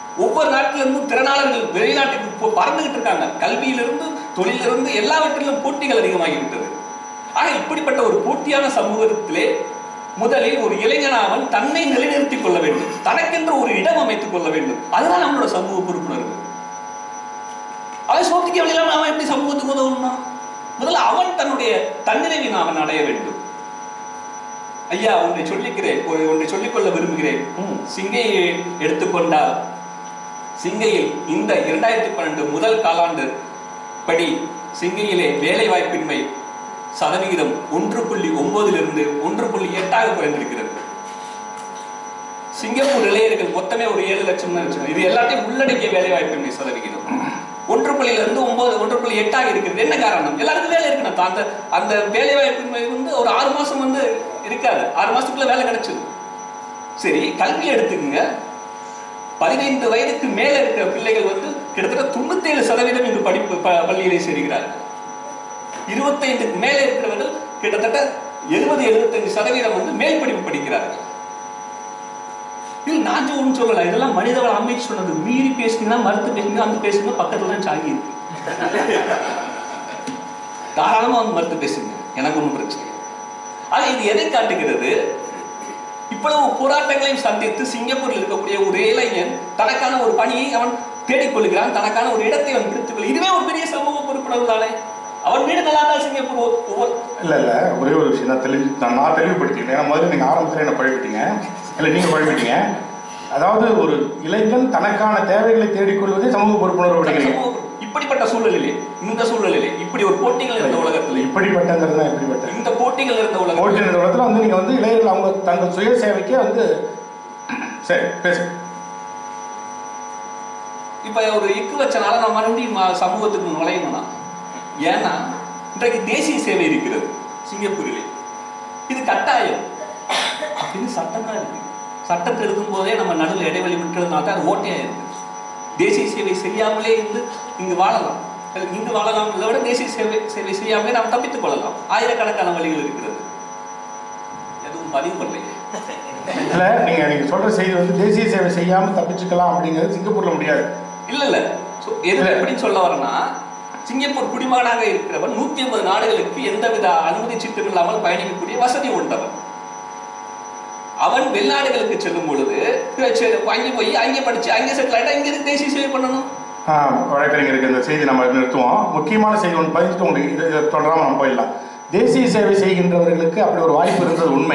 ஒவ்வொரு நாட்டிலிருந்தும் திறனாளர்கள் வெளிநாட்டுக்கு பறந்துகிட்டு இருக்காங்க. கல்வியிலிருந்து தொழிலிருந்து எல்லாவற்றிலும் போட்டிகள் அதிகமாகிவிட்டது. ஆக இப்படிப்பட்ட ஒரு போட்டியான சமூகத்திலே முதலில் ஒரு இளைஞனாவன் தன்னை நிலைநிறுத்திக் கொள்ள வேண்டும், தனக்கென்று ஒரு இடம் அமைத்துக் கொள்ள வேண்டும். அதுதான் நம்மளோட சமூக பொறுப்புணர்வு. அவன் சோத்திக்க வழியில அவன் எப்படி சமூகத்துக்கு உதவணும்னா முதல்ல அவன் தன்னுடைய தன்னிறைவின் அவன் அடைய வேண்டும். ஐயா ஒன்றை சொல்லிக்கிறேன், ஒன்றை சொல்லிக்கொள்ள விரும்புகிறேன். சிங்கையை எடுத்துக்கொண்டால் சிங்கையில் இந்த இரண்டாயிரத்தி பன்னெண்டு முதல் காலாண்டு படி சிங்கையிலே வேலை வாய்ப்பின்மை சதவிகிதம் ஒன்று புள்ளி ஒன்பதிலிருந்து ஒன்று புள்ளி எட்டாக குறைந்திருக்கிறது. சிங்கப்பூர் இளைஞர்கள் மொத்தமே ஒரு ஏழு லட்சம் இது எல்லாத்தையும் உள்ளடக்கிய வேலை வாய்ப்பின்மை சதவிகிதம் ஒன்று புள்ளியில இருந்து ஒன்பது ஒன்று புள்ளி எட்டாக இருக்கிறது. என்ன காரணம்? எல்லாருக்கும் வேலை இருக்கணும். அந்த அந்த வேலை வாய்ப்பின்மை வந்து ஒரு ஆறு மாசம் வந்து இருக்காது, ஆறு மாசத்துக்குள்ள வேலை கிடைச்சது. சரி, கல்வி எடுத்துக்கங்க. பதினைந்து வயதுக்கு மேல இருக்கிற பிள்ளைகள் வந்து கிட்டத்தட்ட தொண்ணூத்தி ஏழு சதவீதம் இங்கு படிப்பு பள்ளியிலே சேர்கிறார்கள். இருபத்தைந்துக்கு மேலே இருக்கிறவர்கள் கிட்டத்தட்ட எழுபது எழுபத்தஞ்சு சதவீதம் வந்து மேல் படிப்பு படிக்கிறார்கள். இது நான் ஒன்றும் சொல்லல, இதெல்லாம் மனிதவள அமைச்சு சொன்னது. மீறி பேசுனீங்கன்னா மறுத்து பேசுங்க, அந்த பேசுங்க, பக்கத்துல தான் சாகி இருக்கு. தாராளமா வந்து மறுத்து பேசுங்க, எனக்கு ஒன்றும் பிரச்சனை. ஆனா இது எதை காட்டுகிறது? இவ்வளவு போராட்டங்களையும் சந்தித்து சிங்கப்பூரில் இருக்கக்கூடிய ஒரு இளைஞன் தனக்கான ஒரு பணியை அவன் தேடிக்கொள்கிறான், தனக்கான ஒரு இடத்தை அவன் பிடித்துக்கொள்ள. இதுவே ஒரு பெரிய சமூக பொறுப்புணர்வு தானே. அவன் வீடு நல்லா தான் சிங்கப்பூர். இல்ல இல்ல ஒரே ஒரு விஷயம் தான் தெளிவு நான் தெளிவுபடுத்திக்கிறேன். ஏன்னா முதல்ல நீங்க ஆரம்பத்துல என்ன பழகிட்டீங்க, இல்லை நீங்க பழகிட்டீங்க. அதாவது ஒரு இளைஞன் தனக்கான தேவைகளை தேடிக்கொள்வதே சமூக பொறுப்புணர்வு அப்படிங்கிறீங்க. இப்படிப்பட்ட சூழலிலே, இந்த சூழலிலே, இப்படி ஒரு போட்டிகள் இருந்த உலகத்தில், இப்படிப்பட்டங்கிறது இப்படிப்பட்ட இந்த போட்டிகள் இருந்த உலகம் போட்டி இருந்த உலகத்துல வந்து நீங்க வந்து இளைஞர்கள் அவங்க தங்கள் சுய சேவைக்கே வந்து சரி பேசு. இப்ப ஒரு இக்கு வச்சனால நான் மறுபடியும் சமூகத்துக்கு நுழையணும்னா, ஏன்னா இன்றைக்கு தேசிய சேவை இருக்கிறது சிங்கப்பூரிலே, இது கட்டாயம் அப்படின்னு சட்டம் தான் இருக்கு. சட்டத்தை எடுக்கும் போதே நம்ம நடுவில் இடைவெளி விட்டுறதுனால தான் அது ஓட்டையா இருக்கு. தேசிய சேவை செய்யாமலே இருந்து இங்கு வாழலாம், இங்கு வாழலாம் இதை விட தேசிய சேவை சேவை செய்யாமலே நாம் தப்பித்துக் கொள்ளலாம். ஆயிரக்கணக்கான வழிகள் இருக்கிறது, எதுவும் பதிவு பண்ணலையே. இல்ல நீங்க நீங்க சொல்ற செய்தி வந்து தேசிய சேவை செய்யாம தப்பிச்சுக்கலாம் அப்படிங்கிறது சிங்கப்பூர்ல முடியாது. இல்ல இல்ல எது எப்படின்னு சொல்ல வரேன்னா, சிங்கப்பூர் குடிமகனாக இருக்கிறவன் நூத்தி ஐம்பது நாடுகளுக்கு எந்தவித அனுமதி சீட்டு இல்லாமல் பயணிக்கக்கூடிய வசதி உண்டவன். அவன் வெளிநாடுகளுக்கு செல்லும் பொழுது அங்கே போய் அங்கே படிச்சு அங்கே செட்டில் ஆகிட்டா இங்க இருக்கு தேசிய சேவை பண்ணணும். வழக்கறிஞருக்கு இந்த செய்தி நம்ம நிறுத்துவோம். முக்கியமான செய்தி ஒன்று பதிச்சுட்டு உங்களுக்கு இதை தொடராம நம்ம போயிடலாம். தேசிய சேவை செய்கின்றவர்களுக்கு அப்படி ஒரு வாய்ப்பு இருந்தது உண்மை.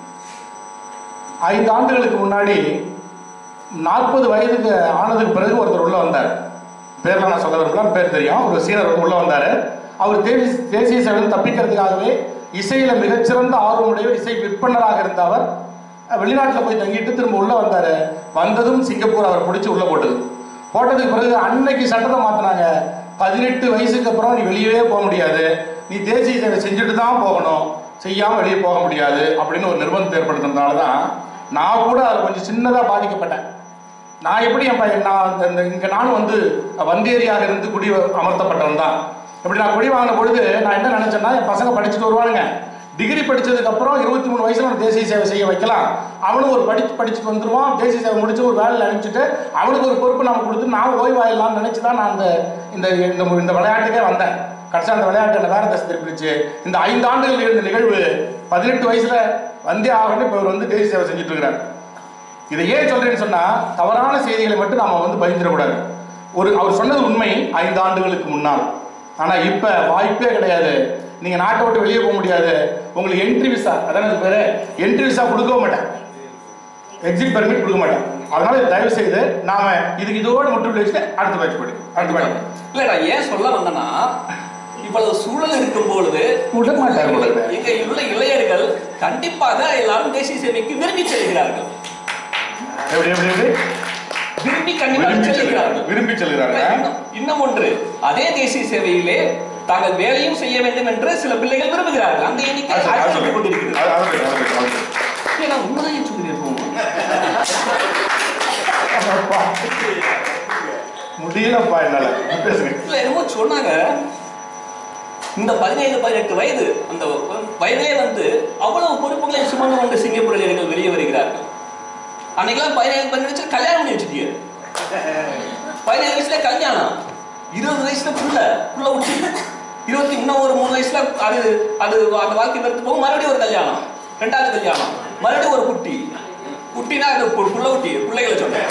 ஐந்து ஆண்டுகளுக்கு முன்னாடி நாற்பது வயதுக்கு ஆனதுக்கு பிறகு ஒருத்தர் உள்ள வந்தார். பேர்லாம் நான் சொல்ல விரும்பல, பேர் தெரியும். ஒரு சீனர் உள்ள வந்தார். அவர் தேசிய தேசிய சேவை தப்பிக்கிறதுக்காகவே இசையில மிகச்சிறந்த ஆர்வமுடைய இசை விற்பனராக இருந்த அவர் வெளிநாட்டில் போய் தங்கிட்டு திரும்ப உள்ள வந்தாரு. வந்ததும் சிங்கப்பூர் அவர் பிடிச்சி உள்ள போட்டது. போட்டதுக்கு பிறகு அன்னைக்கு சட்டத்தை மாத்தினாங்க. பதினெட்டு வயசுக்கு அப்புறம் நீ வெளியவே போக முடியாது, நீ தேசிய சேவை செஞ்சுட்டு தான் போகணும், செய்யாம வெளியே போக முடியாது அப்படின்னு ஒரு நிர்பந்தத்தை ஏற்படுத்தினதுனால தான் நான் கூட அதில் கொஞ்சம் சின்னதாக பாதிக்கப்பட்டேன். நான் எப்படி என் பையன் நான் இங்கே நானும் வந்து வந்தேரியாக இருந்து குடி அமர்த்தப்பட்டவன் தான். இப்படி நான் குடி வாங்கின பொழுது நான் என்ன நினைச்சேன்னா, என் பசங்க படிச்சுட்டு வருவானுங்க, டிகிரி படிச்சதுக்கு அப்புறம் இருபத்தி மூணு வயசுல அவன் தேசிய சேவை செய்ய வைக்கலாம், அவனும் ஒரு படிச்சு படிச்சுட்டு வந்துருவான், தேசிய சேவை முடிச்சு ஒரு வேலையில் அனுப்பிச்சுட்டு அவனுக்கு ஒரு பொறுப்பு நம்ம கொடுத்து நான் ஓய்வாயிடலாம்னு நினைச்சுதான் நான் அந்த இந்த இந்த விளையாட்டுக்கே வந்தேன். கடைசியாக அந்த விளையாட்டு என்ன வேற தசை திருப்பிடுச்சு. இந்த ஐந்து ஆண்டுகள் இருந்த நிகழ்வு பதினெட்டு வயசுல வந்தே ஆகணும். இப்போ அவர் வந்து தேசிய சேவை செஞ்சுட்டு இருக்கிறார். இதை ஏன் சொல்றேன்னு சொன்னா, தவறான செய்திகளை மட்டும் நாம வந்து பதிஞ்சிடக்கூடாது. ஒரு அவர் சொன்னது உண்மை ஐந்து ஆண்டுகளுக்கு முன்னால். ஆனா இப்ப வாய்ப்பே கிடையாது. நீங்க நாட்டை விட்டு வெளியே போக முடியாது. உங்களுக்கு என்ட்ரி விசா, அதான் அது பேரு, என்ட்ரி விசா கொடுக்க மாட்டேன், எக்ஸிட் பெர்மிட் கொடுக்க மாட்டேன். அதனால தயவு செய்து நாம இதுக்கு இதோட முற்றுப்புள்ளி வச்சுட்டு அடுத்த பேட்ச் படி அடுத்த பேட்ச் இல்ல. நான் ஏன் சொல்ல வந்தேன்னா, இவ்வளவு சூழல் இருக்கும் பொழுது விட மாட்டாங்க. இங்க உள்ள இளைஞர்கள் கண்டிப்பாக எல்லாரும் தேசிய சேவைக்கு விரும்பி செல்கிறார்கள். எப்படி எப்படி எப்படி விரும்பி கண்டிப்பாக செல்கிறார்கள் விரும்பி செல்கிறார்கள். இன்னும் ஒன்று, அதே தேசிய சேவையிலே தாங்கள் வேலையும் செய்ய வேண்டும் என்று சில பிள்ளைகள் விரும்புகிறார்கள். அந்த எண்ணிக்கை கொண்டிருக்கிறது. உண்மைதான் சொல்லியிருப்போம். முடியலப்பா என்னால. இல்ல என்னமோ சொன்னாங்க, இந்த பதினேழு பதினெட்டு வயது அந்த வயதிலே வந்து அவ்வளவு பொறுப்புகளை சுமந்து கொண்டு சிங்கப்பூர் இளைஞர்கள் வெளியே வருகிறார்கள். அன்னைக்கெல்லாம் பதினேழு பதினெட்டு கல்யாணம் பண்ணி வச்சுட்டீங்க. பதினேழு வயசுல கல்யாணம், இருபது வயசுல புள்ள புள்ள விட்டு, இருபத்தி இன்னும் ஒரு மூணு வயசுல அது அது அந்த வாழ்க்கை நிறுத்து போகும். மறுபடியும் ஒரு கல்யாணம், ரெண்டாவது கல்யாணம், மறுபடியும் ஒரு குட்டி. குட்டினா அது புள்ள குட்டி, பிள்ளைகளை சொன்னேன்.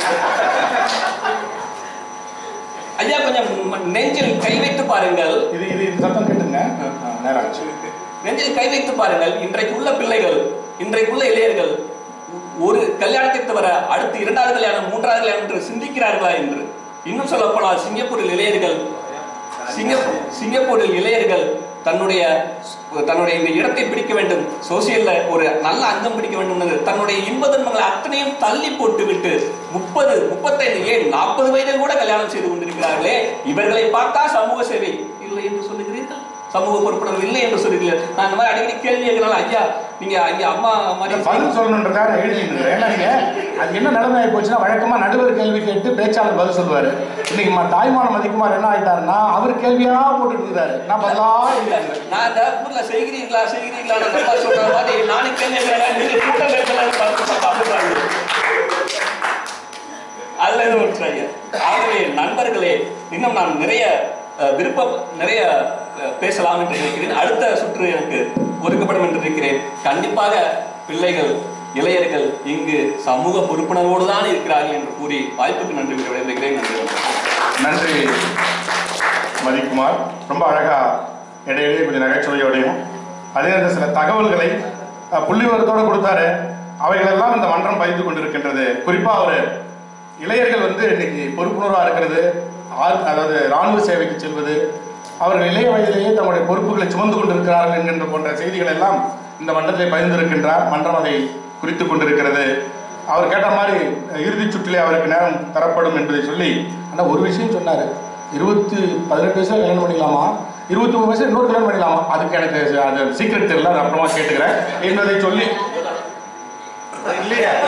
ஐயா கொஞ்சம் நெஞ்சில் கை வைத்து பாருங்கள். இது இது சத்தம் கேட்டுங்க. நெஞ்சில் கை வைத்து பாருங்கள். இன்றைக்கு உள்ள பிள்ளைகள், இன்றைக்குள்ள இளையர்கள் ஒரு கல்யாணத்தை தவிர அடுத்து இரண்டாவது கல்யாணம், மூன்றாவது கல்யாணம் என்று சிந்திக்கிறார்களா என்று. இன்னும் சொல்ல போனால் சிங்கப்பூரில் இளையர்கள் சிங்கப்பூர் சிங்கப்பூரில் இளையர்கள் தன்னுடைய தன்னுடைய இந்த இடத்தை பிடிக்க வேண்டும், சோசியல்ல ஒரு நல்ல அங்கம் பிடிக்க வேண்டும் என்று தன்னுடைய இன்ப துன்பங்களை அத்தனையும் தள்ளி போட்டு விட்டு முப்பது முப்பத்தைந்து ஏன் நாற்பது வயதில் கூட கல்யாணம் செய்து கொண்டிருக்கிறார்களே, இவர்களை பார்த்தா சமூக சேவை இல்லை என்று சொல்லுகிறீர்கள், சமூக பொறுப்புணர்வு இல்லை என்று சொல்லுகிறீர்கள். நான் இந்த மாதிரி அடிக்கடி கேள்வி கேட்கலாம். ஐயா நீங்க ஐயா அம்மா மாதிரி பதில் சொல்லணுன்றதுக்காக எழுதிட்டு. ஏன்னா நீங்க அது என்ன நிலைமை ஆகி போச்சுன்னா, வழக்கமா நடுவர் கேள்வி கேட்டு பேச்சாளர் பதில் சொல்லுவாரு. இன்னைக்கு தாய்மான மதிக்குமார் என்ன ஆயிட்டாருன்னா, அவர் கேள்வியா போட்டுட்டு இருந்தாரு. நான் பதிலா நான் இந்த ஊர்ல செய்கிறீங்களா செய்கிறீங்களா நம்ம சொல்ற மாதிரி நானும் கேள்வி கேட்கிறேன். நீங்க கூட்டம் கேட்கலாம். அதுல இருந்து ஒரு ஆகவே நண்பர்களே, இன்னும் நான் நிறைய விருப்பம் நிறைய பேசலாம் என்று நினைக்கிறேன். அடுத்த சுற்று எனக்கு ஒதுக்கப்படும் என்று நினைக்கிறேன். கண்டிப்பாக பிள்ளைகள் இளையர்கள் இங்கு சமூக பொறுப்புணர்வோடு தான் இருக்கிறார்கள் என்று கூறி வாய்ப்புக்கு நன்றி விடைபெறுகிறேன். நன்றி நன்றி மதிக்குமார். ரொம்ப அழகா இடையிலேயே கொஞ்சம் நகைச்சுவையோடையும் அதே நேரத்தில் சில தகவல்களை புள்ளிவரத்தோடு கொடுத்தாரு. அவைகளெல்லாம் இந்த மன்றம் பதிந்து கொண்டிருக்கின்றது. குறிப்பா அவர் இளையர்கள் வந்து இன்னைக்கு பொறுப்புணர்வாக இருக்கிறது, அதாவது இராணுவ சேவைக்கு செல்வது, அவர்கள் இளைய வயதிலேயே தங்களுடைய பொறுப்புகளை சுமந்து கொண்டிருக்கிறார்கள் என்கின்ற போன்ற செய்திகள் எல்லாம் இந்த மன்றத்தை பகிர்ந்திருக்கின்றார். மன்றம் அதை குறித்து கொண்டிருக்கிறது. அவர் கேட்ட மாதிரி இறுதிச் சுற்றிலே அவருக்கு நேரம் தரப்படும் என்பதை சொல்லி, ஆனால் ஒரு விஷயம் சொன்னார். இருபத்தி பதினெட்டு வயசுல கல்யாணம் பண்ணிக்கலாமா, இருபத்தி மூணு வயசுல இன்னொரு கல்யாணம் பண்ணிக்கலாமா, அதுக்கு எனக்கு அது சீக்கிரம் தெரியல, அது அப்புறமா கேட்டுக்கிறேன் என்பதை சொல்லி இல்லையா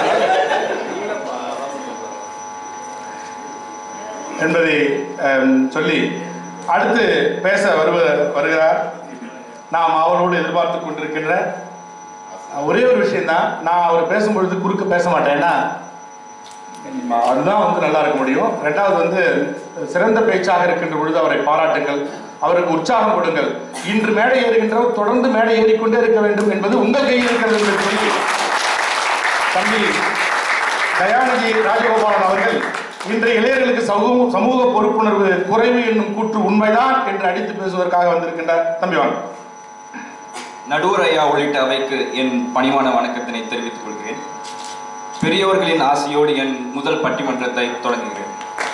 என்பதை சொல்லி அடுத்து பேச வருவ வருகிறார். நாம் அவரோடு எதிர்பார்த்து கொண்டிருக்கின்ற ஒரே ஒரு விஷயம்தான். நான் அவர் பேசும்பொழுது குறுக்க பேச மாட்டேன்னா அதுதான் வந்து நல்லா இருக்க முடியும். ரெண்டாவது வந்து சிறந்த பேச்சாக இருக்கின்ற பொழுது அவரை பாராட்டுங்கள், அவருக்கு உற்சாகம் கொடுங்கள். இன்று மேடை ஏறுகின்றவர் தொடர்ந்து மேடை ஏறிக்கொண்டே இருக்க வேண்டும் என்பது உங்கள் கையில் இருக்கிறது என்று சொல்லி தம்பி தயாநிதி ராஜகோபாலன் அவர்கள் இன்றைய இளையர்களுக்கு சமூக சமூக பொறுப்புணர்வு குறைவு என்னும் கூற்று உண்மைதான் என்று அடித்து பேசுவதற்காக வந்திருக்கின்றார். தம்பி வாங்க. நடுவர் ஐயா உள்ளிட்ட அவைக்கு என் பணிவான வணக்கத்தினை தெரிவித்துக் கொள்கிறேன். பெரியவர்களின் ஆசையோடு என் முதல் பட்டிமன்றத்தை தொடங்குகிறேன்.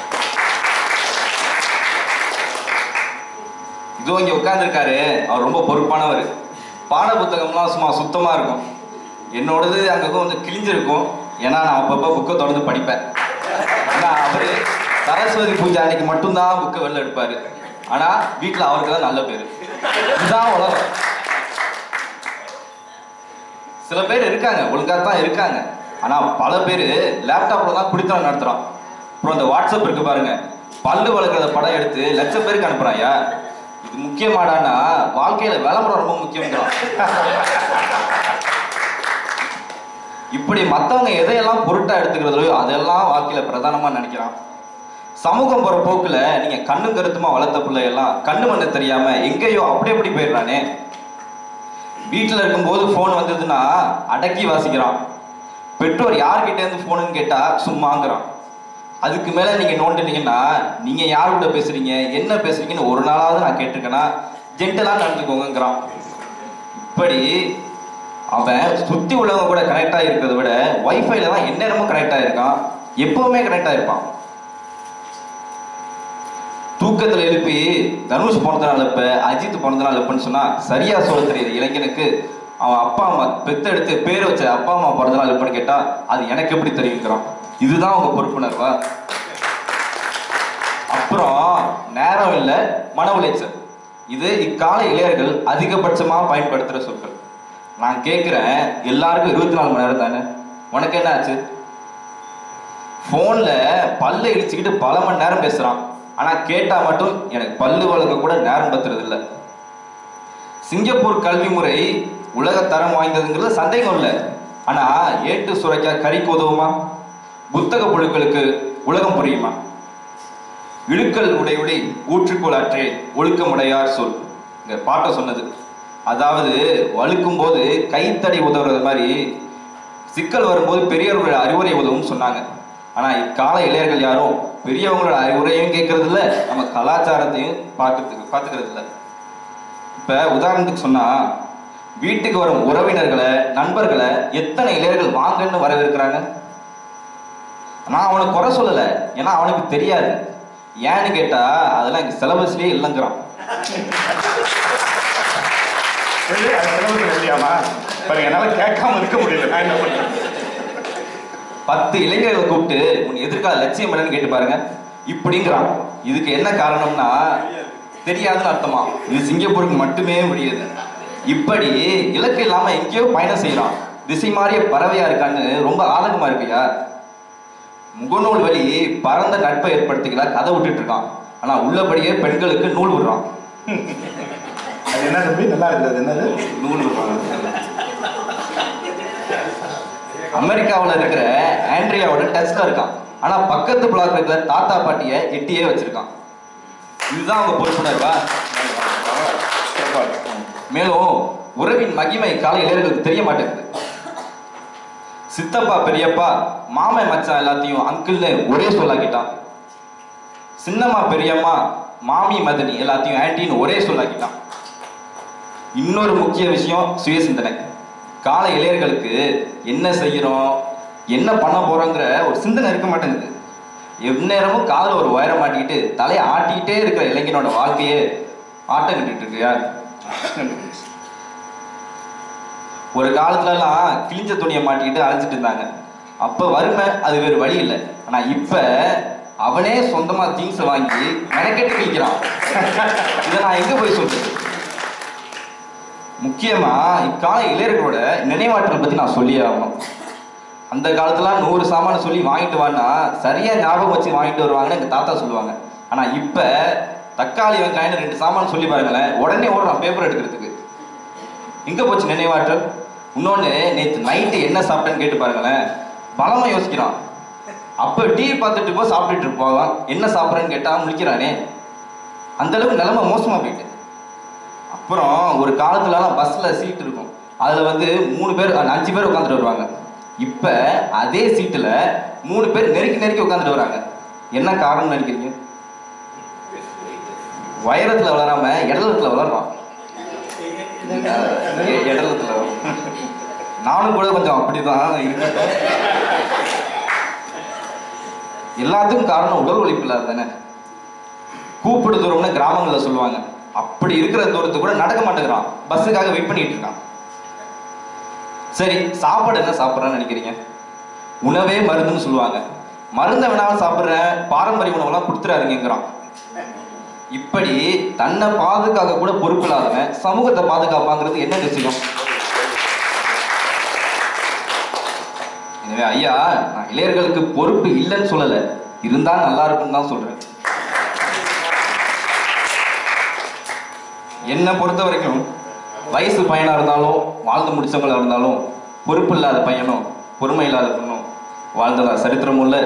இதோ இங்க உட்கார்ந்துருக்காரு, அவர் ரொம்ப பொறுப்பானவர். பாட புத்தகம்லாம் சும்மா சுத்தமா இருக்கும். என்னோடது அங்க கொஞ்சம் கிழிஞ்சிருக்கும், ஏன்னா நான் அப்பப்போ புக்கை தொடர்ந்து படிப்பேன். ஆனா அவரு சரஸ்வதி பூஜை அன்னைக்கு மட்டும்தான் புக்கை வெளில எடுப்பாரு. ஆனா வீட்டுல அவருக்கு தான் நல்ல பேரு. இதுதான் உலகம். சில பேர் இருக்காங்க, ஒழுங்காத்தான் இருக்காங்க. ஆனா பல பேர் லேப்டாப்ல தான் குடித்தனம் நடத்துறான். அப்புறம் இந்த வாட்ஸ்அப் இருக்கு பாருங்க, பல்லு வளர்க்குறத படம் எடுத்து லட்சம் பேருக்கு அனுப்புறாயா. இது முக்கியமாடானா வாழ்க்கையில விளம்பரம் ரொம்ப முக்கியம். இப்படி மற்றவங்க எதையெல்லாம் பொருட்டா எடுத்துக்கிறதோ அதெல்லாம் வாழ்க்கையில பிரதானமா நினைக்கிறான். சமூகம் போற போக்குல நீங்க கண்ணு கருத்துமா வளர்த்த பிள்ளையெல்லாம் கண்ணு மண்ணு தெரியாம எங்கேயோ அப்படி அப்படி போயிடுறானே. வீட்டுல இருக்கும்போது போன் வந்ததுன்னா அடக்கி வாசிக்கிறான். பெற்றோர் யார்கிட்ட இருந்து போனுன்னு கேட்டா சும்மாங்கிறான். அதுக்கு மேல நீங்க நோண்டுனீங்கன்னா நீங்க யார் கூட பேசுறீங்க என்ன பேசுறீங்கன்னு ஒரு நாளாவது நான் கேட்டிருக்கேன்னா ஜென்டலா நடந்துக்கோங்கிறான். இப்படி அவன் சுத்தி உள்ளவங்க கூட கனெக்டா இருக்கிறத விட வைஃபைல தான் எந்நேரமும் கனெக்டா இருக்கான், எப்பவுமே கனெக்டா இருப்பான். தூக்கத்துல எழுப்பி தனுஷ் பிறந்தநாள் எப்ப அஜித் பிறந்தநாள் எப்பன்னு சொன்னா சரியா சொல்ல தெரியுது இளைஞனுக்கு. அவன் அப்பா அம்மா பெத்தெடுத்து பேர் வச்ச அப்பா அம்மா பிறந்தநாள் எப்பன்னு கேட்டா அது எனக்கு எப்படி தெரியுங்கிறான். இதுதான் உங்க பொறுப்புணர்வா? அப்புறம் நேரம் இல்லை, மன உளைச்சல். இது இக்கால இளையர்கள் அதிகபட்சமா பயன்படுத்துற சொற்கள். நான் கேட்கிறேன், எல்லாருக்கும் இருபத்தி நாலு மணி நேரம் தானே, உனக்கு என்ன ஆச்சு? போன்ல பல்ல இடிச்சுக்கிட்டு பல மணி நேரம் பேசுறான். ஆனா கேட்டா மட்டும் எனக்கு பல்லு வளர்க்க கூட நேரம் பத்துறது இல்லை. சிங்கப்பூர் கல்வி முறை உலக தரம் வாய்ந்ததுங்கிறது சந்தேகம் இல்லை. ஆனா ஏட்டு சுரைக்கா கறிக்கு உதவுமா? புத்தக புழுக்களுக்கு உலகம் புரியுமா? இழுக்கல் உடையுடை ஊற்றுக்கோள் அற்றே ஒழுக்கமுடையார் சொல். இங்க பாட்டை சொன்னது. அதாவது வழுக்கும் போது கைத்தடி உதவுறது மாதிரி சிக்கல் வரும்போது பெரியவர்களோட அறிவுரை உதவும் சொன்னாங்க. ஆனா இக்கால இளைஞர்கள் யாரும் பெரியவங்களோட அறிவுரையும் கேட்கறது இல்லை, நம்ம கலாச்சாரத்தையும் பார்க்கறதுக்கு பார்த்துக்கிறது இல்லை. இப்ப உதாரணத்துக்கு சொன்னா, வீட்டுக்கு வரும் உறவினர்களை நண்பர்களை எத்தனை இளைஞர்கள் வாங்கன்னு வரவேற்கிறாங்க. நான் அவனுக்கு குறை சொல்லலை, ஏன்னா அவனுக்கு தெரியாது. ஏன்னு கேட்டா அதெல்லாம் எங்க சிலபஸ்லயே இல்லைங்கிறான். என்னால கேட்காம இருக்க முடியல. நான் என்ன பண்றேன்? பத்து இளைஞர்களை கூப்பிட்டு உன் எதிர்கால லட்சியம் என்னன்னு கேட்டு பாருங்க, இப்படிங்கிறான். இதுக்கு என்ன காரணம்னா தெரியாதுன்னு அர்த்தமா. இது சிங்கப்பூருக்கு மட்டுமே முடியாது. இப்படி இலக்கு இல்லாம எங்கேயோ பயணம் செய்யறான். திசை மாறிய பறவையா இருக்கான்னு ரொம்ப ஆதங்கமா இருக்கியா? முகநூல் வழி பரந்த நட்பை ஏற்படுத்திக்கிறா கதை விட்டுட்டு இருக்கான். ஆனா உள்ளபடியே பெண்களுக்கு நூல் விடுறான். அது என்ன தம்பி நல்லா இருக்குது? என்னது நூல் விடுறாங்க? அமெரிக்காவில் இருக்கிற ஆண்ட்ரியாவோட டச்ல இருக்கான். ஆனா பக்கத்து பிளாக் இருக்கிற தாத்தா பாட்டிய எட்டியே வச்சிருக்கான். இதுதான் அவங்க பொறுப்புணர்வா? மேலும் உறவின் மகிமை கால இளைஞர்களுக்கு தெரிய மாட்டேங்குது. சித்தப்பா பெரியப்பா மாமன் மச்சான் எல்லாத்தையும் அங்கிள்னு ஒரே சொல்லாக்கிட்டான். சின்னம்மா பெரியம்மா மாமி மதனி எல்லாத்தையும் ஆன்டின்னு ஒரே சொல்லாக்கிட்டான். இன்னொரு முக்கிய விஷயம் சுய சிந்தனை. கால இளைஞர்களுக்கு என்ன செய்யறோம், என்ன பண்ண போறோங்கிற ஒரு சிந்தனை இருக்க மாட்டேங்குது. எந்நேரமும் காலில் ஒரு உயர மாட்டிக்கிட்டு தலையை ஆட்டிக்கிட்டே இருக்கிற இளைஞனோட வாழ்க்கையே ஆட்டம் கட்டிட்டு இருக்கியா? ஒரு காலத்துல எல்லாம் கிழிஞ்ச துணியை மாட்டிக்கிட்டு அழைச்சிட்டு இருந்தாங்க. அப்ப வறுமை அது வேறு வழி இல்லை. ஆனா இப்ப அவனே சொந்தமா திங்ஸ் வாங்கி மெனக்கெட்டு கிழிக்கிறான். இதை நான் எங்க போய் சொல்றது? முக்கியமா இக்கால இளைஞர்களோட நினைவாற்றல் பத்தி நான் சொல்லி ஆகணும். அந்த காலத்துல நூறு சாமான் சொல்லி வாங்கிட்டு வான்னா சரியா ஞாபகம் வச்சு வாங்கிட்டு வருவாங்கன்னு எங்க தாத்தா சொல்லுவாங்க. ஆனா இப்ப தக்காளி வெங்காயம் ரெண்டு சாமான் சொல்லி பாருங்களேன், உடனே ஓடுறான் பேப்பர் எடுக்கிறதுக்கு. எங்க போச்சு நினைவாற்றல்? இன்னொன்னு, நேற்று நைட்டு என்ன சாப்பிட்டேன்னு கேட்டு பாருங்களேன், பலமா யோசிக்கிறான். அப்ப டிவி பார்த்துட்டு போ சாப்பிட்டுட்டு இருப்பான், என்ன சாப்பிட்றேன்னு கேட்டா முடிக்கிறானே. அந்த அளவுக்கு நிலைமை மோசமா போயிட்டு. அப்புறம் ஒரு காலத்துலலாம் பஸ்ல சீட் இருக்கும், அதுல வந்து மூணு பேர் அஞ்சு பேர் உட்காந்துட்டு வருவாங்க. இப்ப அதே சீட்டுல மூணு பேர் நெருக்கி நெருக்கி உட்காந்துட்டு வராங்க. என்ன காரணம்னு நினைக்கிறீங்க? உயரத்துல வளராம இடத்துல வளர்றான். இடத்துல நானும் கூட கொஞ்சம் அப்படிதான் இருக்க. எல்லாத்துக்கும் காரணம் உடல் உழைப்பு இல்லாத தானே. கூப்பிடு தூரம்னு கிராமங்கள்ல சொல்லுவாங்க. அப்படி இருக்கிற தூரத்து கூட நடக்க மாட்டேங்கிறான், பஸ்ஸுக்காக வெயிட் பண்ணிட்டு இருக்கான். சரி, சாப்பாடு என்ன சாப்பிட்றான்னு நினைக்கிறீங்க? உணவே மருந்துன்னு சொல்லுவாங்க. மருந்தை வேணாலும் சாப்பிட்றேன், பாரம்பரிய உணவெல்லாம் கொடுத்துறாருங்கிறான். இப்படி தன்னை பாதுகாக்க கூட பொறுப்பு இல்லாதவன் சமூகத்தை பாதுகாப்பாங்கிறது என்ன விஷயம்? எனவே ஐயா, நான் இளைஞர்களுக்கு பொறுப்பு இல்லைன்னு சொல்லலை, இருந்தா நல்லா இருக்குன்னு தான் சொல்றேன். என்னை பொறுத்த வரைக்கும் வயசு பையனா இருந்தாலும் வாழ்ந்து முடிச்சவங்களா இருந்தாலும் பொறுப்பு இல்லாத பையனும் பொறுமை இல்லாத பொண்ணும் வாழ்ந்ததா சரித்திரமும் இல்ல.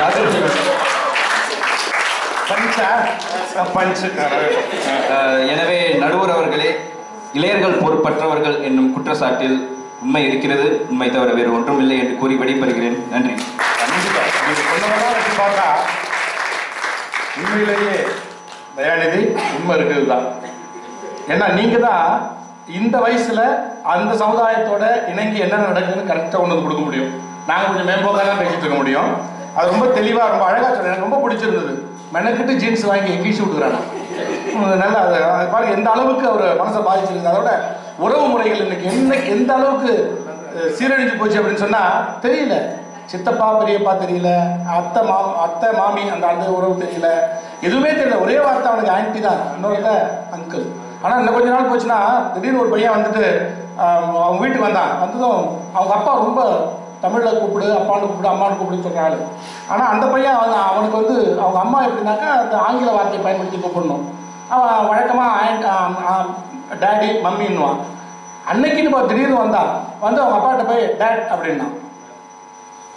எனவே நடுவர் அவர்களே, இளைஞர்கள் பொறுப்பற்றவர்கள் என்னும் குற்றச்சாட்டில் உண்மை இருக்கிறது, உண்மை தவிர வேறு ஒன்றும் இல்லை என்று கூறி விடைபெறுகிறேன். நன்றி. பார்த்தா உண்மையிலேயே தயாநிதி உண்மை இருக்கிறது தான். ஏன்னா நீங்க தான் இந்த வயசுல அந்த சமுதாயத்தோட இணங்கி என்ன நடக்குதுன்னு கரெக்டாக ஒன்று கொடுக்க முடியும். நாங்கள் கொஞ்சம் மேம்போக்காக பேசிட்டு இருக்க முடியும். அது ரொம்ப தெளிவாக ரொம்ப அழகாக சொல்ல எனக்கு ரொம்ப பிடிச்சிருந்தது. மெனக்கிட்டு ஜீன்ஸ் வாங்கி எங்கேயும் விட்டுக்கிறாங்க. நல்லா அது பாருங்க எந்த அளவுக்கு அவர் மனசை பாதிச்சிருக்கு. அதோட உறவு முறைகள் இன்னைக்கு என்ன எந்த அளவுக்கு சீரழிஞ்சு போச்சு அப்படின்னு சொன்னா தெரியல. சித்தப்பா பெரியப்பா தெரியல, அத்தை மா அத்தை மாமி அந்த அந்த உறவு தெரியல, எதுவுமே தெரியல. ஒரே வார்த்தை அவனுக்கு ஆன்டி தான், இன்னொருத்த அங்கிள். ஆனால் இன்னும் கொஞ்ச நாள் போச்சுன்னா திடீர்னு ஒரு பையன் வந்துட்டு அவங்க வீட்டுக்கு வந்தான். வந்ததும் அவங்க அப்பா ரொம்ப தமிழில் கூப்பிடு, அப்பான்னு கூப்பிடு, அம்மானு கூப்பிடுன்னு சொல்கிற ஆள். ஆனால் அந்த பையன் அவன் அவனுக்கு வந்து அவங்க அம்மா எப்படின்னாக்கா அந்த ஆங்கில வார்த்தையை பயன்படுத்தி கூப்பிடணும். அவன் வழக்கமாக டேடி மம்மின்னுவான். அன்னைக்குன்னு திடீர்னு வந்தான். வந்து அவங்க அப்பாட்ட போய் டேட் அப்படின்னா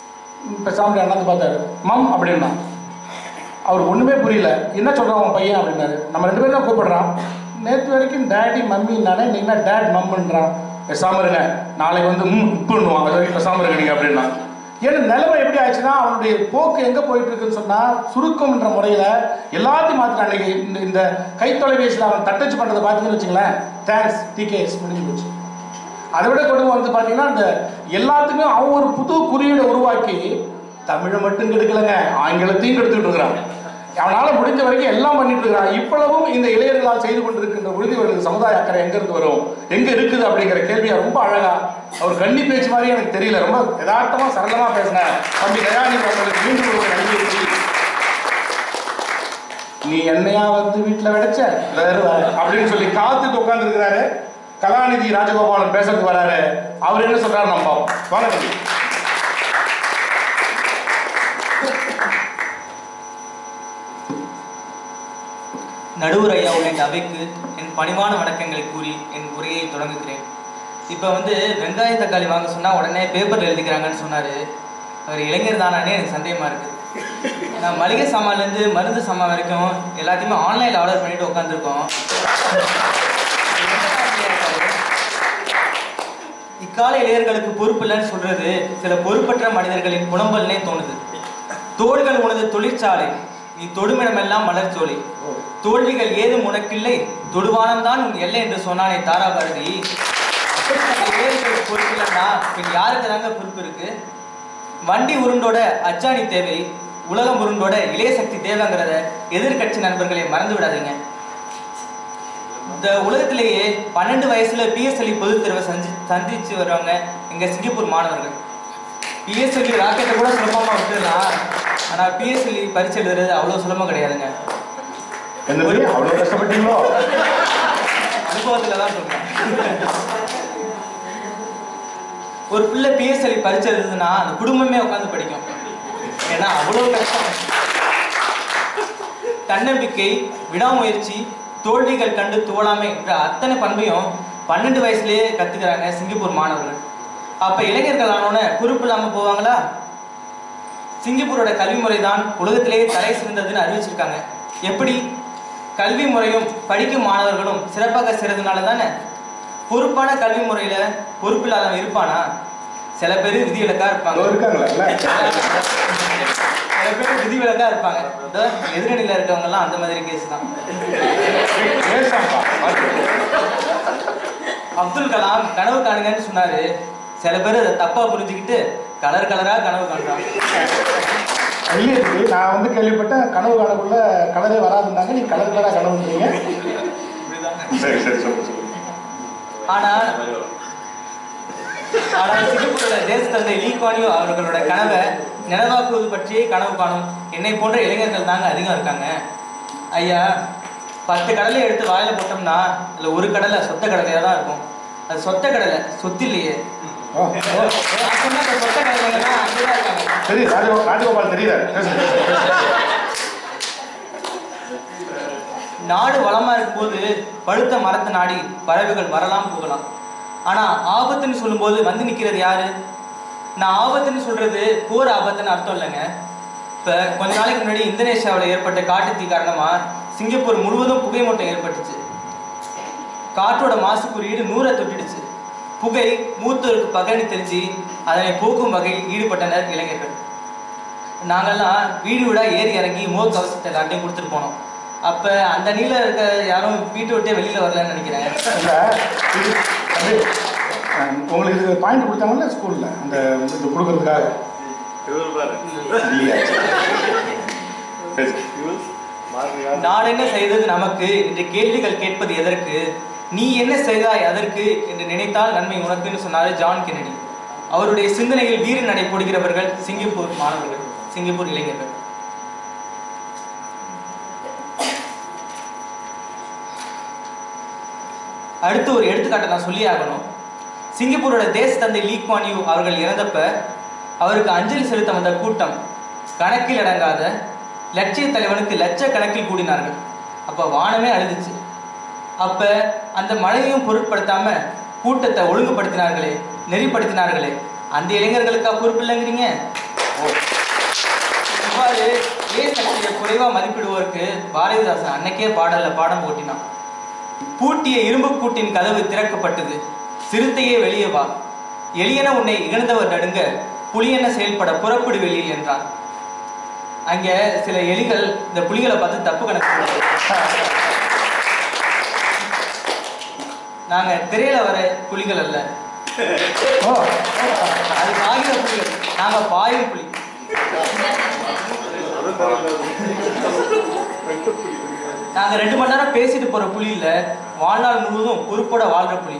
பேசாமல் அண்ணாந்து பார்த்தாரு. மம் அப்படின்னா அவர் ஒன்றுமே புரியல. என்ன சொல்கிறான் உன் பையன் அப்படின்னாரு. நம்ம ரெண்டு பேரும் தான் கூப்பிடுறான். நேற்று வரைக்கும் டேடி மம்மின்னானே இன்னைக்குனா டேட் மம்முன்றான். பேசாமல் இருங்க, நாளைக்கு வந்து ம் உப்புன்னுவான், அது வரைக்கும் பேசாமல் இருங்க நீங்கள் அப்படின்னா. ஏன்னா நிலைமை எப்படி ஆயிடுச்சுன்னா அவனுடைய போக்கு எங்கே போயிட்டு இருக்குன்னு சொன்னால் சுருக்கம்ன்ற முறையில் எல்லாத்தையும் மாற்றினான். அன்னைக்கு இந்த இந்த கை தொலைபேசியில் அவன் தட்டச்சு பண்ணுறதை பார்த்தீங்கன்னு வச்சுங்களேன், தேங்க்ஸ் டிகேஎஸ் முடிஞ்சு போச்சு. அதை விட கொடுமை வந்து பார்த்தீங்கன்னா இந்த எல்லாத்துக்குமே அவன் ஒரு புது குறியீடை உருவாக்கி தமிழை மட்டும் கெடுக்கலைங்க, ஆங்கிலத்தையும் கெடுத்துக்கிட்டு இருக்கிறான். அவனால் முடிஞ்ச வரைக்கும் எல்லாம் பண்ணிட்டு இருக்கிறான். இப்பளவும் இந்த இளைஞர்களால் செய்து கொண்டிருக்கின்ற உறுதிவர்களுக்கு சமுதாய அக்கறை எங்கிருந்து வரும், எங்க இருக்குது அப்படிங்கிற கேள்வியை ரொம்ப அழகா அவர் கண்ணி பேச்சு மாதிரி எனக்கு தெரியல, ரொம்ப யதார்த்தமா சரளமா பேசினேன். தம்பி தயாநிதி அவர்களுக்கு மீண்டும் ஒரு நன்றி. நீ என்னையா வந்து வீட்டில் விடைச்ச அப்படின்னு சொல்லி காத்துட்டு உட்கார்ந்து இருக்கிறாரு. கலாநிதி ராஜகோபாலன் பேசுறதுக்கு வராரு. அவர் என்ன சொல்றாரு நம்ம வாங்க தம்பி. நடுவர் ஐயா உள்ளிட்ட அவைக்கு என் பணிவான வணக்கங்களை கூறி என் உரையை தொடங்குகிறேன். இப்போ வந்து வெங்காய தக்காளி வாங்க சொன்னால் உடனே பேப்பரில் எழுதிக்கிறாங்கன்னு சொன்னார். அவர் இளைஞர் தானே எனக்கு சந்தேகமாக இருக்குது. நான் மளிகை சாமான்லேருந்து மருந்து சாமான் வரைக்கும் எல்லாத்தையுமே ஆன்லைனில் ஆர்டர் பண்ணிட்டு உட்காந்துருக்கோம். இக்கால இளைஞர்களுக்கு பொறுப்பு இல்லைன்னு சொல்றது சில பொறுப்பற்ற மனிதர்களின் புலம்பல்னே தோணுது. தோள்கள் உனது தொழிற்சாலை, நீ தொடுமிடமெல்லாம் மலர்ச்சோலை, தோல்விகள் ஏதும் உனக்கில்லை, தொடுவானம்தான் உன் எல்லை என்று சொன்னானே தாரா பாரதி. பொறுப்பு இல்லைன்னா பின் யாருக்கு தாங்க பொறுப்பு இருக்கு? வண்டி உருண்டோட அச்சாணி தேவை, உலகம் உருண்டோட இளைய சக்தி தேவைங்கிறத எதிர்கட்சி நண்பர்களை மறந்து விடாதீங்க. இந்த உலகத்திலேயே பன்னெண்டு வயசுல பிஎஸ்எல்இ பொதுத் தேர்வை சந்தி சந்திச்சு வருவாங்க எங்க சிங்கப்பூர் மாணவர்கள். பிஎஸ்எல்இ ராக்கெட்டை கூட சுலபமா விட்டுடலாம், ஆனா பிஎஸ்எல்இ பரீட்சை எழுதுறது அவ்வளவு சுலபம் கிடையாதுங்க. அவ்வளவு கஷ்டப்பட்டீங்களோ? அனுபவத்துல தான் சொல்றேன். ஒரு பிள்ளை பிஎஸ்எல்இ பரீட்சை எழுதுதுன்னா அந்த குடும்பமே உட்காந்து படிக்கும். ஏன்னா அவ்வளவு கஷ்டம். தன்னம்பிக்கை, விடாமுயற்சி, தோல்விகள் கண்டு தோழாமை என்ற அத்தனை பண்பையும் பன்னெண்டு வயசுலயே கத்துக்கிறாங்க சிங்கப்பூர் மாணவர்கள். அப்ப இளைஞர்கள் ஆனோட பொறுப்பு இல்லாம போவாங்களா? சிங்கப்பூரோட கல்வி முறை தான் உலகத்திலேயே தலை சிறந்ததுன்னு அறிவிச்சிருக்காங்க. எப்படி? கல்வி முறையும் படிக்கும் மாணவர்களும் சிறப்பாக செய்யறதுனால தானே. பொறுப்பான கல்வி முறையில பொறுப்பு இல்லாதவன் இருப்பானா? சில பேர் விதிவிலக்கா இருப்பாங்க, சில பேர் விதிவிலக்கா இருப்பாங்க. எதிரணியில இருக்கவங்க எல்லாம் அந்த மாதிரி கேஸ் தான். அப்துல் கலாம் கனவு காணுங்கன்னு சொன்னாரு. சில பேர் அதை தப்பா புரிஞ்சுக்கிட்டு கலர் கலரா கனவு காண்றாங்க. நான் வந்து கேள்விப்பட்டேன் கனவு காணக்குள்ள கலரே வராதுன்னாங்க, நீ கலர் கலரா கனவுன்றீங்க. ஆனா ஆனால் சிங்கப்பூரோட தேச தந்தை லீ குவான் யூ அவர்களோட கனவை நினைவாக்குவது பற்றியே கனவு காணும் என்னை போன்ற இளைஞர்கள் தாங்க அதிகம் இருக்காங்க. ஐயா, பத்து கடலை எடுத்து வாயில போட்டோம்னா அதுல ஒரு கடலை சொத்த கடலையா தான் இருக்கும். அது சொத்த கடலை, சொத்து இல்லையே. சொத்த கடலைன்னா அங்கேதான் இருக்காங்க. சரி, ராஜகோபால் தெரியுது. நாடு வளமா இருக்கும்போது பழுத்த மரத்தை நாடி பறவைகள் வரலாம் போகலாம். ஆனா ஆபத்துன்னு சொல்லும்போது வந்து நிக்கிறது யாரு? நான் ஆபத்துன்னு சொல்றது போர் ஆபத்துன்னு அர்த்தம் இல்லைங்க. இப்ப கொஞ்ச நாளைக்கு முன்னாடி இந்தோனேஷியாவில் ஏற்பட்ட காட்டுத்தீ காரணமா சிங்கப்பூர் முழுவதும் புகை மூட்டம் ஏற்பட்டுச்சு. காற்றோட மாசு குறியீடு நூறை தொட்டுடுச்சு. புகை மூத்தோருக்கு பகனி தெரிஞ்சு அதனை போக்கும் வகையில் ஈடுபட்டனர் இளைஞர்கள். நாங்கெல்லாம் வீடு வீடா ஏறி இறங்கி முக கவசத்தை எல்லாத்தையும் கொடுத்துட்டு போனோம். அப்ப அந்த நீல இருக்க யாரும் வீட்டை விட்டே வெளியில வரலன்னு நினைக்கிறேன். உங்களுக்கு இது பாயிண்ட் கொடுத்தாங்கல்ல ஸ்கூல்ல அந்த இது கொடுக்கறதுக்காக. நான் என்ன செய்தது நமக்கு என்று கேள்விகள் கேட்பது எதற்கு? நீ என்ன செய்தாய் அதற்கு என்று நினைத்தால் நன்மை உனக்குன்னு சொன்னாரு ஜான் கென்னடி. அவருடைய சிந்தனையில் வீறு நடை போடுகிறவர்கள் சிங்கப்பூர் மாணவர்கள், சிங்கப்பூர் இளைஞர்கள். அடுத்து ஒரு எடுத்துக்காட்டை நான் சொல்லி ஆகணும். சிங்கப்பூரோட தேச தந்தை லீ குவான் யூ அவர்கள் இறந்தப்ப அவருக்கு அஞ்சலி செலுத்த வந்த கூட்டம் கணக்கில் அடங்காத லட்சிய தலைவனுக்கு லட்சக்கணக்கில் கூடினார்கள். அப்ப வானமே அழுதுச்சு. அப்ப அந்த மழையையும் பொருட்படுத்தாம கூட்டத்தை ஒழுங்குபடுத்தினார்களே, நெறிப்படுத்தினார்களே, அந்த இளைஞர்களுக்கா பொறுப்பு இல்லைங்கிறீங்க? இவ்வாறு ஏ சக்தியை குறைவா மதிப்பிடுவோருக்கு பாரதிதாசன் அன்னைக்கே பாடல பாடம் போட்டினான். பூட்டிய இரும்பு பூட்டின் கதவு திறக்கப்பட்டது, சிறுத்தையே வெளியே வா, எளியன உன்னை இகழ்ந்தவர் நடுங்க, புலியென செயல்பட புறப்படு வெளியில் என்றான். அங்க சில எலிகள் இந்த புலிகளை பார்த்து தப்பு கணக்கு. நாங்க திரையில வர புலிகள் அல்ல, அது காகித புலிகள், நாங்க பாயும் புலி. நாங்க ரெண்டு மணி நேரம் பேசிட்டு போற புலி இல்ல, வாழ்நாள் முழுவதும் பொறுப்போட வாழ்ற புலி.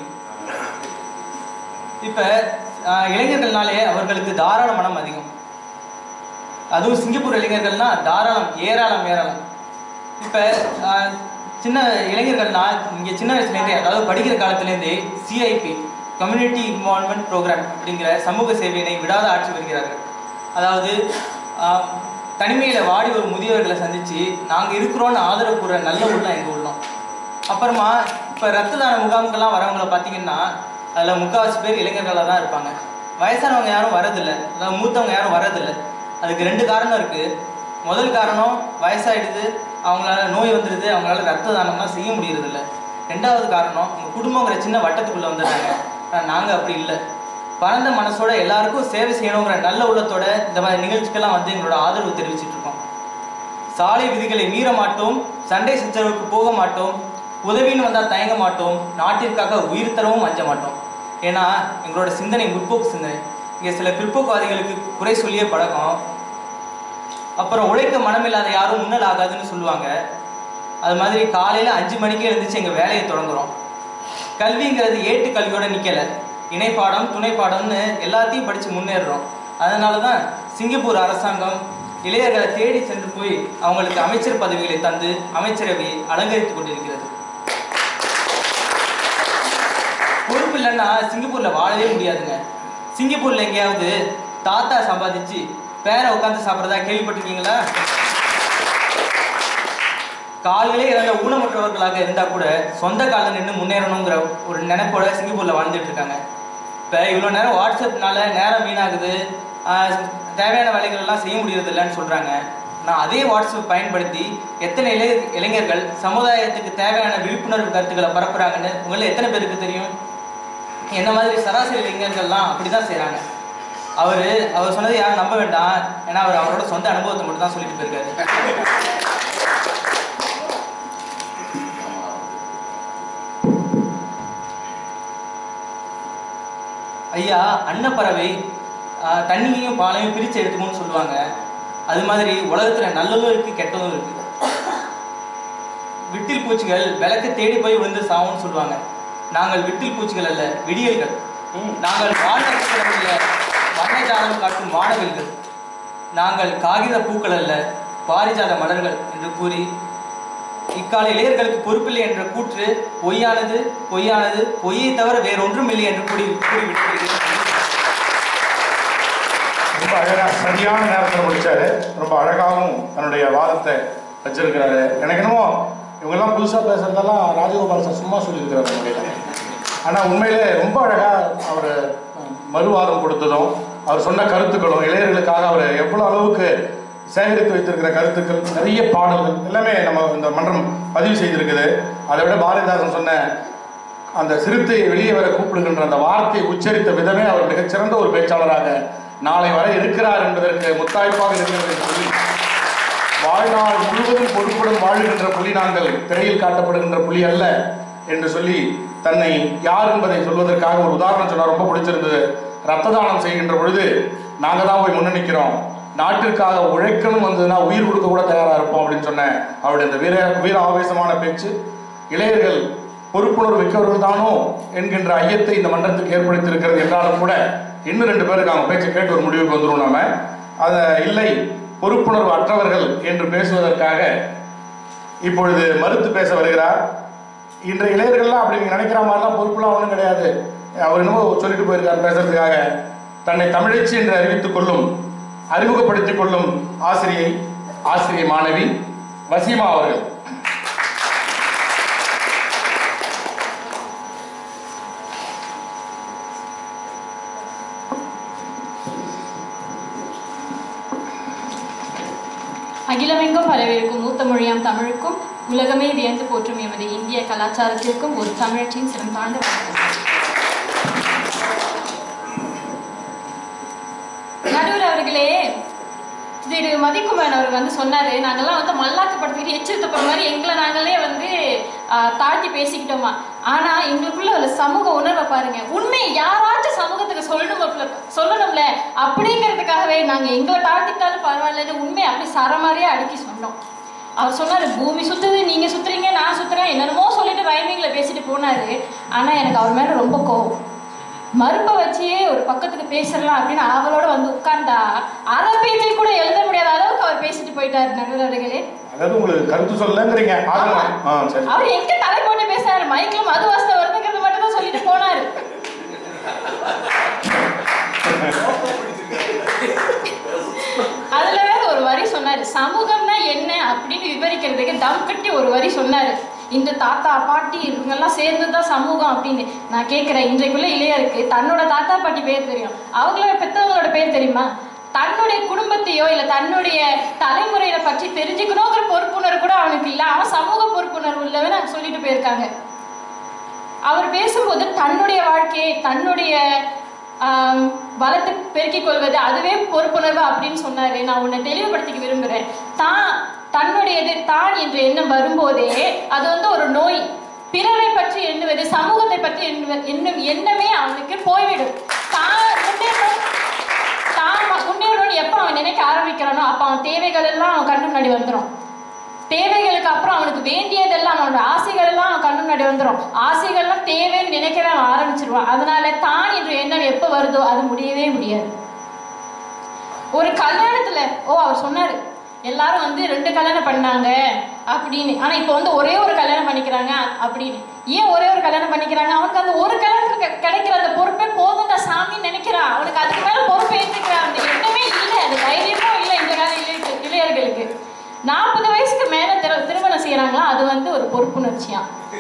இப்ப இளைஞர்கள்னாலே அவர்களுக்கு தாராள மனம் அதிகம். அதுவும் சிங்கப்பூர் இளைஞர்கள்னா தாராளம், ஏராளம் ஏராளம். இப்ப சின்ன இளைஞர்கள்னா இங்க சின்ன வயசுலேருந்தே, அதாவது படிக்கிற காலத்திலேருந்தே சிஐபி கம்யூனிட்டி இன்வால்வ்மெண்ட் ப்ரோக்ராம் அப்படிங்கிற சமூக சேவையினை விடாத ஆட்சி வருகிறார்கள். அதாவது தனிமையில வாடி ஒரு முதியவர்களை சந்திச்சு நாங்க இருக்கிறோன்னு ஆதரவு கூற நல்ல உள்ளம் எங்க உள்ளோம். அப்புறமா இப்ப ரத்த தான முகாம்கெல்லாம் வரவங்களை பார்த்தீங்கன்னா அதுல முக்கால்வாசி பேர் இளைஞர்களாக தான் இருப்பாங்க. வயசானவங்க யாரும் வரதில்லை, அதாவது மூத்தவங்க யாரும் வரதில்லை. அதுக்கு ரெண்டு காரணம் இருக்கு. முதல் காரணம் வயசாயிடுது, அவங்களால நோய் வந்துடுது, அவங்களால ரத்த தானம்லாம் செய்ய முடியறது இல்லை. ரெண்டாவது காரணம் உங்க குடும்பங்கிற சின்ன வட்டத்துக்குள்ள வந்துடுறாங்க. நாங்கள் அப்படி இல்லை, பரந்த மனசோட எல்லாருக்கும் சேவை செய்யணுங்கிற நல்ல உள்ளத்தோட இந்த மாதிரி நிகழ்ச்சிக்கெல்லாம் வந்து எங்களோட ஆதரவு தெரிவிச்சுட்டு இருக்கோம். சாலை விதிகளை மீற மாட்டோம், சண்டை சச்சரவுக்கு போக மாட்டோம், உதவின்னு வந்தால் தயங்க மாட்டோம், நாட்டிற்காக உயிர் தரவும் அஞ்ச மாட்டோம். ஏன்னா எங்களோட சிந்தனை முற்போக்கு சிந்தனை. இங்கே சில பிற்போக்குவாதிகளுக்கு குறை சொல்லியே பழக்கம். அப்புறம் உழைக்க மனமில்லாத யாரும் முன்னல் ஆகாதுன்னு சொல்லுவாங்க. அது மாதிரி காலையில் அஞ்சு மணிக்கே எழுந்துச்சு எங்கள் வேலையை தொடங்குறோம். கல்விங்கிறது ஏட்டு கல்வியோட நிற்கலை, இணைப்பாடம் துணைப்பாடம்னு எல்லாத்தையும் படித்து முன்னேறுறோம். அதனால தான் சிங்கப்பூர் அரசாங்கம் இளையர்களை தேடி சென்று போய் அவங்களுக்கு அமைச்சர் பதவிகளை தந்து அமைச்சரவையை அலங்கரித்து கொண்டிருக்கிறது. பொறுப்பு இல்லைன்னா சிங்கப்பூர்ல வாழவே முடியாதுங்க. சிங்கப்பூர்ல எங்கேயாவது தாத்தா சம்பாதிச்சு பேரை உட்காந்து சாப்பிட்றதா கேள்விப்பட்டிருக்கீங்களா? கால்களே இறந்த ஊனமுற்றவர்களாக இருந்தா கூட சொந்த காலில் நின்று முன்னேறணுங்கிற ஒரு நினைப்போட சிங்கப்பூர்ல வாழ்ந்துட்டு இருக்காங்க. இப்போ இவ்வளோ நேரம் வாட்ஸ்அப்னால நேரம் வீணாகுது, தேவையான வேலைகள் எல்லாம் செய்ய முடியறது இல்லைன்னு சொல்றாங்க. நான் அதே வாட்ஸ்அப் பயன்படுத்தி எத்தனை இளைய இளைஞர்கள் சமுதாயத்துக்கு தேவையான விழிப்புணர்வு கருத்துக்களை பரப்புறாங்கன்னு உங்களை எத்தனை பேருக்கு தெரியும்? என்ன மாதிரி சராசரி இளைஞர்கள்லாம் அப்படிதான் செய்யறாங்க. அவரு அவர் சொன்னதை யாரும் நம்ப வேண்டாம், ஏன்னா அவர் அவரோட சொந்த அனுபவத்தை மட்டும் தான் சொல்லிட்டு போயிருக்காரு. ஐயா, அன்னப்பறவை தண்ணியையும் பாலையும் பிரித்து எடுத்துக்கணும்னு சொல்லுவாங்க. அது மாதிரி உலகத்துல நல்லதும் இருக்கு கெட்டதும் இருக்கு. விட்டில் பூச்சிகள் விளக்கு தேடி போய் விழுந்து சாவும்னு சொல்லுவாங்க. நாங்கள் விட்டில் பூச்சிகள் அல்ல, விடியல்கள். நாங்கள் வானத்தில் வண்ணஜாலம் காட்டும் வானவில்கள். நாங்கள் காகித பூக்கள் அல்ல, பாரிஜாத மலர்கள் என்று கூறி இக்கால இளையர்களுக்கு பொறுப்பில்லை என்ற கூற்று பொய்யானது, பொய்யானது, பொய்யை தவிர வேறொன்றும் இல்லை என்று கூறி கூறிவிட்டு ரொம்ப அழகா சரியான நேரத்தில் முடிச்சாரு. ரொம்ப அழகாகவும் தன்னுடைய வாதத்தை வச்சிருக்கிறாரு. எனக்கு என்னமோ இவங்கெல்லாம் புதுசாக பேசுறதெல்லாம் ராஜகோபால் சார் சும்மா சொல்லியிருக்கிறாரு முறையில். ஆனால் உண்மையிலே ரொம்ப அழகாக அவர் மறுவாதம் கொடுத்ததும் அவர் சொன்ன கருத்துக்களும் இளைஞர்களுக்காக அவர் எவ்வளோ அளவுக்கு சேகரித்து வைத்திருக்கிற கருத்துக்கள், நிறைய பாடல்கள் எல்லாமே நம்ம இந்த மன்றம் பதிவு செய்திருக்குது. அதை விட பாரதிதாசன் சொன்ன அந்த சிறுத்தையை வெளியே வர கூப்பிடுகின்ற அந்த வார்த்தையை உச்சரித்த விதமே அவர் மிகச்சிறந்த ஒரு பேச்சாளராக நாளை வர இருக்கிறார் என்பதற்கு முத்தாய்ப்பாக இருக்கிறது. சொல்லி வாழ்நாள் முழுவதும் பொறுப்புடன் வாழுகின்ற புலி நாங்கள், திரையில் காட்டப்படுகின்ற புலி அல்ல என்று சொல்லி தன்னை யார் என்பதை சொல்வதற்காக ஒரு உதாரணம் சொன்னார். ரொம்ப பிடிச்சிருந்தது. ரத்த தானம் செய்கின்ற பொழுது நாங்கள் தான் போய் முன்னணிக்கிறோம், நாட்டிற்காக உழைக்கணும் வந்ததுன்னா உயிர் கொடுக்க கூட தயாராக இருப்போம் அப்படின்னு சொன்னேன். அவருடைய இந்த வீர வீர ஆவேசமான பேச்சு இளையர்கள் பொறுப்புணர்வு மிக்கவர்கள் தானோ என்கின்ற ஐயத்தை இந்த மன்றத்துக்கு ஏற்படுத்தியிருக்கிறது என்றாலும் கூட இன்னும் ரெண்டு பேருக்கு அவங்க பேச்சை கேட்டு ஒரு முடிவுக்கு வந்துடும். நாம அதை இல்லை பொறுப்புணர்வு அற்றவர்கள் என்று பேசுவதற்காக இப்பொழுது மறுத்து பேச வருகிறார். இன்றைய இளைஞர்கள்லாம் அப்படி நீங்க நினைக்கிற மாதிரிலாம் பொறுப்புலாம் ஒன்றும் கிடையாது. அவர் என்னமோ சொல்லிட்டு போயிருக்கார் பேசுறதுக்காக. தன்னை தமிழச்சி என்று அறிவித்துக் கொள்ளும் அறிமுகப்படுத்திக் கொள்ளும் ஆசிரியை ஆசிரியை மாணவி வசீமா அவர்கள். அகிலமெங்கும் பரவிருக்கும் மூத்த மொழியாம் தமிழுக்கும் உலகமே வியந்து போற்றும் எமது இந்திய கலாச்சாரத்திற்கும் ஒரு தமிழச்சின் சிறந்தாண்டு வணக்கம். நடுவர் அவர்களே, திரு மதிக்குமரன் அவர் வந்து சொன்னாரு, நாங்கெல்லாம் வந்து மல்லாக்கப்படுத்திக்கிட்டு எச்சரித்து போற மாதிரி எங்களை நாங்களே வந்து தாழ்த்தி பேசிக்கிட்டோமா. ஆனா எங்களுக்குள்ள ஒரு சமூக உணர்வை பாருங்க. உண்மை யாராச்சும் சமூகத்துக்கு சொல்லணும் சொல்லணும்ல அப்படிங்கிறதுக்காகவே நாங்க எங்களை தாழ்த்திட்டாலும் பரவாயில்லன்னு உண்மை அப்படி சரமாரியா அடுக்கி சொன்னோம். அவர் சொன்னாரு, பூமி சுத்துது, நீங்க சுத்துறீங்க, நான் சுத்துறேன், என்னென்னமோ சொல்லிட்டு ரைமிங்ல பேசிட்டு போனாரு. ஆனா எனக்கு அவர் மேல ரொம்ப கோவம். மறுப்ப வச்சே ஒரு பக்கத்துக்கு பேசலாம் அப்படின்னு அவளோட வந்து உட்கார்ந்தா அரை பேஜை கூட எழுத முடியாத அளவுக்கு அவர் பேசிட்டு போயிட்டாரு. நடுவர் அவர்களே, அதாவது உங்களுக்கு கருத்து சொல்லங்கிறீங்க. அவர் எங்க தலை போட்டு பேசினாரு, மைக்ல மது வாசனை வருதுங்கிறது மட்டும் தான் சொல்லிட்டு போனாரு. அதுல வேற ஒரு வரி சொன்னாரு, சமூகம்னா என்ன அப்படின்னு விவரிக்கிறதுக்கு தம் கட்டி ஒரு வரி சொன்னாரு. இந்த தாத்தா பாட்டி இவங்கெல்லாம் சேர்ந்துதான் சமூகம் அப்படின்னு. நான் கேட்கிறேன், இன்றைக்குள்ள இளையருக்கு தன்னோட தாத்தா பாட்டி பேர் தெரியும், அவங்களோட பெற்றவங்களோட பேர் தெரியுமா? தன்னுடைய குடும்பத்தையோ இல்ல தன்னுடைய தலைமுறையை பற்றி தெரிஞ்சுக்கணுங்கிற பொறுப்புணர்வு கூட அவனுக்கு இல்ல. அவன் சமூக பொறுப்புணர்வு உள்ளவன் நான் சொல்லிட்டு போயிருக்காங்க. அவர் பேசும்போது தன்னுடைய வாழ்க்கையை தன்னுடைய ஆஹ் வளத்தை பெருக்கிக் கொள்வது அதுவே பொறுப்புணர்வு அப்படின்னு சொன்னாரு. நான் உன்னை தெளிவுபடுத்திக்க விரும்புறேன். தான் தன்னுடையது தான் என்ற எண்ணம் வரும்போதே அது வந்து ஒரு நோய். பிறரை பற்றி எண்ணுவது, சமூகத்தை பற்றி எண்ணும் எண்ணமே அவனுக்கு போய்விடும். தான் முன்னேற்றம் தான் முன்னேறணும்னு எப்ப அவன் நினைக்க ஆரம்பிக்கிறானோ அப்ப அவன் தேவைகள் எல்லாம் அவன் கண்ணு முன்னாடி வந்துடும். தேவைகளுக்கு அப்புறம் அவனுக்கு வேண்டியதெல்லாம், அவனோட ஆசைகள் எல்லாம் அவன் கண்ணு முன்னாடி வந்துடும். ஆசைகள்லாம் தேவைன்னு நினைக்கவே அவன் ஆரம்பிச்சிருவான். அதனால தான் என்ற எண்ணம் எப்ப வருதோ அது முடியவே முடியாது. ஒரு கல்யாணத்துல ஓ அவர் சொன்னாரு, எல்லாரும் வந்து ரெண்டு கல்யாணம் பண்ணாங்க அப்படின்னு. ஆனா இப்ப வந்து ஒரே ஒரு கல்யாணம் பண்ணிக்கிறாங்க அப்படின்னு. ஏன் ஒரே ஒரு கல்யாணம் பண்ணிக்கிறாங்க? அவனுக்கு அந்த ஒரு கல்யாணத்துக்கு கிடைக்கிற அந்த பொறுப்பே போதும்டா சாமின்னு நினைக்கிறான். அவனுக்கு அதுக்கு மேல பொறுப்பு ஏற்றுக்கிறான். அந்த எண்ணமே இல்லை, அது தைரியமும் இல்லை இந்த கால இளைய இளையர்களுக்கு. நாற்பது வயசுக்கு மேல திரு திருமணம் செய்யறாங்களா, அது வந்து ஒரு பொறுப்புணர்ச்சியா.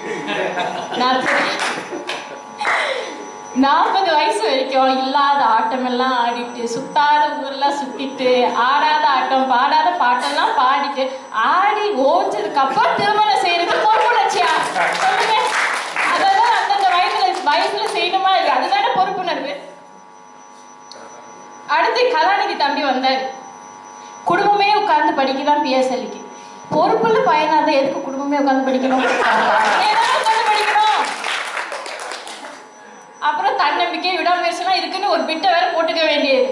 நாற்பது வயசு வரைக்கும் இல்லாத ஆட்டம் எல்லாம் ஆடிட்டு, சுத்தாத ஊரெல்லாம் சுத்திட்டு, ஆடாத ஆட்டம் பாடாத பாட்டெல்லாம் பாடிட்டு ஆடி ஓஞ்சதுக்கு அப்புறம் திருமணம் செய்யறது பொறுப்புணர்ச்சியா சொல்லுங்க? அதெல்லாம் அந்தந்த வயசுல வயசுல செய்யணுமா இல்லையா? அதுதானே பொறுப்புணர்வு. அடுத்து கலாநிதி தம்பி வந்தாரு. குடும்பமே உட்கார்ந்து படிக்கலாம் பிஎஸ்எல்லிக்கு. பொறுப்புள்ள பயனாத எதுக்கு குடும்பமே உட்கார்ந்து படிக்கணும்? உட்கார்ந்து படிக்கணும். அப்புறம் தன்னம்பிக்கை விடாமுயற்சிலாம் இருக்குன்னு ஒரு பிட்டை வேற போட்டுக்க வேண்டியது.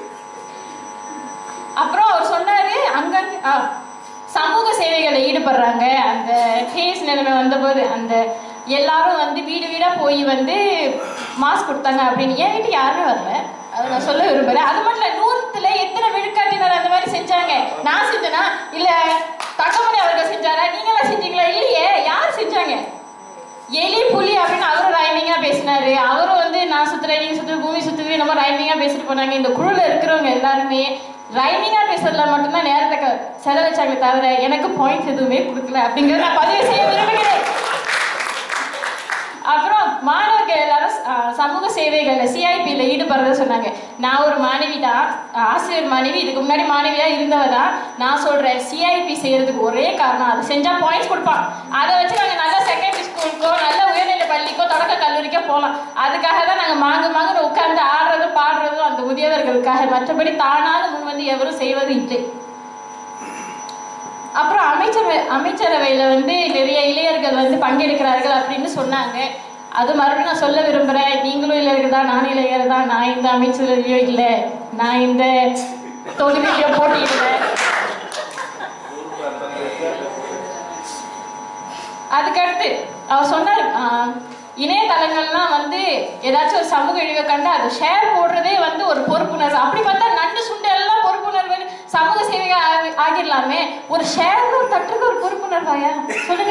அப்புறம் அவர் சொன்னாரு, அங்க சமூக சேவைகளை ஈடுபடுறாங்க. அந்த கேஸ் நிலைமை வந்தபோது அந்த எல்லாரும் வந்து வீடு வீடா போய் வந்து மாஸ்க் கொடுத்தாங்க அப்படின்னு. என் வீட்டுக்கு யாருமே வரல, அதை நான் சொல்ல விரும்புறேன். அது மட்டும் இல்ல, நூறுல எத்தனை விழுக்காட்டினர் அந்த மாதிரி செஞ்சாங்க? நான் செஞ்சேனா இல்ல தங்கமணி அவர்கள் செஞ்சாரா? நீங்களா செஞ்சீங்களா? இல்லையே. யார் செஞ்சாங்க? எலி புலி அப்படின்னு அவரும் ரைமிங்கா பேசினாரு. அவரும் வந்து நான் சுத்துறேன் நீங்க சுத்துறது பூமி சுத்துது நம்ம ரைமிங்கா பேசிட்டு போனாங்க. இந்த குழுல இருக்கிறவங்க எல்லாருமே ரைமிங்கா பேசுறதுல மட்டும்தான் நேரத்தை செலவழிச்சாங்க தவிர எனக்கு பாயிண்ட்ஸ் எதுவுமே கொடுக்கல அப்படிங்கறத நான் பதிவு செய்ய விரும்புகிறேன். அப்புறம் மாணவர்கள் எல்லாரும் சமூக சேவைகள்ல சிஐபியில ஈடுபடுறத சொன்னாங்க. நான் ஒரு மாணவி தான், ஆசிரியர் மாணவி, இதுக்கு முன்னாடி மாணவியா இருந்தவ தான். நான் சொல்றேன், சிஐபி செய்யறதுக்கு ஒரே காரணம், அது செஞ்சா பாயிண்ட்ஸ் கொடுப்பான். அதை வச்சு நாங்க நல்ல செகண்டரி ஸ்கூலுக்கோ நல்ல உயர்நிலை பள்ளிக்கோ தொடக்க கல்லூரிக்கோ போகலாம். அதுக்காக தான் நாங்க மாங்கு மாங்குன்னு உட்கார்ந்து ஆடுறதும் பாடுறதும் அந்த முதியவர்களுக்காக. மற்றபடி தானாக முன் வந்து எவரும் செய்வது இல்லை. அப்புறம் அமைச்சரவை அமைச்சரவையில வந்து நிறைய இளையர்கள் வந்து பங்கெடுக்கிறார்கள் அப்படின்னு சொன்னாங்க. அது மறுபடியும் நான் சொல்ல விரும்புறேன், நீங்களும் இளையர்கள் தான், நானும் இளையர் தான். நான் இந்த அமைச்சரவையோ இல்லை, நான் இந்த தொகுதியிலையோ போட்டியிடல. அதுக்கடுத்து அவர் சொன்னார், இணையதளங்கள்லாம் வந்து ஏதாச்சும் ஒரு சமூக இழிவை கண்டு அதை ஷேர் போடுறதே வந்து ஒரு பொறுப்புணர்வு. அப்படி பார்த்தா நண்டு சுண்டு எல்லாம் பொறுப்புணர்வு, சமூக சேவைகள் ஆகிடலாமே. ஒரு ஷேர் ஒரு தட்டுறது ஒரு பொறுப்புணர்வாயா சொல்லுங்க?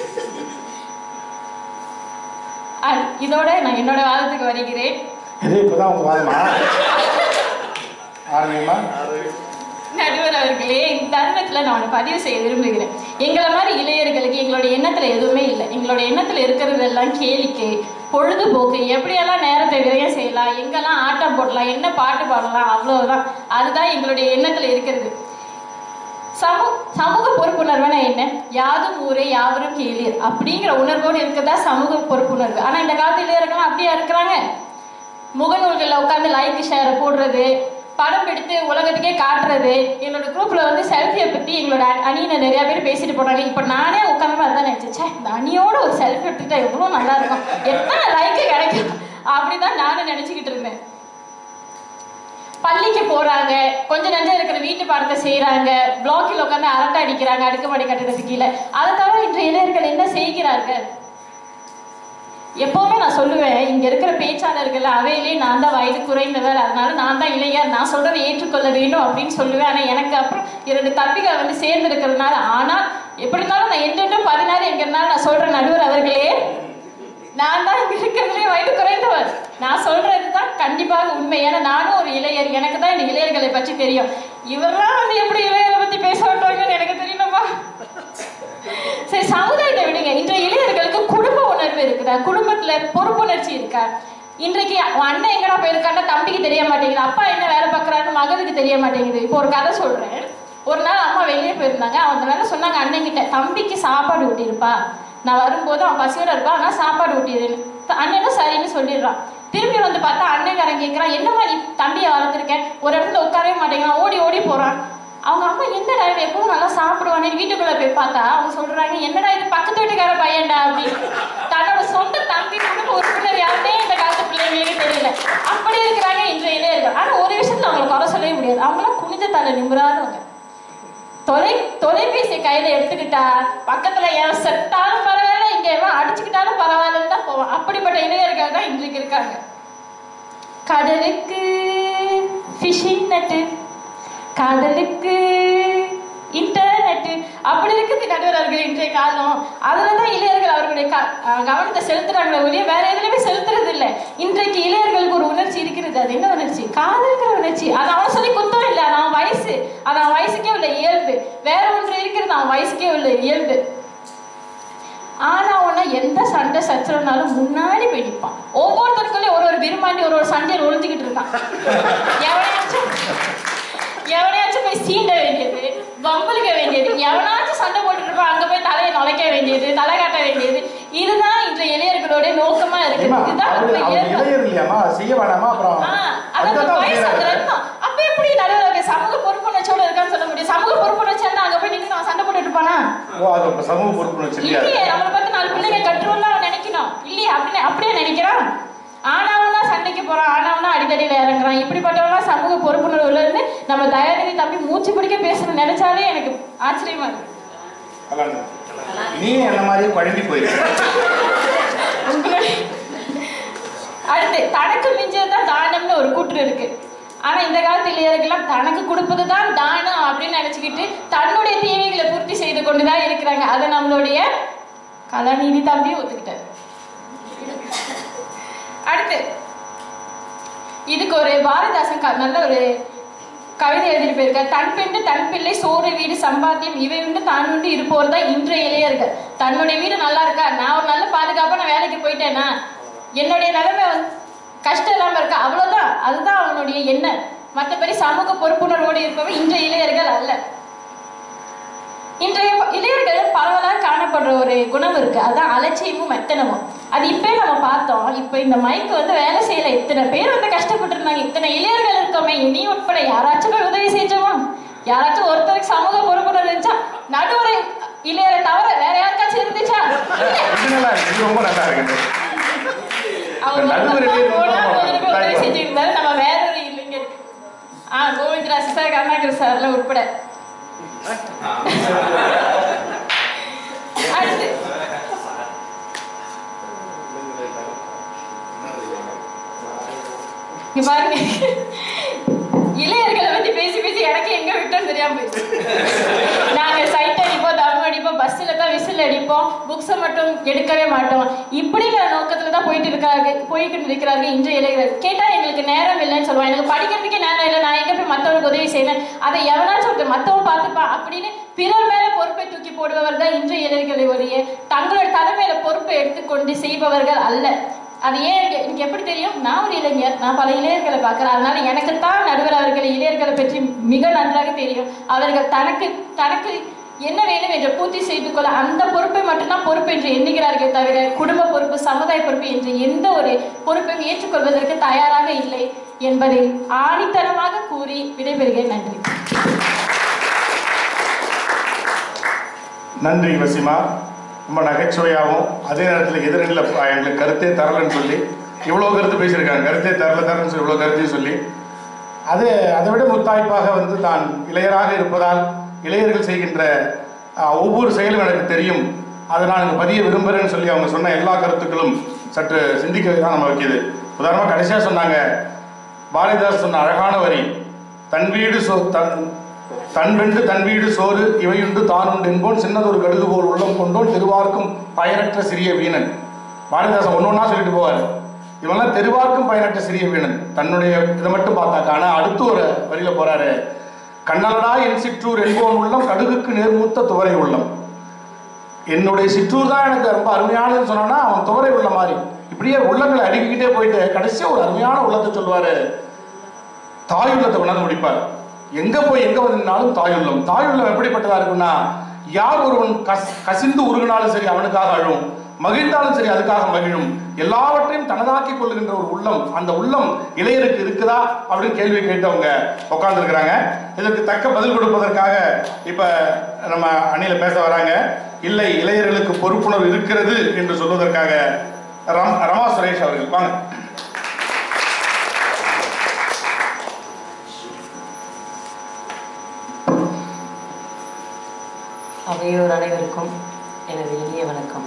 இதோட நான் என்னோட வாதத்துக்கு வருகிறேன். இப்பதான் உங்க வாதமா ஆரம்பிமா? நடுவர் அவர்களே, இந்த தருணத்துல நான் பதிவு செய்ய விரும்புகிறேன். எங்களை மாதிரி இளையர்களுக்கு எங்களுடைய எண்ணத்துல எதுவுமே இல்லை. எங்களுடைய எண்ணத்துல இருக்கிறது எல்லாம் கேளிக்கை, பொழுதுபோக்கு, எப்படியெல்லாம் நேரத்தை விரயம் செய்யலாம், எங்கெல்லாம் ஆட்டம் போடலாம், என்ன பாட்டு பாடலாம், அவ்வளவுதான். அதுதான் எங்களுடைய எண்ணத்துல இருக்கிறது. சமூ சமூக பொறுப்புணர்வுனா என்ன? யாதும் ஊரே யாவரும் கேளீர் அப்படிங்கிற உணர்வோடு இருக்கிறதா சமூக பொறுப்புணர்வு. ஆனா இந்த காலத்து இளைஞர்கள் அப்படியா இருக்கிறாங்க? முகநூல்களில் உட்காந்து லைக் ஷேரை போடுறது, படம் எடுத்து உலகத்துக்கே காட்டுறது. எங்களோட குரூப்ல வந்து செல்ஃபியை பத்தி எங்களோட அணியில நிறைய பேர் பேசிட்டு போனாங்க. இப்ப நானே உட்காந்து அதான் நினைச்சேன், இந்த அணியோட ஒரு செல்ஃபி எடுத்துக்கிட்டா எவ்வளவு நல்லா இருக்கும், எத்தனை லைக்கு கிடைக்கும் அப்படிதான் நானும் நினைச்சுக்கிட்டு இருந்தேன். பள்ளிக்கு போறாங்க, கொஞ்ச நஞ்சம் இருக்கிற வீட்டு பாடத்தை செய்யறாங்க, பிளாக்கில் உட்காந்து அரட்டை அடிக்கிறாங்க அடுக்குமாடி கட்டிடத்துக்கு கீழே. அதை தவிர இன்று இளைஞர்கள் என்ன செய்கிறார்கள்? எப்பவுமே நான் சொல்லுவேன், இங்க இருக்கிற பேச்சாளர்கள் அவையிலே நான் தான் வயது குறைந்தவர், அதனால நான் தான் இளைஞர், நான் சொல்றதை ஏற்றுக்கொள்ள வேண்டும் அப்படின்னு சொல்லுவேன். ஆனா எனக்கு அப்புறம் இரண்டு தம்பிகள் வந்து சேர்ந்து இருக்கிறதுனால, ஆனால் எப்படி இருந்தாலும் நான் என்றென்றும் பதினாறு என்கிறதுனால நான் சொல்ற நடுவர் அவர்களே, நான் தான் இங்க இருக்கிறதுலே வயது குறைந்தவர். நான் சொல்றதுதான் கண்டிப்பாக உண்மை. ஏன்னா நானும் ஒரு இளைஞர், எனக்கு தான் இந்த இளைஞர்களை பற்றி தெரியும். இவரெல்லாம் வந்து எப்படி இளைஞரை பத்தி பேச விட்டாங்கன்னு எனக்கு தெரியலப்பா. சரி, சமுதாயத்தை விடுங்க. இன்றைய இளைஞர்களுக்கு குடும்ப உணர்வு இருக்குதா? குடும்பத்துல பொறுப்புணர்ச்சி இருக்கா? இன்றைக்கு அண்ணன் எங்கடா போயிருக்கான்னா தம்பிக்கு தெரிய மாட்டேங்குது, அப்பா என்ன வேலை பார்க்கறாருன்னு மகளுக்கு தெரிய மாட்டேங்குது. இப்போ ஒரு கதை சொல்றேன். ஒரு நாள் அம்மா வெளியே போயிருந்தாங்க. அவங்க வேலை சொன்னாங்க அண்ணன் கிட்ட, தம்பிக்கு சாப்பாடு ஊட்டியிருப்பா, நான் வரும்போது அவன் பசியோட இருப்பான், ஆனால் சாப்பாடு ஊட்டிடுன்னு. அண்ணனும் சரின்னு சொல்லிடுறான். திரும்பி வந்து பார்த்தா அண்ணன்காரன் கேட்குறான், என்னம்மா நீ தம்பியை வளர்த்துருக்கேன், ஒரு இடத்துல உட்காரவே மாட்டேங்கிறான், ஓடி ஓடி போறான். அவங்க அம்மா என்னடா எப்பவும் நல்லா சாப்பிடுவானே வீட்டுக்குள்ள போய் பார்த்தா அவங்க சொல்றாங்க, என்னடா இது பக்கத்து வீட்டுக்கார பையன்டா அப்படின்னு. தன்னோட சொந்த தம்பி கூட ஒரு பிள்ளை யாருமே இந்த காலத்து பிள்ளைங்களுக்கு தெரியல. அப்படி இருக்கிறாங்க இன்றைய இளைஞர்கள். ஆனா ஒரு விஷயத்துல அவங்களை குறை சொல்லவே முடியாது, அவங்களாம் குனிஞ்ச தலை நிமிராதவங்க. தொலை தொலைபேசி கையில எடுத்துக்கிட்டா பக்கத்துல ஏன் செத்தாலும் பரவாயில்ல, இங்க எல்லாம் அடிச்சுக்கிட்டாலும் பரவாயில்லன்னு தான் போவான். அப்படிப்பட்ட இளைஞர்கள் தான் இன்றைக்கு இருக்காங்க. கடலுக்கு ஃபிஷிங் நட்டு, காதலுக்கு இன்டர்நெட், அப்படி இருக்குது நடுவர்கள் இன்றைய காலம். அதுலதான் இளைஞர்கள் அவர்களுடைய கவனத்தை செலுத்துறாங்களே ஒழிய வேற எதுலையுமே செலுத்துறது இல்லை. இன்றைக்கு இளைஞர்களுக்கு ஒரு உணர்ச்சி இருக்கிறது. அது என்ன உணர்ச்சி? காதல்கிற உணர்ச்சி. அது அவன் சொல்லி குத்தம் இல்லை, அது அவன் வயசு, அது அவன் வயசுக்கே உள்ள இயல்பு. வேற ஒன்று இருக்கிறது அவன் வயசுக்கே உள்ள இயல்பு. ஆனா ஒண்ணு எந்த சண்டை சச்சரவுனாலும் முன்னாடி போய் நிற்பான். ஒவ்வொருத்தருக்குள்ளே ஒரு ஒரு விரும்பாண்டி ஒரு ஒரு சண்டையை ஒழிஞ்சுக்கிட்டு இருக்கான். எவனையாச்சும் எவனையாச்சும் போய் சீண்ட வேண்டியது, வம்புலுக்க வேண்டியது, எவனாச்சும் சண்டை போட்டுட்டு இருப்பான், அங்க போய் தலையை நுழைக்க வேண்டியது, தலை காட்ட வேண்டியது. இதுதான் இன்று இளைஞர்களோட நோக்கமா இருக்கு. அப்ப எப்படி நடுவர்கள் சமூக பொறுப்புணர்ச்சியோட இருக்கான்னு சொல்ல முடியும்? சமூக பொறுப்புணர்ச்சி அங்க போய் நின்று அவன் சண்டை போட்டுட்டு இருப்பானா? இல்லையே, நம்மளை பார்த்து நாலு பிள்ளைங்க கட்டுறோம்னு அவன் நினைக்கணும் இல்லையா? அப்படின்னு அப்படியே நினைக்கிறான். ஆனாவனா சண்டைக்கு போறான், ஆனாவனா அடித்தடியில இறங்குறான். இப்படிப்பட்டவனா சமூக பொறுப்புணர்வுல இருந்து நம்ம தயாரிதி தம்பி மூச்சு பிடிக்க பேசணும்னு நினைச்சாலே எனக்கு ஆச்சரியமா இருக்கு. நீ என்ன மாதிரியே குழம்பி போயிரு. அடுத்து, தனக்கு மிஞ்சதுதான் தானம்னு ஒரு கூற்று இருக்கு. ஆனா இந்த காலத்து இளைஞர்கள்லாம் தனக்கு கொடுப்பதுதான் தானம் அப்படின்னு நினைச்சுக்கிட்டு தன்னுடைய தேவைகளை பூர்த்தி செய்து கொண்டுதான் இருக்கிறாங்க. அதை நம்மளுடைய கலாநிதி தம்பி ஒத்துக்கிட்டாரு. அடுத்து, இதுக்கு ஒரு பாரதிதாசன் நல்ல ஒரு கவிதை எழுதிட்டு போயிருக்காரு. தன் பெண்டு தன் பிள்ளை சோறு வீடு சம்பாத்தியம் இவை உண்டு தான் உண்டு இருப்போர் தான் இன்றைய இளைஞர்கள். தன்னுடைய வீடு நல்லா இருக்கா, நான் ஒரு நல்ல பாதுகாப்பா நான் வேலைக்கு போயிட்டேன்னா என்னுடைய நிலைமை கஷ்டம் இல்லாம இருக்கா, அவ்வளவுதான். அதுதான் அவனுடைய எண்ணம். மற்றபடி சமூக பொறுப்புணர்வோடு இருப்பவன் இன்றைய இளைஞர்கள் அல்ல. இன்றைய இளைஞர்கள் பரவலாக காணப்படுற ஒரு குணம் இருக்கு, அதுதான் அலட்சியமும் மெத்தனமும். அது இப்பே நம்ம பார்த்தோம். இப்ப இந்த மைக்கு வந்து வேலை செய்யல, இத்தனை பேர் வந்து கஷ்டப்பட்டு இருந்தாங்க, இத்தனை இளைஞர்கள் இருக்கோமே, நீ உட்பட யாராச்சும் போய் உதவி செஞ்சோமா? யாராச்சும் ஒருத்தருக்கு சமூக பொறுப்புணர்வு இருந்துச்சா? நடுவரை இளையரை தவிர வேற யாருக்காச்சும் இருந்துச்சா? அவர் உதவி செஞ்சிருந்தாரு. நம்ம வேற ஒரு இளைஞர் ஆஹ் கோவிந்தராஜ் சார், கருணாகர் சார் எல்லாம் உட்பட. அடுத்து, பாருங்க, இளைஞர்களை பத்தி பேசி பேசி எனக்கு எங்க விட்டோன்னு தெரியாம போயிடுச்சு. நாங்க சைட் அடிப்போம், தம் அடிப்போம், பஸ்ல தான் விசில் அடிப்போம், புக்ஸை மட்டும் எடுக்கவே மாட்டோம். இப்படிங்கிற நோக்கத்துல தான் போயிட்டு இருக்காங்க போய்கிட்டு இருக்கிறாங்க இன்றைய இளைஞர்கள். கேட்டா எங்களுக்கு நேரம் இல்லைன்னு சொல்லுவாங்க. எனக்கு படிக்கிறதுக்கே நேரம் இல்லை, நான் எங்க போய் மற்றவங்களுக்கு உதவி செய்வேன், அதை எவனாச்சும் ஒருத்தர் மற்றவன் பார்த்துப்பான் அப்படின்னு பிறர் மேல பொறுப்பை தூக்கி போடுபவர் தான் இன்றைய இளைஞர்களை ஒழிய தங்களோட தலைமையில பொறுப்பை எடுத்துக்கொண்டு செய்பவர்கள் அல்ல. அது ஏன் எனக்கு எப்படி தெரியும்? நான் ஒரு இளைஞர், நான் பல இளைஞர்களை பார்க்கிறேன். அதனால எனக்குத்தான் நடுவர் அவர்கள் இளைஞர்களை பற்றி மிக நன்றாக தெரியும். அவர்கள் தனக்கு தனக்கு என்ன வேணும் என்று பூர்த்தி செய்து கொள்ள அந்த பொறுப்பை மட்டும்தான் பொறுப்பு என்று எண்ணுகிறார்கள் தவிர குடும்ப பொறுப்பு, சமுதாய பொறுப்பு என்று எந்த ஒரு பொறுப்பையும் ஏற்றுக்கொள்வதற்கு தயாராக இல்லை என்பதை ஆணித்தனமாக கூறி விடைபெறுகிறேன். நன்றி. நன்றி வசிமா. ரொம்ப நகைச்சுவையாகவும் அதே நேரத்தில் எதிரில் எங்களுக்கு கருத்தே தரலன்னு சொல்லி இவ்வளோ கருத்து பேசியிருக்காங்க. கருத்தே தரல தரலன்னு சொல்லி இவ்வளோ கருத்தையும் சொல்லி அது அதை விட முத்தாய்ப்பாக வந்து தான் இளையராக இருப்பதால் இளையர்கள் செய்கின்ற ஒவ்வொரு செயலும் எனக்கு தெரியும், அதை நான் இங்கே பதிய விரும்புகிறேன்னு சொல்லி அவங்க சொன்ன எல்லா கருத்துக்களும் சற்று சிந்திக்க தான் நம்ம வைக்கிது. உதாரணமாக கடைசியாக சொன்னாங்க, பாரதிதாஸ் சொன்ன அழகான வரி, தன் வீடு சோ தன் தன் வெண்டு தன் வீடு சோறு இவையுண்டு தான் உண்டு என்போன் சின்னதொரு கடுகு போல் உள்ளம் கொண்டோன் தெருவார்க்கும் பயனற்ற சிறிய வீணன். பாரதிதாசன் ஒன்று ஒன்றா சொல்லிட்டு போவார். இவெல்லாம் தெருவார்க்கும் பயனற்ற சிறிய வீணன். தன்னுடைய இதை மட்டும் பார்த்தாக்கா. ஆனால் அடுத்து ஒரு வரியில போறாரு, கண்ணலடா என் சிற்றூர் என்போன் உள்ளம் கடுகுக்கு நேர்மூத்த துவரை உள்ளம். என்னுடைய சிற்றூர் தான் எனக்கு ரொம்ப அருமையானதுன்னு சொன்னா அவன் துவரை உள்ள மாதிரி இப்படியே உள்ளங்களை அடுக்கிக்கிட்டே போயிட்டு கடைசியாக ஒரு அருமையான உள்ளத்தை சொல்லுவாரு. தாய் உள்ளத்தை கொண்டாந்து முடிப்பார். எங்க போய் எங்க வந்தாலும் தாயுள்ளம். தாயுள்ளம் எப்படிப்பட்டதா இருக்குன்னா, யார் ஒருவன் கஸ் கசிந்து உருகினாலும் சரி அவனுக்காக அழும், மகிழ்ந்தாலும் சரி அதுக்காக மகிழும், எல்லாவற்றையும் தனதாக்கி கொள்ளுகின்ற ஒரு உள்ளம். அந்த உள்ளம் இளையருக்கு இருக்குதா அப்படின்னு கேள்வி கேட்டவங்க உட்கார்ந்து இருக்கிறாங்க. இதற்கு தக்க பதில் கொடுப்பதற்காக இப்ப நம்ம அணியில பேச வராங்க. இல்லை, இளையர்களுக்கு பொறுப்புணர்வு இருக்கிறது என்று சொல்வதற்காக ரம் ரமா சுரேஷ் அவர்கள் வாங்க. அவையோர் அனைவருக்கும் எனது இனிய வணக்கம்.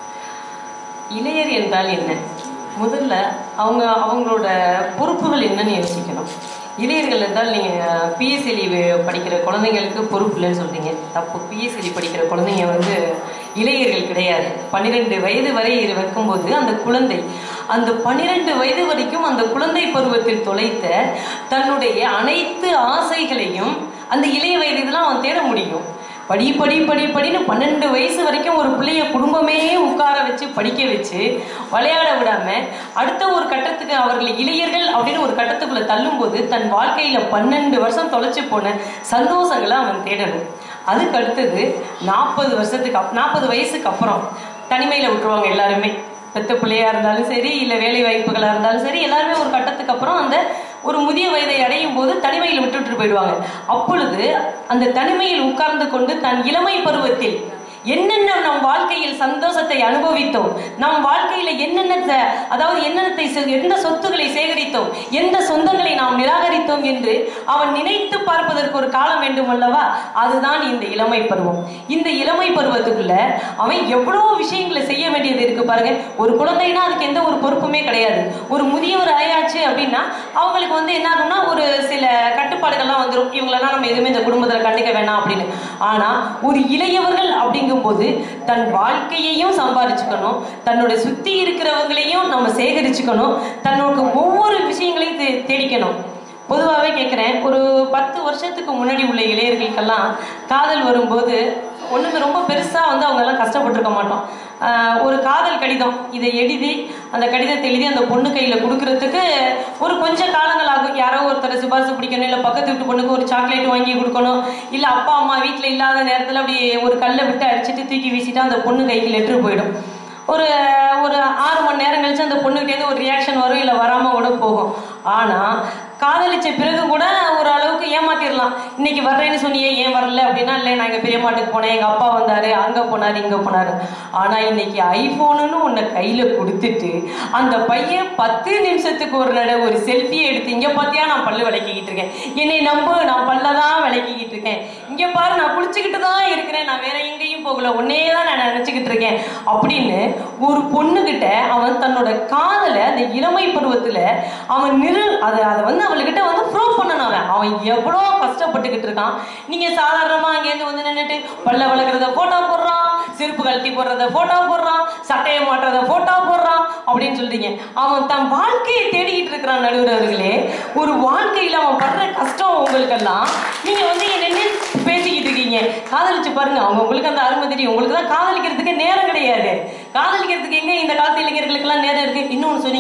இளையர் என்றால் என்ன? முதல்ல அவங்க அவங்களோட பொறுப்புகள் என்னன்னு யோசிக்கணும். இளையர்கள் என்றால் நீங்கள் பிஎஸ்எல்இ படிக்கிற குழந்தைங்களுக்கு பொறுப்பு இல்லைன்னு சொல்கிறீங்க. தப்பு. பிஎஸ்எல்இ படிக்கிற குழந்தைங்க வந்து இளையர்கள் கிடையாது. பன்னிரெண்டு வயது வரை வைக்கும்போது அந்த குழந்தை அந்த பன்னிரெண்டு வயது வரைக்கும் அந்த குழந்தை பருவத்தில் தொலைத்த தன்னுடைய அனைத்து ஆசைகளையும் அந்த இளைய வயதுலாம் அவன் தேட முடியும். படி படி படி படின்னு பன்னெண்டு வயசு வரைக்கும் ஒரு பிள்ளைய குடும்பமே உட்கார வச்சு படிக்க வச்சு விளையாட விடாம அடுத்த ஒரு கட்டத்துக்கு அவர்கள் இளையர்கள் அப்படின்னு ஒரு கட்டத்துக்குள்ள தள்ளும் போது தன் வாழ்க்கையில பன்னெண்டு வருஷம் தொலைச்சு போன சந்தோஷங்களை அவன் தேடணும். அதுக்கு அடுத்தது நாற்பது வருஷத்துக்கு அப் நாற்பது வயசுக்கு அப்புறம் தனிமையில விட்டுருவாங்க எல்லாருமே. பெத்த பிள்ளையா இருந்தாலும் சரி, இல்லை வேலை வாய்ப்புகளா இருந்தாலும் சரி, எல்லாருமே ஒரு கட்டத்துக்கு அப்புறம் அந்த ஒரு முதிய வயதை அடையும் போது தனிமையில் விட்டுவிட்டு போயிடுவாங்க. அப்பொழுது அந்த தனிமையில் உட்கார்ந்து கொண்டு தன் இளமை பருவத்தில் என்னென்ன நம் வாழ்க்கையில் சந்தோஷத்தை அனுபவித்தோம், நம் வாழ்க்கையில என்னென்ன அதாவது என்னென்னத்தை எந்த சொத்துக்களை சேகரித்தோம், எந்த சொந்தங்களை நாம் நிராகரித்தோம் என்று அவன் நினைத்து பார்ப்பதற்கு ஒரு காலம் வேண்டும் அல்லவா? அதுதான் இந்த இளமை பருவம். இந்த இளமை பருவத்துக்குள்ள அவன் எவ்வளவு விஷயங்களை செய்ய வேண்டியது இருக்கு பாருங்க. ஒரு குழந்தைனா அதுக்கு எந்த ஒரு பொறுப்புமே கிடையாது. ஒரு முதியவர் ஆயாச்சு அப்படின்னா அவங்களுக்கு வந்து என்ன ஆகும்னா ஒரு சில கட்டுப்பாடுகள்லாம் வந்துடும். இவங்களெல்லாம் நம்ம எதுவுமே இந்த குடும்பத்துல கண்டுக்க வேணாம் அப்படின்னு. ஆனா ஒரு இளையவர்கள் அப்படிங்கும் போது தன் வாழ்க்கையையும் சம்பாதிச்சுக்கணும், தன்னோட சுத்தி இருக்கிறவங்களையும் நம்ம சேகரிச்சுக்கணும், தன்னோட ஒவ்வொரு விஷயங்களையும் தேடிக்கணும். பொதுவாகவே கேட்குறேன், ஒரு பத்து வருஷத்துக்கு முன்னாடி உள்ள இளையர்களுக்கெல்லாம் காதல் வரும்போது ஒன்றுமே ரொம்ப பெருசாக வந்து அவங்க எல்லாம் கஷ்டப்பட்டுருக்க மாட்டோம். ஒரு காதல் கடிதம் இதை எழுதி அந்த கடிதத்தை எழுதி அந்த பொண்ணு கையில் கொடுக்கறதுக்கு ஒரு கொஞ்சம் காலங்கள் ஆகும். யாரோ ஒருத்தரை சிபாரிசு பிடிக்கணும், இல்லை பக்கத்து வீட்டு பொண்ணுக்கு ஒரு சாக்லேட் வாங்கி கொடுக்கணும், இல்லை அப்பா அம்மா வீட்டில் இல்லாத நேரத்தில் அப்படி ஒரு கல்லை விட்டு அடிச்சுட்டு தூக்கி வீசிட்டு அந்த பொண்ணு கைக்கு லெட்ரு போயிடும். ஒரு ஒரு ஆறு மணி நேரம் கழிச்சு அந்த பொண்ணுகிட்டேருந்து ஒரு ரியாக்ஷன் வரும், இல்லை வராமல் கூட போகும். ஆனால் காதலிச்ச பிறகு கூட ஒரு அளவுக்கு ஏமாத்திடலாம். இன்னைக்கு வர்றேன்னு சொன்னியே ஏன் வரல அப்படின்னா, இல்லை நான் எங்கள் பெரியம்மாட்டுக்கு போனேன், எங்கள் அப்பா வந்தார், அங்கே போனார் இங்கே போனார். ஆனால் இன்னைக்கு ஐஃபோனுன்னு உன்னை கையில் கொடுத்துட்டு அந்த பையன் பத்து நிமிஷத்துக்கு ஒரு நட ஒரு செல்ஃபியை எடுத்து, இங்கே பார்த்தியா நான் பல்லு விளக்கிக்கிட்டு இருக்கேன், என்னை நம்பு நான் பல்ல தான் விளக்கிக்கிட்டு இருக்கேன், இங்கே பாரு நான் குளிச்சுக்கிட்டு தான் இருக்கிறேன், நான் வேற எங்கேயும் போகல, உன்னே தான் நான் நினச்சிக்கிட்டு இருக்கேன் அப்படின்னு ஒரு பொண்ணுகிட்ட அவன் தன்னோட காதலை அந்த இளமை பருவத்தில் அவன் நிறு அதை அதை வந்து அவள்கிட்ட வந்து ப்ரூவ் பண்ணணும். அவன் அவன் எவ்வளோ கஷ்டப்பட்டுக்கிட்டு இருக்கான். நீங்க சாதாரணமா அங்கேருந்து வந்து நின்றுட்டு பல்ல வளர்க்குறத போட்டோ போடுறான், செருப்பு கழட்டி போடுறத போட்டோ போடுறான், சட்டையை மாட்டுறத போட்டோ போடுறான் அப்படின்னு சொல்றீங்க. அவன் தன் வாழ்க்கையை தேடிக்கிட்டு இருக்கிறான். நடுவர் அவர்களே, ஒரு வாழ்க்கையில அவன் படுற கஷ்டம் உங்களுக்கெல்லாம் நீங்க வந்து நின்று பேசிக்கிட்டு இருக்கீங்க. காதலிச்சு பாருங்க, அவங்க உங்களுக்கு அந்த அருமை தெரியும். உங்களுக்கு தான் காதலிக்கிறதுக்கு நேரம் கிடையாது. காதலிக்கிறதுக்கு எங்க இந்த காலத்து இளைஞர்களுக்கெல்லாம் நேரம் இருக்கு. இன்னொன்னு சொன்னீங்க,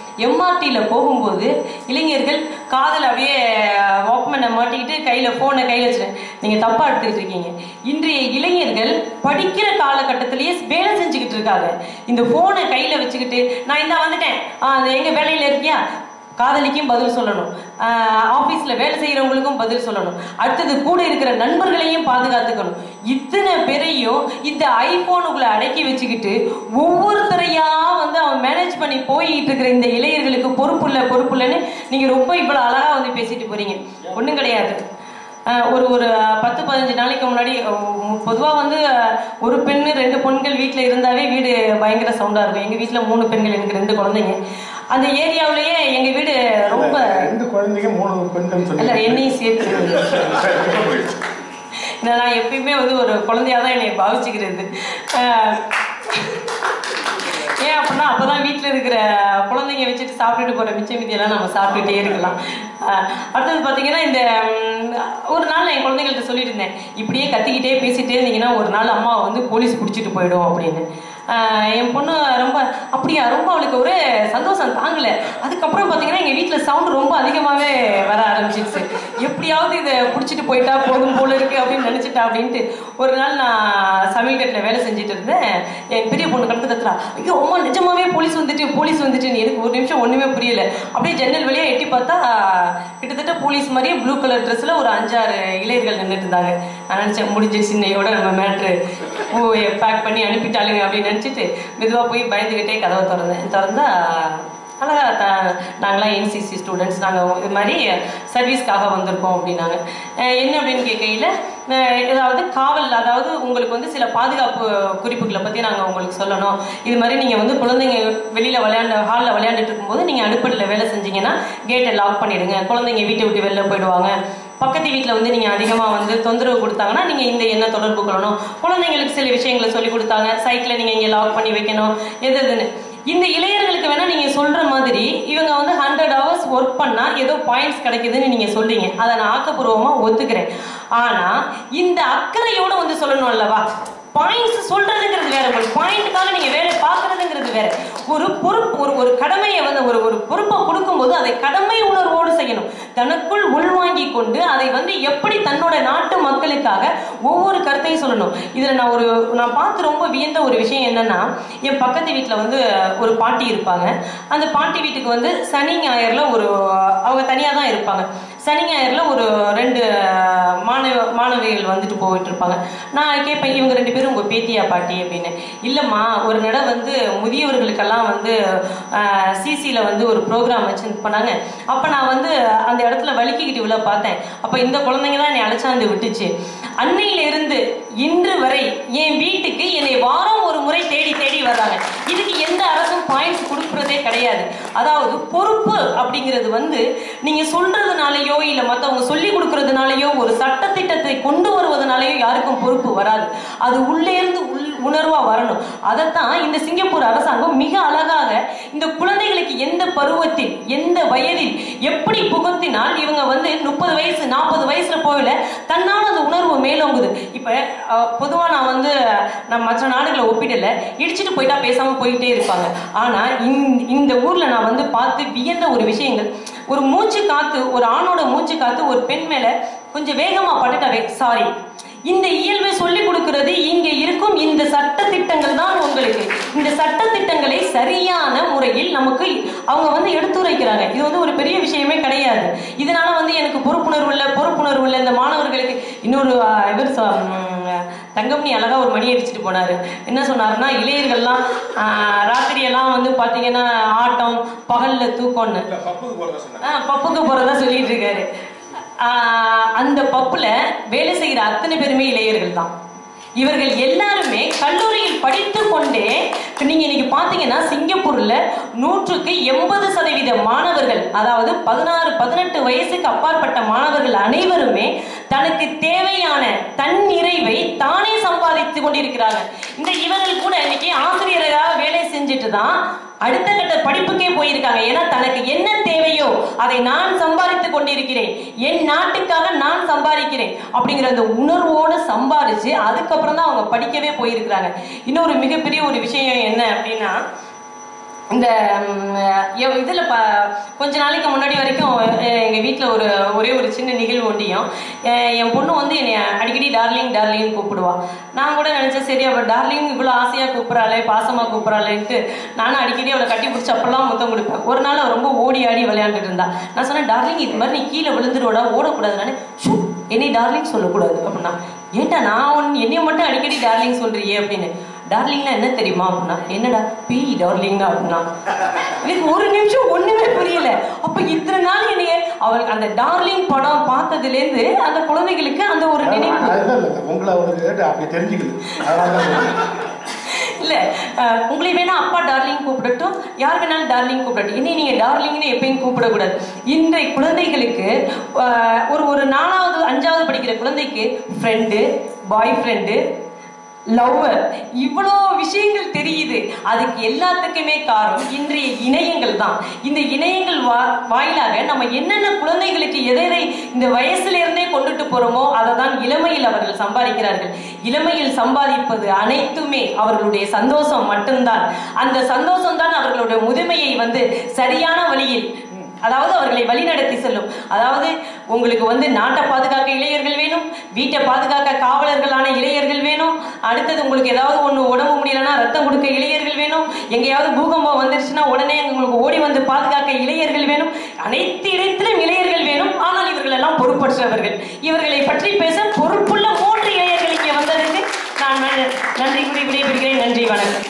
எம்ஆர்டியில் போகும்போது இளைஞர்கள் காதில் அப்படியே வாக்மேனை மாட்டிக்கிட்டு கையில் ஃபோனை கையில் வச்சுட்டேன். நீங்கள் தப்பாக எடுத்துக்கிட்டு இருக்கீங்க. இன்றைய இளைஞர்கள் படிக்கிற காலகட்டத்திலேயே வேலை செஞ்சுக்கிட்டு இருக்காங்க. இந்த ஃபோனை கையில் வச்சுக்கிட்டு நான் இந்த வந்துட்டேன், ஆ அந்த எங்கள் வேலையில் இருக்கியா, காதலிக்கும் பதில் சொல்லணும், ஆஃபீஸில் வேலை செய்கிறவங்களுக்கும் பதில் சொல்லணும், அடுத்தது கூட இருக்கிற நண்பர்களையும் பாதுகாத்துக்கணும். இத்தனை பேரையும் இந்த ஐஃபோனுக்குள்ளே அடக்கி வச்சுக்கிட்டு ஒவ்வொருத்தரையா வந்து அவன் மேனேஜ் பண்ணி போய்கிட்டு இருக்கிற இந்த இளைஞர்களுக்கு பொறுப்பு இல்லை பொறுப்பு இல்லைன்னு நீங்கள் ரொம்ப இவ்வளோ அழகாக வந்து பேசிட்டு போறீங்க. ஒன்றும் கிடையாது. ஒரு ஒரு பத்து பதினஞ்சு நாளைக்கு முன்னாடி பொதுவாக வந்து ஒரு பெண்ணு ரெண்டு பெண்கள் வீட்டில் இருந்தாவே வீடு பயங்கர சவுண்டாக இருக்கும். எங்கள் வீட்டில் மூணு பெண்கள், எனக்கு ரெண்டு குழந்தைங்க. அந்த ஏரியாவிலேயே எங்கள் வீடு ரொம்ப ரெண்டு குழந்தைங்க மூணு பெண்கள் இல்லை என்னையும் சேர்த்து நான் எப்பயுமே வந்து ஒரு குழந்தையாக தான் என்னை பாவிச்சுக்கிறது. ஏன் அப்படின்னா அப்போ தான் வீட்டில் இருக்கிற குழந்தைங்க வச்சுட்டு சாப்பிட்டுட்டு போகிற மிச்ச மீதியெல்லாம் நம்ம சாப்பிட்டுட்டே இருக்கலாம். அடுத்தது பார்த்தீங்கன்னா இந்த ஒரு நாள் என் குழந்தைங்கள்ட்ட சொல்லிட்டு இருந்தேன், இப்படியே கத்திக்கிட்டே பேசிகிட்டே இருந்தீங்கன்னா ஒரு நாள் அம்மா வந்து போலீஸ் பிடிச்சிட்டு போயிடும் அப்படின்னு. என் பொண்ணு ரொம்ப அப்படியா ரொம்ப அவளுக்கு ஒரு சந்தோஷம் தாங்கலை. அதுக்கப்புறம் பார்த்தீங்கன்னா எங்கள் வீட்டில் சவுண்டு ரொம்ப அதிகமாகவே வர ஆரம்பிச்சிருச்சு. எப்படியாவது இதை பிடிச்சிட்டு போயிட்டா போதும் போல இருக்கு அப்படின்னு நினச்சிட்டா அப்படின்ட்டு ஒரு நாள் நான் சமையல் கட்டில் வேலை செஞ்சுட்டு இருந்தேன். என் பெரிய பொண்ணு கடத்து கத்துறா, ஐயோ அம்மா நிஜமாவே போலீஸ் வந்துட்டு போலீஸ் வந்துட்டு. எனக்கு ஒரு நிமிஷம் ஒன்றுமே புரியல. அப்படியே ஜன்னல் வழியாக எட்டி பார்த்தா கிட்டத்தட்ட போலீஸ் மாதிரியே ப்ளூ கலர் ட்ரெஸ்ஸில் ஒரு அஞ்சாறு இளைஞர்கள் நின்றுட்டு இருந்தாங்க. நான் நினச்சேன் முடிஞ்சிருச்சு இன்னையோட நம்ம மேட்ரு பேக் பண்ணி அனுப்பிட்டாளுங்க அப்படின்னு நினச்சிட்டு மெதுவாக போய் பயந்துக்கிட்டே கதவை திறந்தேன். திறந்தா அழகா த நாங்களாம் என்சிசி ஸ்டூடெண்ட்ஸ், நாங்கள் இது மாதிரி சர்வீஸ்க்காக வந்திருக்கோம் அப்படின்னாங்க. என்ன அப்படின்னு கேட்கையில் ஏதாவது காவல், அதாவது உங்களுக்கு வந்து சில பாதுகாப்பு குறிப்புகளை பற்றி நாங்கள் உங்களுக்கு சொல்லணும். இது மாதிரி நீங்கள் வந்து குழந்தைங்க வெளியில் விளையாண்டு ஹாலில் விளையாண்டுட்டு இருக்கும்போது நீங்கள் அடுப்படியில் வேலை செஞ்சீங்கன்னா கேட்டை லாக் பண்ணிவிடுங்க, குழந்தைங்க வீட்டை விட்டு வெளில போயிடுவாங்க. பக்கத்து வீட்டில் வந்து நீங்கள் அதிகமாக வந்து தொந்தரவு கொடுத்தாங்கன்னா நீங்கள் இந்த எண்ணெய் தொடர்பு கொள்ளணும். குழந்தைங்களுக்கு சில விஷயங்களை சொல்லி கொடுத்தாங்க. சைக்கிளை நீங்கள் இங்கே லாக் பண்ணி வைக்கணும், எது எதுன்னு. இந்த இளைஞர்களுக்கு வேணால் நீங்கள் சொல்கிற மாதிரி இவங்க வந்து ஹண்ட்ரட் ஹவர்ஸ் ஒர்க் பண்ணால் ஏதோ பாயிண்ட்ஸ் கிடைக்குதுன்னு நீங்கள் சொல்கிறீங்க. அதை நான் ஆக்கப்பூர்வமாக ஒத்துக்கிறேன். ஆனால் இந்த அக்கறையோடு வந்து சொல்லணும் அல்லவா? பாயிண்ட்ஸ் சொல்றதுங்கிறது வேற, ஒரு பாயிண்ட்டுக்காக நீங்க வேலை பார்க்கறதுங்கிறது வேற. ஒரு பொறுப்பு, ஒரு ஒரு கடமையை வந்து ஒரு ஒரு பொறுப்பை கொடுக்கும்போது அதை கடமை உணர்வோடு செய்யணும். தனக்குள் உள்வாங்கி கொண்டு அதை வந்து எப்படி தன்னோட நாட்டு மக்களுக்காக ஒவ்வொரு கருத்தையும் சொல்லணும். இதுல நான் ஒரு நான் பார்த்து ரொம்ப வியந்த ஒரு விஷயம் என்னன்னா, என் பக்கத்து வீட்டில் வந்து ஒரு பாட்டி இருப்பாங்க. அந்த பாட்டி வீட்டுக்கு வந்து சனி ஞாயிறுல ஒரு அவங்க தனியாக தான் இருப்பாங்க. சனி ஞாயிறுல ஒரு ரெண்டு மாணவ மாணவிகள் வந்துட்டு போயிட்டு இருப்பாங்க. நான் கேட்பேன், இவங்க ரெண்டு பேரும் உங்கள் பேத்தியா பாட்டி அப்படின்னு. இல்லைம்மா, ஒரு நட வந்து முதியவர்களுக்கெல்லாம் வந்து சிசியில் வந்து ஒரு ப்ரோக்ராம் வச்சு பண்ணாங்க. அப்போ நான் வந்து அந்த இடத்துல வலிக்கிக்கிட்டு இவ்வளோ பார்த்தேன். அப்போ இந்த குழந்தைங்க தான் என்னை அழைச்சாந்து விட்டுச்சு. அன்னையிலிருந்து இன்று வரை என் வீட்டுக்கு என்னை வாரம் ஒரு முறை தேடி தேடி வர்றாங்க. இதுக்கு எந்த அரசும் பாயிண்ட்ஸ் கொடுக்குறதே கிடையாது. அதாவது பொறுப்பு அப்படிங்கிறது வந்து நீங்க சொல்றதுனாலயோ இல்லை மற்றவங்க சொல்லி கொடுக்கறதுனாலயோ ஒரு சட்டத்திட்டத்தை கொண்டு வருவதனாலயோ யாருக்கும் பொறுப்பு வராது. அது உள்ளே இருந்து உள் உணர்வா வரணும். அதைத்தான் இந்த சிங்கப்பூர் அரசாங்கம் மிக அழகாக இந்த குழந்தைகளுக்கு எந்த பருவத்தில் எந்த வயதில் எப்படி புகுத்தினால் இவங்க வந்து முப்பது வயசு நாற்பது வயசுல போயில தன்னால அந்த உணர்வு மேலோங்குது. இப்ப பொதுவா நான் வந்து நம்ம மற்ற நாடுகளை ஒப்பிடல, இடிச்சுட்டு போயிட்டா பேசாம போயிட்டே இருப்பாங்க. ஆனா இந்த ஊர்ல நான் வந்து பார்த்து வியந்த ஒரு விஷயங்கள், ஒரு மூச்சு காத்து, ஒரு ஆணோட மூச்சு காத்து ஒரு பெண் மேல கொஞ்சம் வேகமா பட்டுட்டாவே சாரி. இந்த இயல்பை சொல்லிக் கொடுக்கிறது இங்க இருக்கும் இந்த சட்ட திட்டங்கள் தான் உங்களுக்கு. இந்த சட்ட திட்டங்களை சரியான முறையில் நமக்கு அவங்க வந்து எடுத்துரைக்கிறாங்க. இது வந்து ஒரு பெரிய விஷயமே கிடையாது. இதனால வந்து எனக்கு பொறுப்புணர்வு இல்லை பொறுப்புணர்வு இல்லை இந்த மாணவர்களுக்கு. இன்னொரு இவர் தங்கம்னி அழகா ஒரு மணி அடிச்சுட்டு போனாரு. என்ன சொன்னாருன்னா, இளையர்கள்லாம் ராத்திரியெல்லாம் வந்து பாத்தீங்கன்னா ஆட்டம், பகல்ல தூக்கம்னு பப்புக்கு போறதா சொல்லிட்டு இருக்காரு. அந்த பப்புல வேலை செய்கிற அத்தனை பேருமே இளையர்கள் தான். இவர்கள் எல்லாருமே கல்லூரியில் படித்து கொண்டே நீங்க இன்னைக்கு பாத்தீங்கன்னா சிங்கப்பூர்ல நூற்றுக்கு எண்பது சதவீத மாணவர்கள், அதாவது பதினாறு பதினெட்டு வயசுக்கு அப்பாற்பட்ட மாணவர்கள் அனைவருமே தனக்கு தேவையான தன் நிறைவை தானே சம்பாதித்து கொண்டிருக்கிறார்கள். இந்த இவர்கள் கூட இன்னைக்கு ஆசிரியராக வேலை செஞ்சுட்டு தான் அடுத்த கட்ட படிப்புக்கே போயிருக்காங்க. ஏன்னா தனக்கு என்ன தேவையோ அதை நான் சம்பாதித்து கொண்டிருக்கிறேன், என் நாட்டுக்காக நான் சம்பாதிக்கிறேன் அப்படிங்கிற அந்த உணர்வோடு சம்பாதிச்சு அதுக்கப்புறம் தான் அவங்க படிக்கவே போயிருக்கிறாங்க. இன்னொரு மிகப்பெரிய ஒரு விஷயம் என்ன அப்படின்னா, இந்த இதில் ப கொஞ்ச நாளைக்கு முன்னாடி வரைக்கும் எங்கள் வீட்டில் ஒரு ஒரே ஒரு சின்ன நிகழ்வு ஒண்டியும் என் பொண்ணு வந்து என்னை அடிக்கடி டார்லிங் டார்லிங் கூப்பிடுவா. நான் கூட நினச்சேன், சரி அவள் டார்லிங் இவ்வளோ ஆசையாக கூப்பிட்றாளே, பாசமாக கூப்பிட்றாளேன்ட்டு நானும் அடிக்கடி அவளை கட்டி பிடிச்சி அப்பெல்லாம் முத்தம் கொடுப்பேன். ஒரு நாள் அவள் ரொம்ப ஓடி ஆடி விளையாண்டுட்டு இருந்தா. நான் சொன்னேன், டார்லிங் இது மாதிரி நீ கீழே விழுந்துருவோடா, ஓடக்கூடாது. நானே ஷூ என்னை டார்லிங் சொல்லக்கூடாது அப்படின்னா, ஏன்டா நான் ஒன் என்னைய மட்டும் அடிக்கடி டார்லிங் சொல்றியே அப்படின்னு. டார்லிங்னா என்ன தெரியுமா அப்படின்னா, என்னடா பீ டார்லிங்னா அப்படின்னா. எனக்கு ஒரு நிமிஷம் ஒண்ணுமே புரியல. அப்ப இத்தனை நாள் என்னைய அவளுக்கு அந்த டார்லிங் படம் பார்த்ததுலேருந்து அந்த குழந்தைகளுக்கு அந்த ஒரு நினைப்பு உங்களை அப்படி தெரிஞ்சுக்குது. இல்ல உங்களை வேணா அப்பா டார்லிங் கூப்பிடட்டும், யார் வேணாலும் டார்லிங் கூப்பிடட்டும், இனி நீங்க டார்லிங்னு எப்பயும் கூப்பிடக்கூடாது. இன்றைய குழந்தைகளுக்கு ஒரு ஒரு நாலாவது அஞ்சாவது படிக்கிற குழந்தைக்கு ஃப்ரெண்டு, பாய் ஃப்ரெண்டு, லவ்வர், இவ்வளோ விஷயங்கள் தெரியுது. அதுக்கு எல்லாத்துக்குமே காரணம் இன்றைய இணையங்கள் தான். இந்த இணையங்கள் வா வாயிலாக நம்ம என்னென்ன குழந்தைகளுக்கு எதை எதை இந்த வயசுல இருந்தே கொண்டுட்டு போறோமோ அதை தான் இளமையில் அவர்கள் சம்பாதிக்கிறார்கள். இளமையில் சம்பாதிப்பது அனைத்துமே அவர்களுடைய சந்தோஷம் மட்டும்தான். அந்த சந்தோஷம் தான் அவர்களுடைய முதுமையை வந்து சரியான வழியில், அதாவது அவர்களை வழிநடத்தி செல்லும். அதாவது உங்களுக்கு வந்து நாட்டை பாதுகாக்க இளைஞர்கள் வேணும், வீட்டை பாதுகாக்க காவலர்களான இளைஞர்கள் வேணும், அடுத்தது உங்களுக்கு ஏதாவது ஒன்று உடம்பு முடியலன்னா ரத்தம் கொடுக்க இளைஞர்கள் வேணும், எங்கேயாவது பூகம்பம் வந்துருச்சுன்னா உடனே உங்களுக்கு ஓடி வந்து பாதுகாக்க இளைஞர்கள் வேணும், அனைத்து இடத்திலும் இளைஞர்கள் வேணும். ஆனால் இவர்கள் எல்லாம் பொறுப்பற்றவர்கள். இவர்களை பற்றி பேச பொறுப்புள்ள மூன்று இளைஞர்கள் இங்கே வந்ததற்கு நான் நன்றி கூறி விடைபெறுகிறேன். நன்றி, வணக்கம்.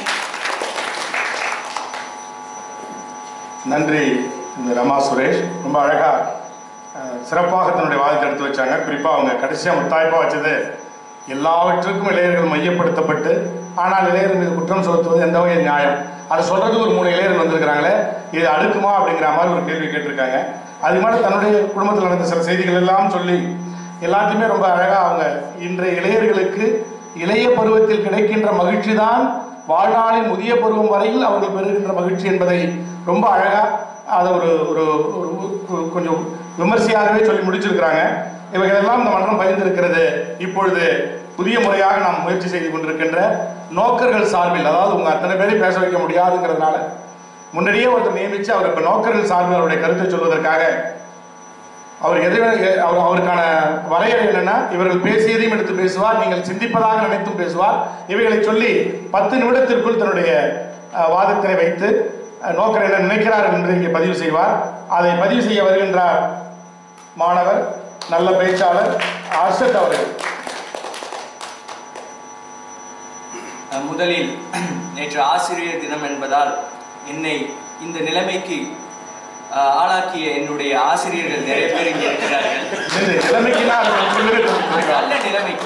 நன்றி இந்த ரமா சுரேஷ். ரொம்ப அழகாக சிறப்பாக தன்னுடைய வாதத்தை எடுத்து வச்சாங்க. குறிப்பாக அவங்க கடைசியாக முத்தாய்ப்பாக வச்சது, எல்லாவற்றுக்கும் இளைஞர்கள் மையப்படுத்தப்பட்டு ஆனால் இளைஞர்கள் மீது குற்றம் சுமத்துவது எந்த வகையில் நியாயம், அதை சொல்கிறது ஒரு மூணு இளைஞர்கள் வந்திருக்கிறாங்களே, இது அடுக்குமா அப்படிங்கிற மாதிரி ஒரு கேள்வி கேட்டிருக்காங்க. அது மாதிரி தன்னுடைய குடும்பத்தில் நடந்த சில செய்திகள் எல்லாம் சொல்லி எல்லாத்தையுமே ரொம்ப அழகாக அவங்க இன்றைய இளைஞர்களுக்கு இளைய பருவத்தில் கிடைக்கின்ற மகிழ்ச்சி தான் வாழ்நாளின் முதிய பருவம் வரையில் அவர்கள் பெறுகின்ற மகிழ்ச்சி என்பதை ரொம்ப அழகாக அதை ஒரு ஒரு கொஞ்சம் விமர்சையாகவே சொல்லி முடிச்சிருக்கிறாங்க. இவைகளெல்லாம் இந்த மன்றம் பகிர்ந்திருக்கிறது. இப்பொழுது புதிய முறையாக நாம் முயற்சி செய்து கொண்டிருக்கின்ற நோக்கர்கள் சார்பில், அதாவது உங்க அத்தனை பேரையும் பேச வைக்க முடியாதுங்கிறதுனால முன்னாடியே ஒருத்தர் நியமித்து அவர் இப்போ நோக்கர்கள் சார்பில் அவருடைய கருத்தை சொல்வதற்காக அவர் எது அவர் அவருக்கான வரையறை என்னன்னா, இவர்கள் பேசியதையும் எடுத்து பேசுவார், நீங்கள் சிந்திப்பதாக நினைத்தும் பேசுவார். இவைகளை சொல்லி பத்து நிமிடத்திற்குள் தன்னுடைய வாதத்தினை வைத்து நோக்கர் என்ன நினைக்கிறார் என்று இங்கே பதிவு செய்வார். அதை பதிவு செய்ய வருகின்றார் மாணவர், நல்ல பேச்சாளர் அர்ஷத் அவர்கள். முதலில் நேற்று ஆசிரியர் தினம் என்பதால் என்னை இந்த நிலைமைக்கு ஆளாக்கிய என்னுடைய ஆசிரியர்கள் நிறைய பேர் இங்கே இருக்கிறார்கள். நல்ல நிலைமைக்கு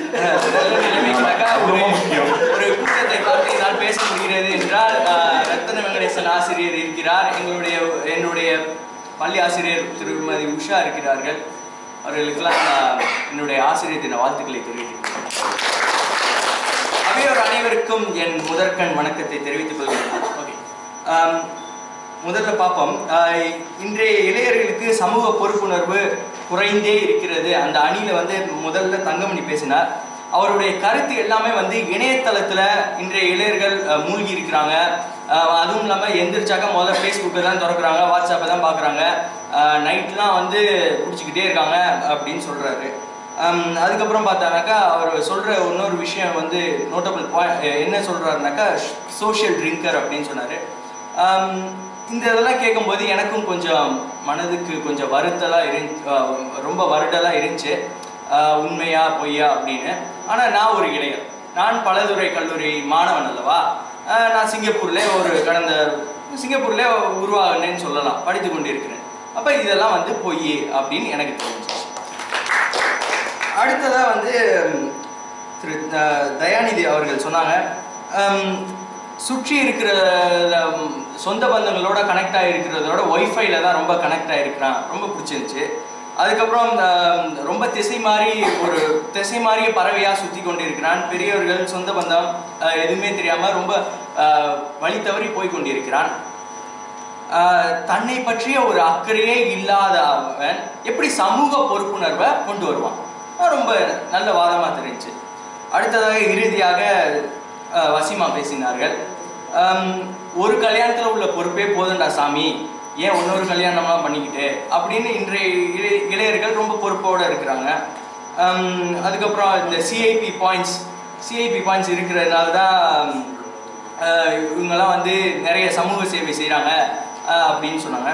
ஒரு கூட்டத்தை பார்த்து என்னால் பேச முடிகிறது என்றால் ரத்தன வெங்கடேசன் ஆசிரியர் இருக்கிறார், எங்களுடைய என்னுடைய பள்ளி ஆசிரியர் திருமதி உஷா இருக்கிறார்கள். அவர்களுக்கெல்லாம் என்னுடைய ஆசிரியர் தின வாழ்த்துக்களை தெரிவிக்கிறேன். அவையோர் அனைவருக்கும் என் முதற்கண் வணக்கத்தை தெரிவித்துக் கொள்கிறேன். ஓகே, முதல்ல பார்ப்போம். இன்றைய இளைஞர்களுக்கு சமூக பொறுப்புணர்வு குறைந்தே இருக்கிறது. அந்த அணியில வந்து முதல்ல தங்கமணி பேசினார். அவருடைய கருத்து எல்லாமே வந்து இணையதளத்துல இன்றைய இளைஞர்கள் மூழ்கி இருக்கிறாங்க. அதுவும் இல்லாம எந்திரிச்சாக்க முதல்ல ஃபேஸ்புக்கை தான் திறக்கிறாங்க, வாட்ஸ்அப்பை தான் பாக்குறாங்க, நைட்லாம் வந்து குடிச்சுக்கிட்டே இருக்காங்க அப்படின்னு சொல்றாரு. அதுக்கப்புறம் பார்த்தானாக்கா அவர் சொல்ற இன்னொரு விஷயம் வந்து நோட்டபிள் பாயிண்ட் என்ன சொல்றாருனாக்கா சோஷியல் ட்ரிங்கர் அப்படின்னு சொன்னாரு. இந்த இதெல்லாம் கேட்கும்போது எனக்கும் கொஞ்சம் மனதுக்கு கொஞ்சம் வருத்தலா இரு ரொம்ப வருடலா இருந்துச்சு, உண்மையா பொய்யா அப்படின்னு. ஆனால் நான் ஒரு இளைஞர், நான் பலதுறை கல்லூரி மாணவன் அல்லவா. நான் சிங்கப்பூர்ல ஒரு கடந்த சிங்கப்பூர்ல உருவாகினேன்னு சொல்லலாம், படித்து கொண்டு இருக்கிறேன். அப்போ இதெல்லாம் வந்து பொய் அப்படின்னு எனக்கு தெரிஞ்சு. அடுத்ததா வந்து திரு தயாநிதி அவர்கள் சொன்னாங்க, சுற்றி இருக்கிற சொந்த பந்தங்களோட கனெக்ட் ஆகிருக்கிறதோட ஒய்ஃபைல தான் ரொம்ப கனெக்ட் ஆகிருக்கிறான், ரொம்ப பிடிச்சிருந்துச்சு. அதுக்கப்புறம் ரொம்ப திசை மாறி ஒரு திசை மாறிய பறவையாக சுற்றி கொண்டு இருக்கிறான். பெரியவர்கள் சொந்த பந்தம் எதுவுமே தெரியாமல் ரொம்ப வழி தவறி போய் கொண்டிருக்கிறான். தன்னை பற்றிய ஒரு அக்கறையே இல்லாத அவன் எப்படி சமூக பொறுப்புணர்வை கொண்டு வருவான்? ரொம்ப நல்ல வாதமாக தெரிஞ்சு. அடுத்ததாக இறுதியாக வசிமா பேசினார்கள். ஒரு கல்யாணத்துல உள்ள பொறுப்பே போதுண்டா சாமி, ஏன் இன்னொரு கல்யாணம்லாம் பண்ணிக்கிட்டு அப்படின்னு இன்றைய இளைய இளையர்கள் ரொம்ப பொறுப்போடு இருக்கிறாங்க. அதுக்கப்புறம் இந்த சிஐபி பாயிண்ட்ஸ் சிஐபி பாயிண்ட்ஸ் இருக்கிறதுனால தான் இவங்கெல்லாம் வந்து நிறைய சமூக சேவை செய்கிறாங்க அப்படின்னு சொன்னாங்க.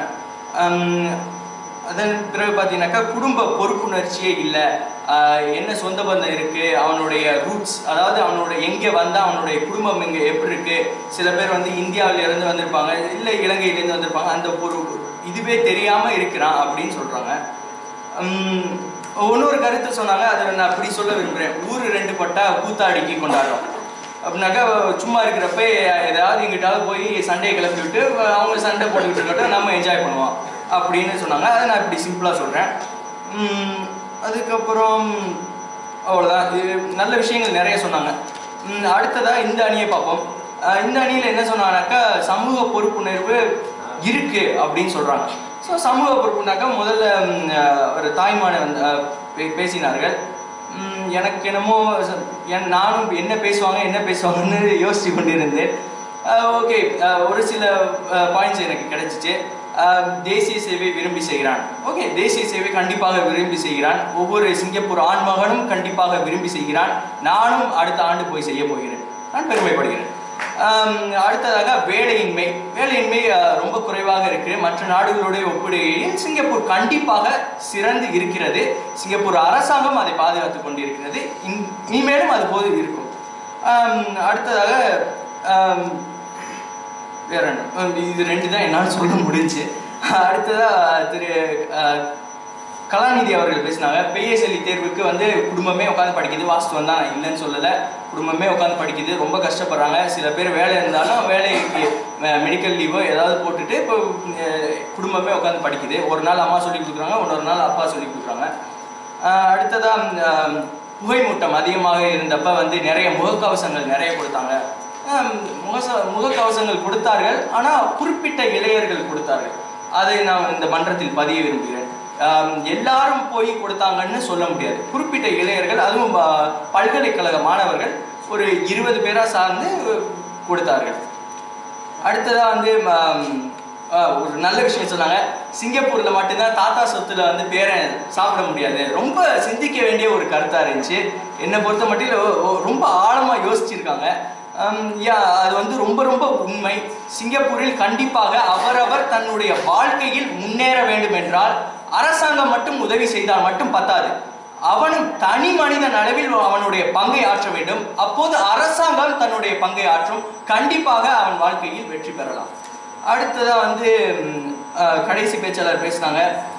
அதன் பிறகு பார்த்தீங்கன்னாக்கா குடும்ப பொறுப்புணர்ச்சியே இல்லை, என்ன சொந்த பந்தம் இருக்குது, அவனுடைய ரூட்ஸ், அதாவது அவனோட எங்கே வந்தால் அவனுடைய குடும்பம் இங்கே எப்படி இருக்குது, சில பேர் வந்து இந்தியாவிலேருந்து வந்திருப்பாங்க, இல்லை இலங்கையிலேருந்து வந்திருப்பாங்க, அந்த ஒரு இதுவே தெரியாமல் இருக்கிறான் அப்படின்னு சொல்கிறாங்க. இன்னொரு கருத்து சொன்னாங்க, அதை நான் அப்படி சொல்ல விரும்புகிறேன். ஊர் ரெண்டு பட்டா கூத்தாடிக்கு கொண்டாடுறோம் அப்படின்னாக்கா சும்மா இருக்கிறப்ப ஏதாவது எங்கிட்டாவது போய் சண்டையை கிளப்பி விட்டு அவங்க சண்டை போட்டுக்கிட்டு இருக்கட்டும், நம்ம என்ஜாய் பண்ணுவோம் அப்படின்னு சொன்னாங்க. அதை நான் இப்படி சிம்பிளாக சொல்கிறேன். அதுக்கப்புறம் அவ்வளோதான். இது நல்ல விஷயங்கள் நிறைய சொன்னாங்க. அடுத்ததாக இந்த அணியை பார்ப்போம். இந்த அணியில் என்ன சொன்னாங்கனாக்கா சமூக பொறுப்புணர்வு இருக்குது அப்படின்னு சொல்கிறாங்க. ஸோ சமூக பொறுப்புனாக்கா முதல்ல ஒரு தாய்மான பேசினார்கள். எனக்கு என்னமோ என் நானும் என்ன பேசுவாங்க என்ன பேசுவாங்கன்னு யோசித்து கொண்டிருந்தேன். ஓகே, ஒரு சில பாயிண்ட்ஸ் எனக்கு கிடைச்சிச்சு. தேசிய சேவை விரும்பி செய்கிறான். ஓகே, தேசிய சேவை கண்டிப்பாக விரும்பி செய்கிறான். ஒவ்வொரு சிங்கப்பூர் ஆண்மகனும் கண்டிப்பாக விரும்பி செய்கிறான். நானும் அடுத்த ஆண்டு போய் செய்ய போகிறேன், நான் பெருமைப்படுகிறேன். அடுத்ததாக வேலையின்மை வேலையின்மை ரொம்ப குறைவாக இருக்கு. மற்ற நாடுகளுடைய ஒப்பிடுகையில் சிங்கப்பூர் கண்டிப்பாக சிறந்து இருக்கிறது. சிங்கப்பூர் அரசாங்கம் அதை பாதுகாத்து கொண்டிருக்கிறது. இனிமேலும் அது போது இருக்கும். அடுத்ததாக வேற என்ன, இது ரெண்டு தான் என்னால் சொல்ல முடிஞ்சு. அடுத்ததா திரு கலாநிதி அவர்கள் பேசினாங்க. பிஎஸ்எல்இ தேர்வுக்கு வந்து குடும்பமே உட்காந்து படிக்குது. வாஸ்துவம் தான், நான் இல்லைன்னு சொல்லலை. குடும்பமே உட்காந்து படிக்குது, ரொம்ப கஷ்டப்படுறாங்க. சில பேர் வேலை இருந்தாலும் வேலைக்கு மெடிக்கல் லீவோ ஏதாவது போட்டுட்டு இப்போ குடும்பமே உட்காந்து படிக்குது. ஒரு நாள் அம்மா சொல்லி கொடுக்குறாங்க, இன்னொரு நாள் அப்பா சொல்லி கொடுக்குறாங்க. அடுத்ததாக புகைமூட்டம் அதிகமாக இருந்தப்ப வந்து நிறைய முகக்கவசங்கள் நிறைய கொடுத்தாங்க. முகச முகக்கவசங்கள் கொடுத்தார்கள், ஆனால் குறிப்பிட்ட இளையர்கள் கொடுத்தார்கள். அதை நான் இந்த மன்றத்தில் பதிய விரும்புகிறேன். எல்லாரும் போய் கொடுத்தாங்கன்னு சொல்ல முடியாது. குறிப்பிட்ட இளையர்கள், அதுவும் பல்கலைக்கழக மாணவர்கள் ஒரு இருபது பேரா சார்ந்து கொடுத்தார்கள். அடுத்ததா வந்து ஒரு நல்ல விஷயம் சொன்னாங்க. சிங்கப்பூர்ல மட்டும்தான் தாத்தா சொத்துல வந்து பேரை சாப்பிட முடியாது. ரொம்ப சிந்திக்க வேண்டிய ஒரு கருத்தா இருந்துச்சு. என்னை பொறுத்த மட்டும் ரொம்ப ஆழமா யோசிச்சிருக்காங்க. அது வந்து ரொம்ப ரொம்ப உண்மை. சிங்கப்பூரில் கண்டிப்பாக அவரவர் தன்னுடைய வாழ்க்கையில் முன்னேற வேண்டும் என்றால் அரசாங்கம் மட்டும் உதவி செய்தால் மட்டும் பத்தாது. அவனும் தனி மனிதன் அளவில் அவனுடைய பங்கை ஆற்ற வேண்டும். அப்போது அரசாங்கம் தன்னுடைய பங்கை ஆற்றும். கண்டிப்பாக அவன் வாழ்க்கையில் வெற்றி பெறலாம். அடுத்ததான் வந்து கடைசி பேச்சாளர் பேசினாங்க.